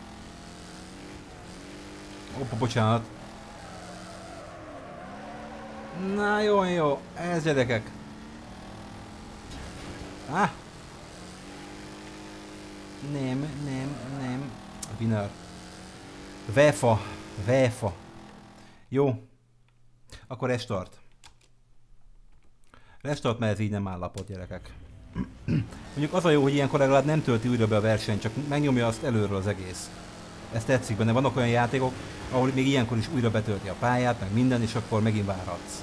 Hoppa, bocsánat. Na, jó, jó. Ez gyerekek. Á. Nem, nem, nem. A winner. Vefa. Vefa. Jó. Akkor restart. Restart, mert ez így nem állapot, gyerekek. Mondjuk az a jó, hogy ilyenkor legalább nem tölti újra be a versenyt, csak megnyomja azt előről az egész. Ez tetszik benne. Vannak olyan játékok, ahol még ilyenkor is újra betölti a pályát, meg minden, és akkor megint várhatsz.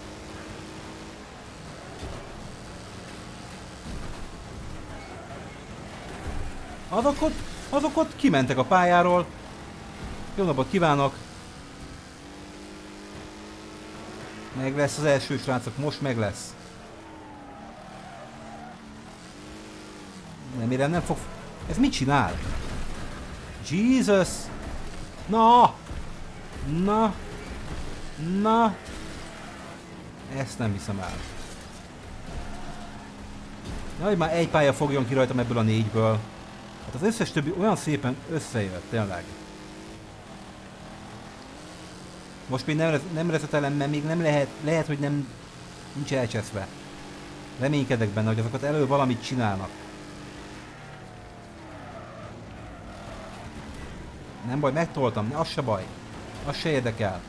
Azok ott, azok ott kimentek a pályáról. Jó napot kívánok! Meg lesz az első, srácok, most meg lesz. Remélem nem fog... Ez mit csinál? Jesus! Na! Na! Na! Ezt nem hiszem el. Jaj, már egy pálya fogjon ki rajtam ebből a négyből. Hát az összes többi olyan szépen összejött, tényleg. Most még nem, nem rezetelem, mert még nem lehet, lehet, hogy nem nincs elcseszve. Reménykedek benne, hogy azokat elő valamit csinálnak. Nem baj, megtoltam, az se baj. Az se érdekel.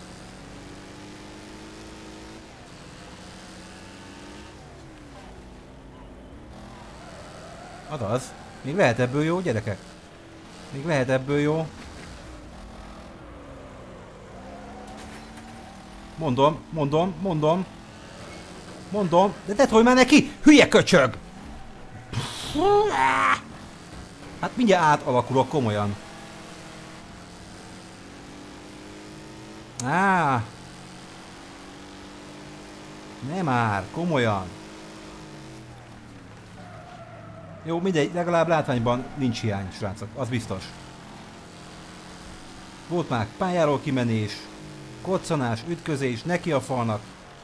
Azaz. Még lehet ebből jó, gyerekek? Még lehet ebből jó. Mondom, mondom, mondom. Mondom. De te tolj már neki! Hülye köcsög! Hát mindjárt átalakulok komolyan. Á! Nem már, komolyan. Jó, mindegy, legalább látványban nincs hiány, srácok, az biztos. Volt már pályáról kimenés, koccanás, ütközés, neki a falnak.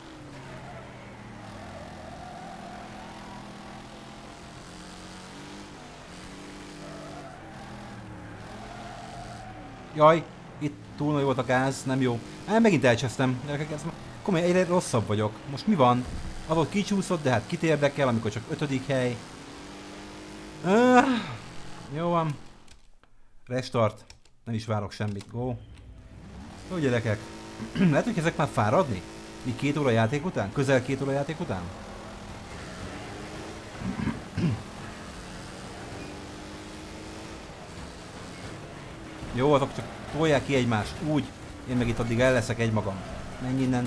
Jaj, itt túl nagy volt a gáz, nem jó. Á, megint elcsesztem. Komolyan, egyre rosszabb vagyok. Most mi van? Ahol kicsúszott, de hát kit érdekel, amikor csak ötödik hely. Ah, Jó van. Restart. Nem is várok semmit. Go. Jó gyerekek. Lehet, hogy ezek már fáradni? Mi két óra játék után? Közel két óra játék után? Jó, azok csak tolják ki egymást. Úgy. Én meg itt addig el leszek egymagam. Menj innen.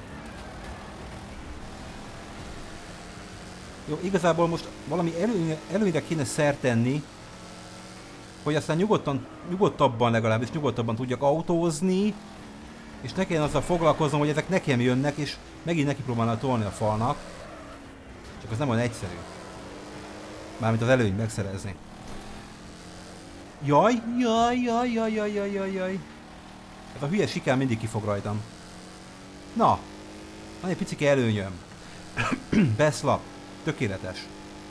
Jó, igazából most valami elő, előre kéne szert tenni, hogy aztán nyugodtan, nyugodtabban legalábbis nyugodtabban tudjak autózni, és ne kelljen azzal foglalkoznom, hogy ezek nekem jönnek, és megint neki próbálnak tolni a falnak. Csak az nem olyan egyszerű. Mármint az előnyt megszerezni. Jaj, jaj, jaj, jaj, jaj, jaj, jaj, jaj. Ez a hülye sikán mindig kifog rajtam. Na, van egy picike előnyöm. Beszlap. Tökéletes.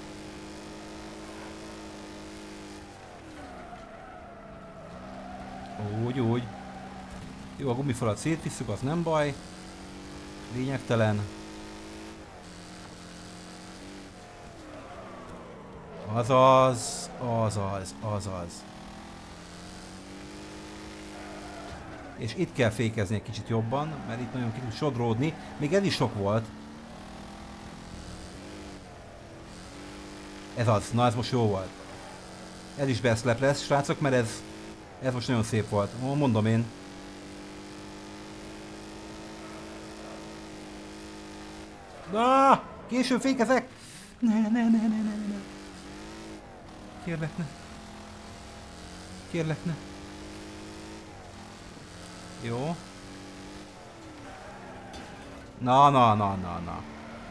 Úgy, úgy. Jó, a gumifalat szétvisszük, az nem baj. Lényegtelen. Azaz, azaz, azaz. És itt kell fékezni egy kicsit jobban, mert itt nagyon ki tud sodródni. Még ez is sok volt. Ez az, na ez most jó volt. Ez is beszlep lesz, srácok, mert ez, ez most nagyon szép volt. Mondom én. Na, később fékezek! Ne, ne, ne, ne, ne, ne. Kérlek, ne. Kérlek, ne. Jó. Na, na, na, na, na.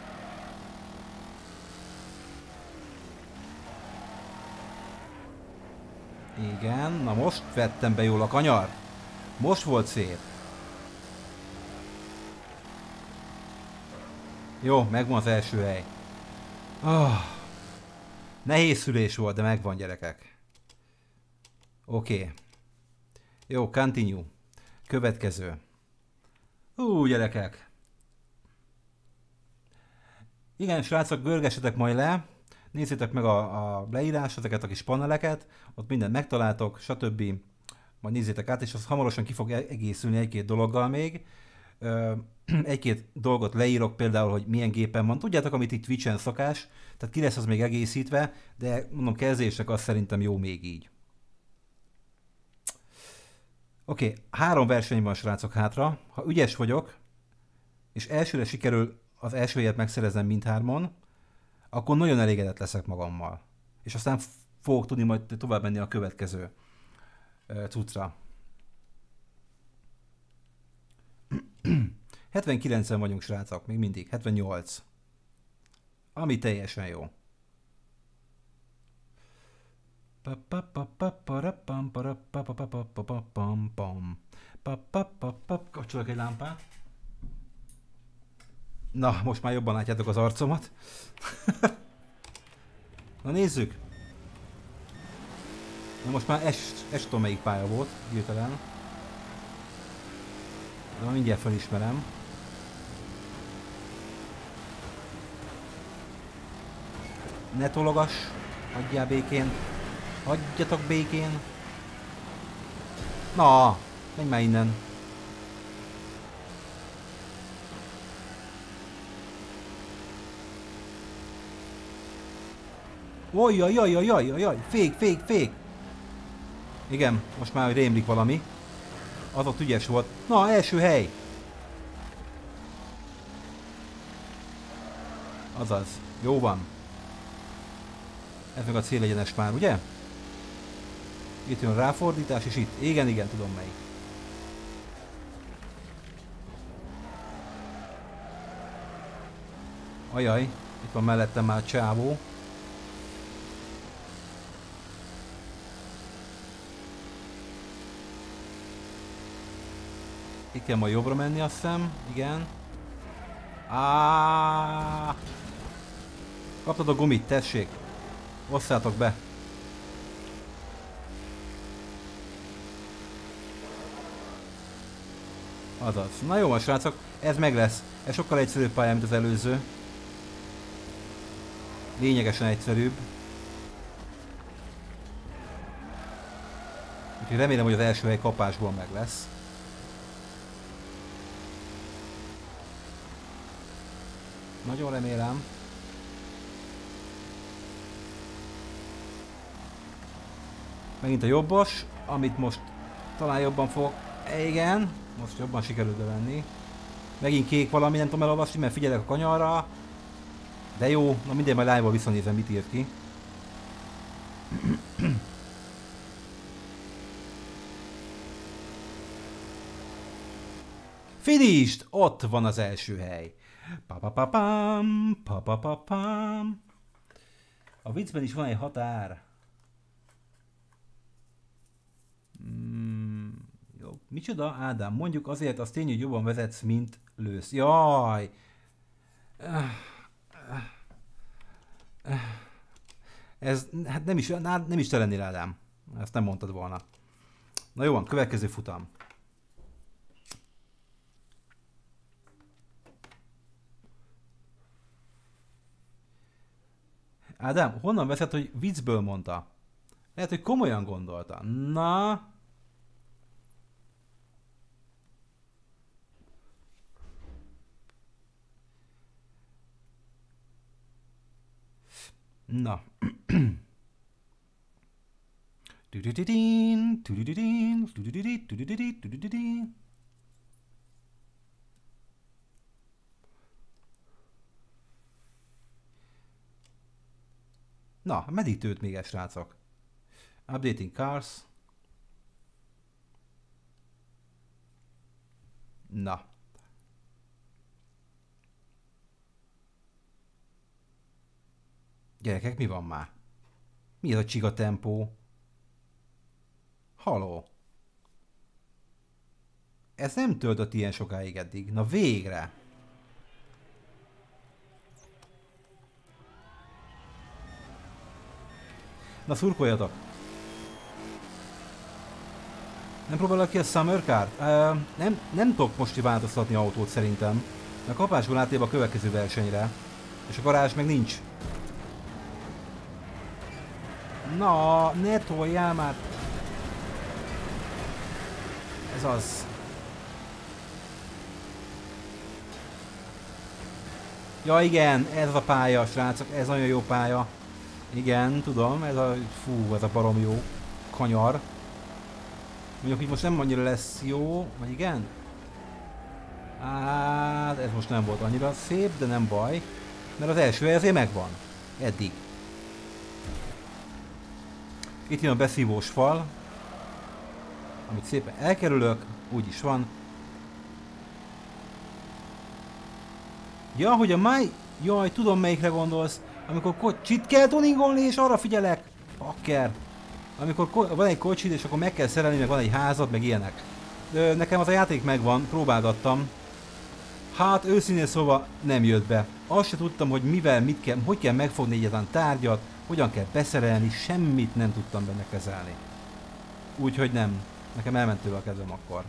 Igen, na most vettem be jól a kanyar. Most volt szép. Jó, megvan az első hely. Oh. Nehéz szülés volt, de megvan, gyerekek. Oké. Okay. Jó, continue. Következő. Ú, gyerekek. Igen, srácok, görgessetek majd le. Nézzétek meg a, a leírás, ezeket a kis paneleket. Ott mindent megtaláltok, stb. Majd nézzétek át, és az hamarosan ki fog egészülni egy-két dologgal még. Egy-két dolgot leírok, például, hogy milyen gépen van. Tudjátok, amit itt Twitch-en szokás, tehát ki lesz az még egészítve, de mondom, kezdésnek az szerintem jó még így. Oké, okay, három verseny van, srácok, hátra. Ha ügyes vagyok, és elsőre sikerül az első helyet megszereznem mindhármon, akkor nagyon elégedett leszek magammal. És aztán fogok tudni majd tovább menni a következő cuccra. hetvenkilencen vagyunk, srácok, még mindig. hetvennyolc. Ami teljesen jó. Kapcsolok egy lámpát. Na, most már jobban látjátok az arcomat. Na nézzük. Na most már es, es tudom melyik pálya volt, hirtelen. De mindjárt felismerem. Ne tologass, hagyjál békén. Hagyjatok békén. Na, menj már innen. Ojjaj, jaj, jaj, jaj, jaj, fék, fék, fék. Igen, most már rémlik valami. Az ott ügyes volt. Na, első hely. Azaz, jó van. Ez meg a célegyenes már, ugye? Itt jön ráfordítás, és itt. Igen, igen, tudom melyik. Ajaj, itt van mellettem már a csávó. Itt kell majd jobbra menni, azt hiszem. Igen. Áááá. Kaptad a gumit, tessék. Osszátok be. Azaz. Na jó, srácok, ez meg lesz. Ez sokkal egyszerűbb pálya, mint az előző. Lényegesen egyszerűbb. Úgyhogy remélem, hogy az első hely kapásból meg lesz. Nagyon remélem. Megint a jobbos, amit most talán jobban fog... Igen, most jobban sikerült bevenni. Megint kék valami, nem tudom elolvasni, mert figyelek a kanyarra. De jó, na mindegy, majd live-ból visszanézem, mit írt ki. Finished! Ott van az első hely. Pa-pa-pa-pam, pa-pa-pa-pam. A viccben is van egy határ. Mm, jó. Micsoda, Ádám? Mondjuk azért az tény, hogy jobban vezetsz, mint lősz. Jaj! Ez hát nem is, nem is te lennél, Ádám. Ezt nem mondtad volna. Na jó van, következő futam. Ádám, honnan veszed, hogy viccből mondta? Lehet, hogy komolyan gondolta. Na... Na. Na, meddig tőt még egy, srácok? Updating cars. Na. Gyerekek, mi van már? Mi ez a csiga tempó? Haló? Ez nem töltött ilyen sokáig eddig. Na végre! Na szurkoljatok! Nem próbálok ki a Summer Car? Uh, nem, nem tudok most változtatni autót szerintem. A kapásból átébb a következő versenyre. És a garázs meg nincs. Na, ne toljál már! Ez az. Ja igen, ez a pálya, srácok, ez nagyon jó pálya. Igen, tudom, ez a... Fú, ez a barom jó kanyar. Mondjuk, hogy most nem annyira lesz jó, vagy igen? Hát, ez most nem volt annyira szép, de nem baj. Mert az első ezért megvan. Eddig. Itt jön a beszívós fal. Amit szépen elkerülök, úgy is van. Ja, hogy a máj... Jaj, tudom melyikre gondolsz. Amikor kocsit kell tuningolni, és arra figyelek. Pakker. Amikor van egy kocsid, és akkor meg kell szerelni, meg van egy házad, meg ilyenek. De nekem az a játék megvan, próbálgattam. Hát őszintén szóval nem jött be. Azt se tudtam, hogy mivel, mit kell, hogy kell megfogni egyáltalán tárgyat, hogyan kell beszerelni, semmit nem tudtam benne kezelni. Úgyhogy nem. Nekem elment tőle a kezem akkor.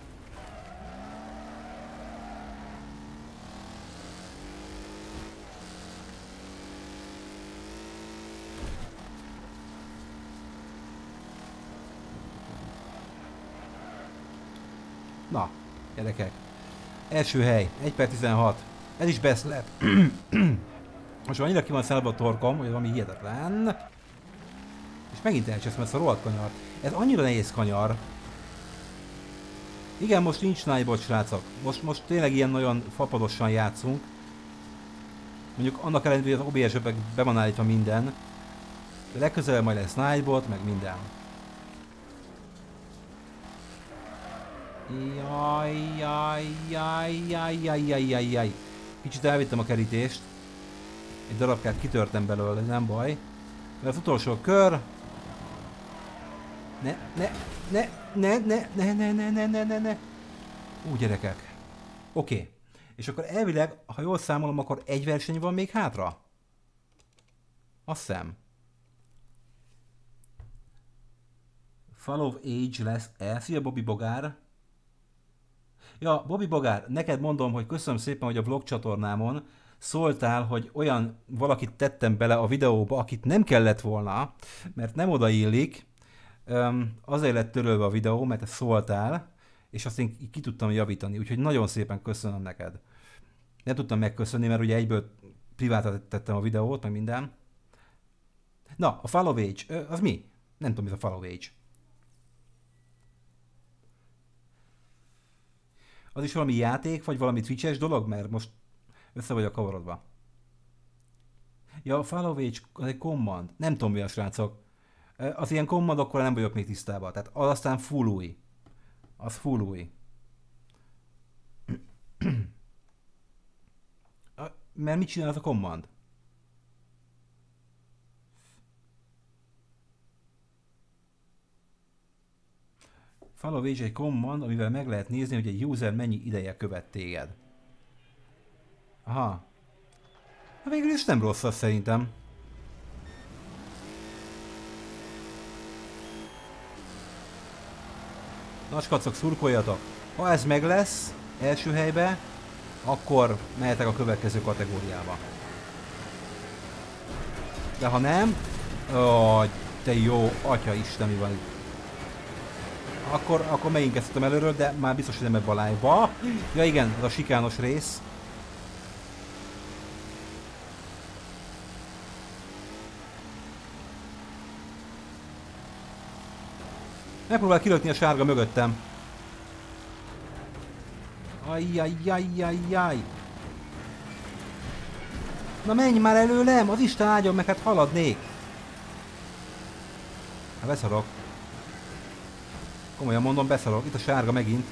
Na, gyerekek. Első hely, egy per tizenhat. Ez is best lett. Most annyira ki van szállva a torkom, hogy valami hihetetlen. És megint elcseszem ezt a rohadt kanyart. Ez annyira nehéz kanyar. Igen, most nincs nájbot, srácok. Most, most tényleg ilyen nagyon fapadosan játszunk. Mondjuk annak ellenére, hogy az o bé es-be be van állítva minden. De legközelebb majd lesz nájbot, meg minden. Jaj, jaj, jaj, jaj, jaj, jaj, jaj, jaj. Kicsit elvittem a kerítést. Egy darabkát kitörtem belőle, nem baj. De az utolsó kör. Ne, ne, ne, ne, ne, ne, ne, ne, ne, ne, ne, ne. Ú, gyerekek. Oké. Okay. És akkor elvileg, ha jól számolom, akkor egy verseny van még hátra? Azt hiszem. Fall of Age lesz-e? Szia, Bobby Bogár. Ja, Bobby Bogár, neked mondom, hogy köszönöm szépen, hogy a vlog csatornámon szóltál, hogy olyan valakit tettem bele a videóba, akit nem kellett volna, mert nem odaillik. Um, azért lett törölve a videó, mert te szóltál, és azt én ki tudtam javítani, úgyhogy nagyon szépen köszönöm neked. Nem tudtam megköszönni, mert ugye egyből privátát tettem a videót, meg minden. Na, a Follow Age, az mi? Nem tudom, mi ez a Follow Age. Az is valami játék, vagy valami Twitch-es dolog? Mert most össze vagyok kavarodva. Ja, a Follow Age az egy command. Nem tudom, mi a srácok. Az ilyen commandokkal nem vagyok még tisztában. Tehát az aztán full új. Az full új. Mert mit csinál az a command? Follow Age egy command, amivel meg lehet nézni, hogy egy user mennyi ideje követ téged. Aha. Hát végül is nem rossz az szerintem. Nagykacok, szurkoljatok! Ha ez meg lesz első helybe, akkor mehetek a következő kategóriába. De ha nem, ó, te jó atya isten, mi van itt. Akkor, akkor megint kezdtem előről, de már biztos, hogy nem ebbe a live-ba. Ja igen, ez a sikános rész. Megpróbál kilökni a sárga mögöttem. Ajjajjajjajjaj. Na menj már előlem, az Isten áldjon meg, hát haladnék. Hát beszarok. Komolyan mondom, beszarok. Itt a sárga megint.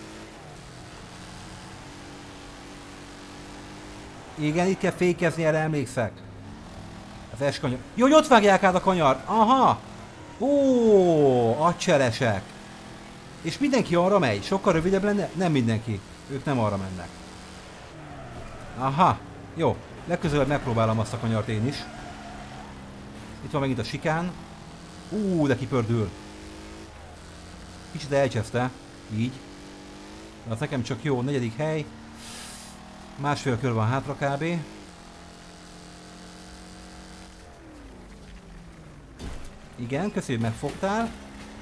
Igen, itt kell fékezni, erre emlékszek. Az S-kanyar. Jó, hogy ott vágják át a kanyart. Aha. Ó, agycselesek. És mindenki arra megy. Sokkal rövidebb lenne? Nem mindenki. Ők nem arra mennek. Aha. Jó. Legközelebb megpróbálom azt a kanyart én is. Itt van megint a sikán. Ú, de kipördül. Kicsit elcseszte. Így. De az nekem csak jó. Negyedik hely. Másfél kör van hátra kb. Igen, köszönjük, megfogtál.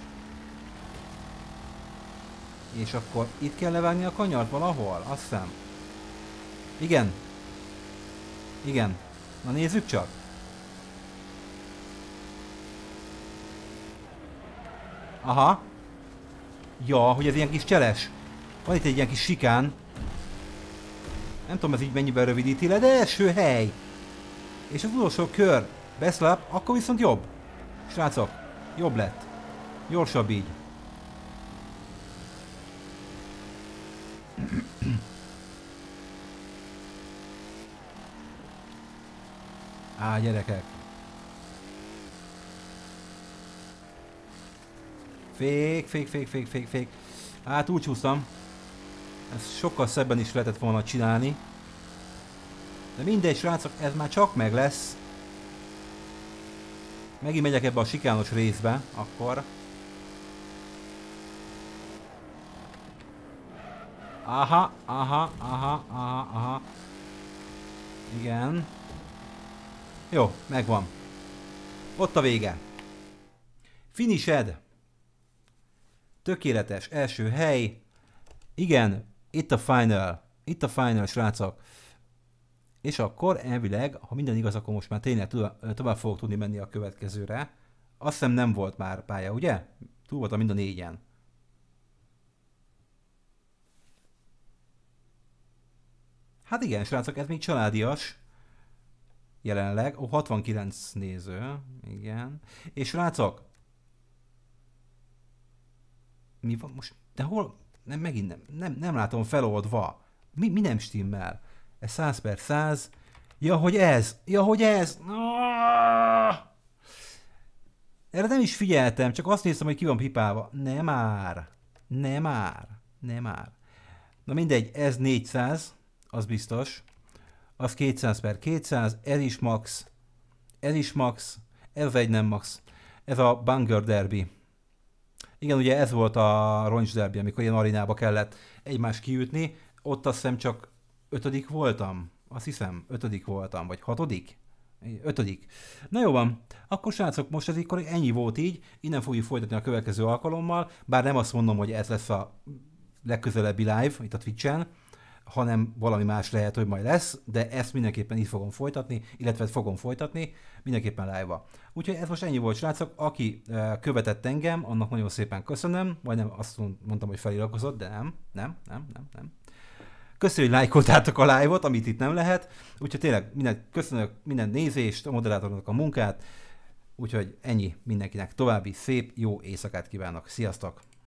És akkor itt kell levágni a kanyart valahol, azt hiszem. Igen. Igen. Na nézzük csak. Aha. Ja, hogy ez ilyen kis cseles. Van itt egy ilyen kis sikán. Nem tudom, ez így mennyiben rövidíti le, de első hely. És az utolsó kör beszlap, akkor viszont jobb. Srácok, jobb lett. Gyorsabb így. Á, gyerekek. Fék, fék, fék, fék, fék, fék. Hát úgy csúsztam. Ezt sokkal szebben is lehetett volna csinálni. De mindegy, srácok, ez már csak meg lesz. Megint megyek ebbe a sikános részbe, akkor. Aha, aha, aha, aha, aha. Igen. Jó, megvan. Ott a vége. Finished. Tökéletes, első hely. Igen, itt a final. Itt a final, srácok. És akkor elvileg, ha minden igaz, akkor most már tényleg tovább fogok tudni menni a következőre. Azt hiszem nem volt már pálya, ugye? Túl voltam mind a négyen. Hát igen, srácok, ez még családias. Jelenleg. Ó, hatvankilenc néző. Igen. És srácok. Mi van most? De hol? Nem, megint nem. Nem, nem látom feloldva. Mi, mi nem stimmel? Ez száz per száz. Ja, hogy ez! Ja, hogy ez! Erre nem is figyeltem, csak azt néztem, hogy ki van pipálva. Nem már. Nem már. Nem már. Na mindegy, ez négyszáz. Az biztos. Az kétszáz per kétszáz. Ez is max. Ez is max. Ez egy nem max. Ez a Banger Derby. Igen, ugye ez volt a roncs derby, amikor ilyen arénába kellett egymást kiütni. Ott azt hiszem csak ötödik voltam. Azt hiszem, ötödik voltam, vagy hatodik? Ötödik. Na jó van, akkor srácok, most ez így ennyi volt így, innen fogjuk folytatni a következő alkalommal, bár nem azt mondom, hogy ez lesz a legközelebbi live itt a Twitch-en, hanem valami más lehet, hogy majd lesz, de ezt mindenképpen itt fogom folytatni, illetve fogom folytatni, mindenképpen live-ba. Úgyhogy ez most ennyi volt, srácok. Aki uh, követett engem, annak nagyon szépen köszönöm, majdnem azt mondtam, hogy feliratkozott, de nem, nem, nem, nem, nem. Köszönöm, hogy lájkoltátok a live-ot, amit itt nem lehet, úgyhogy tényleg minden, köszönök minden nézést, a moderátornak a munkát, úgyhogy ennyi mindenkinek, további szép, jó éjszakát kívánok, sziasztok!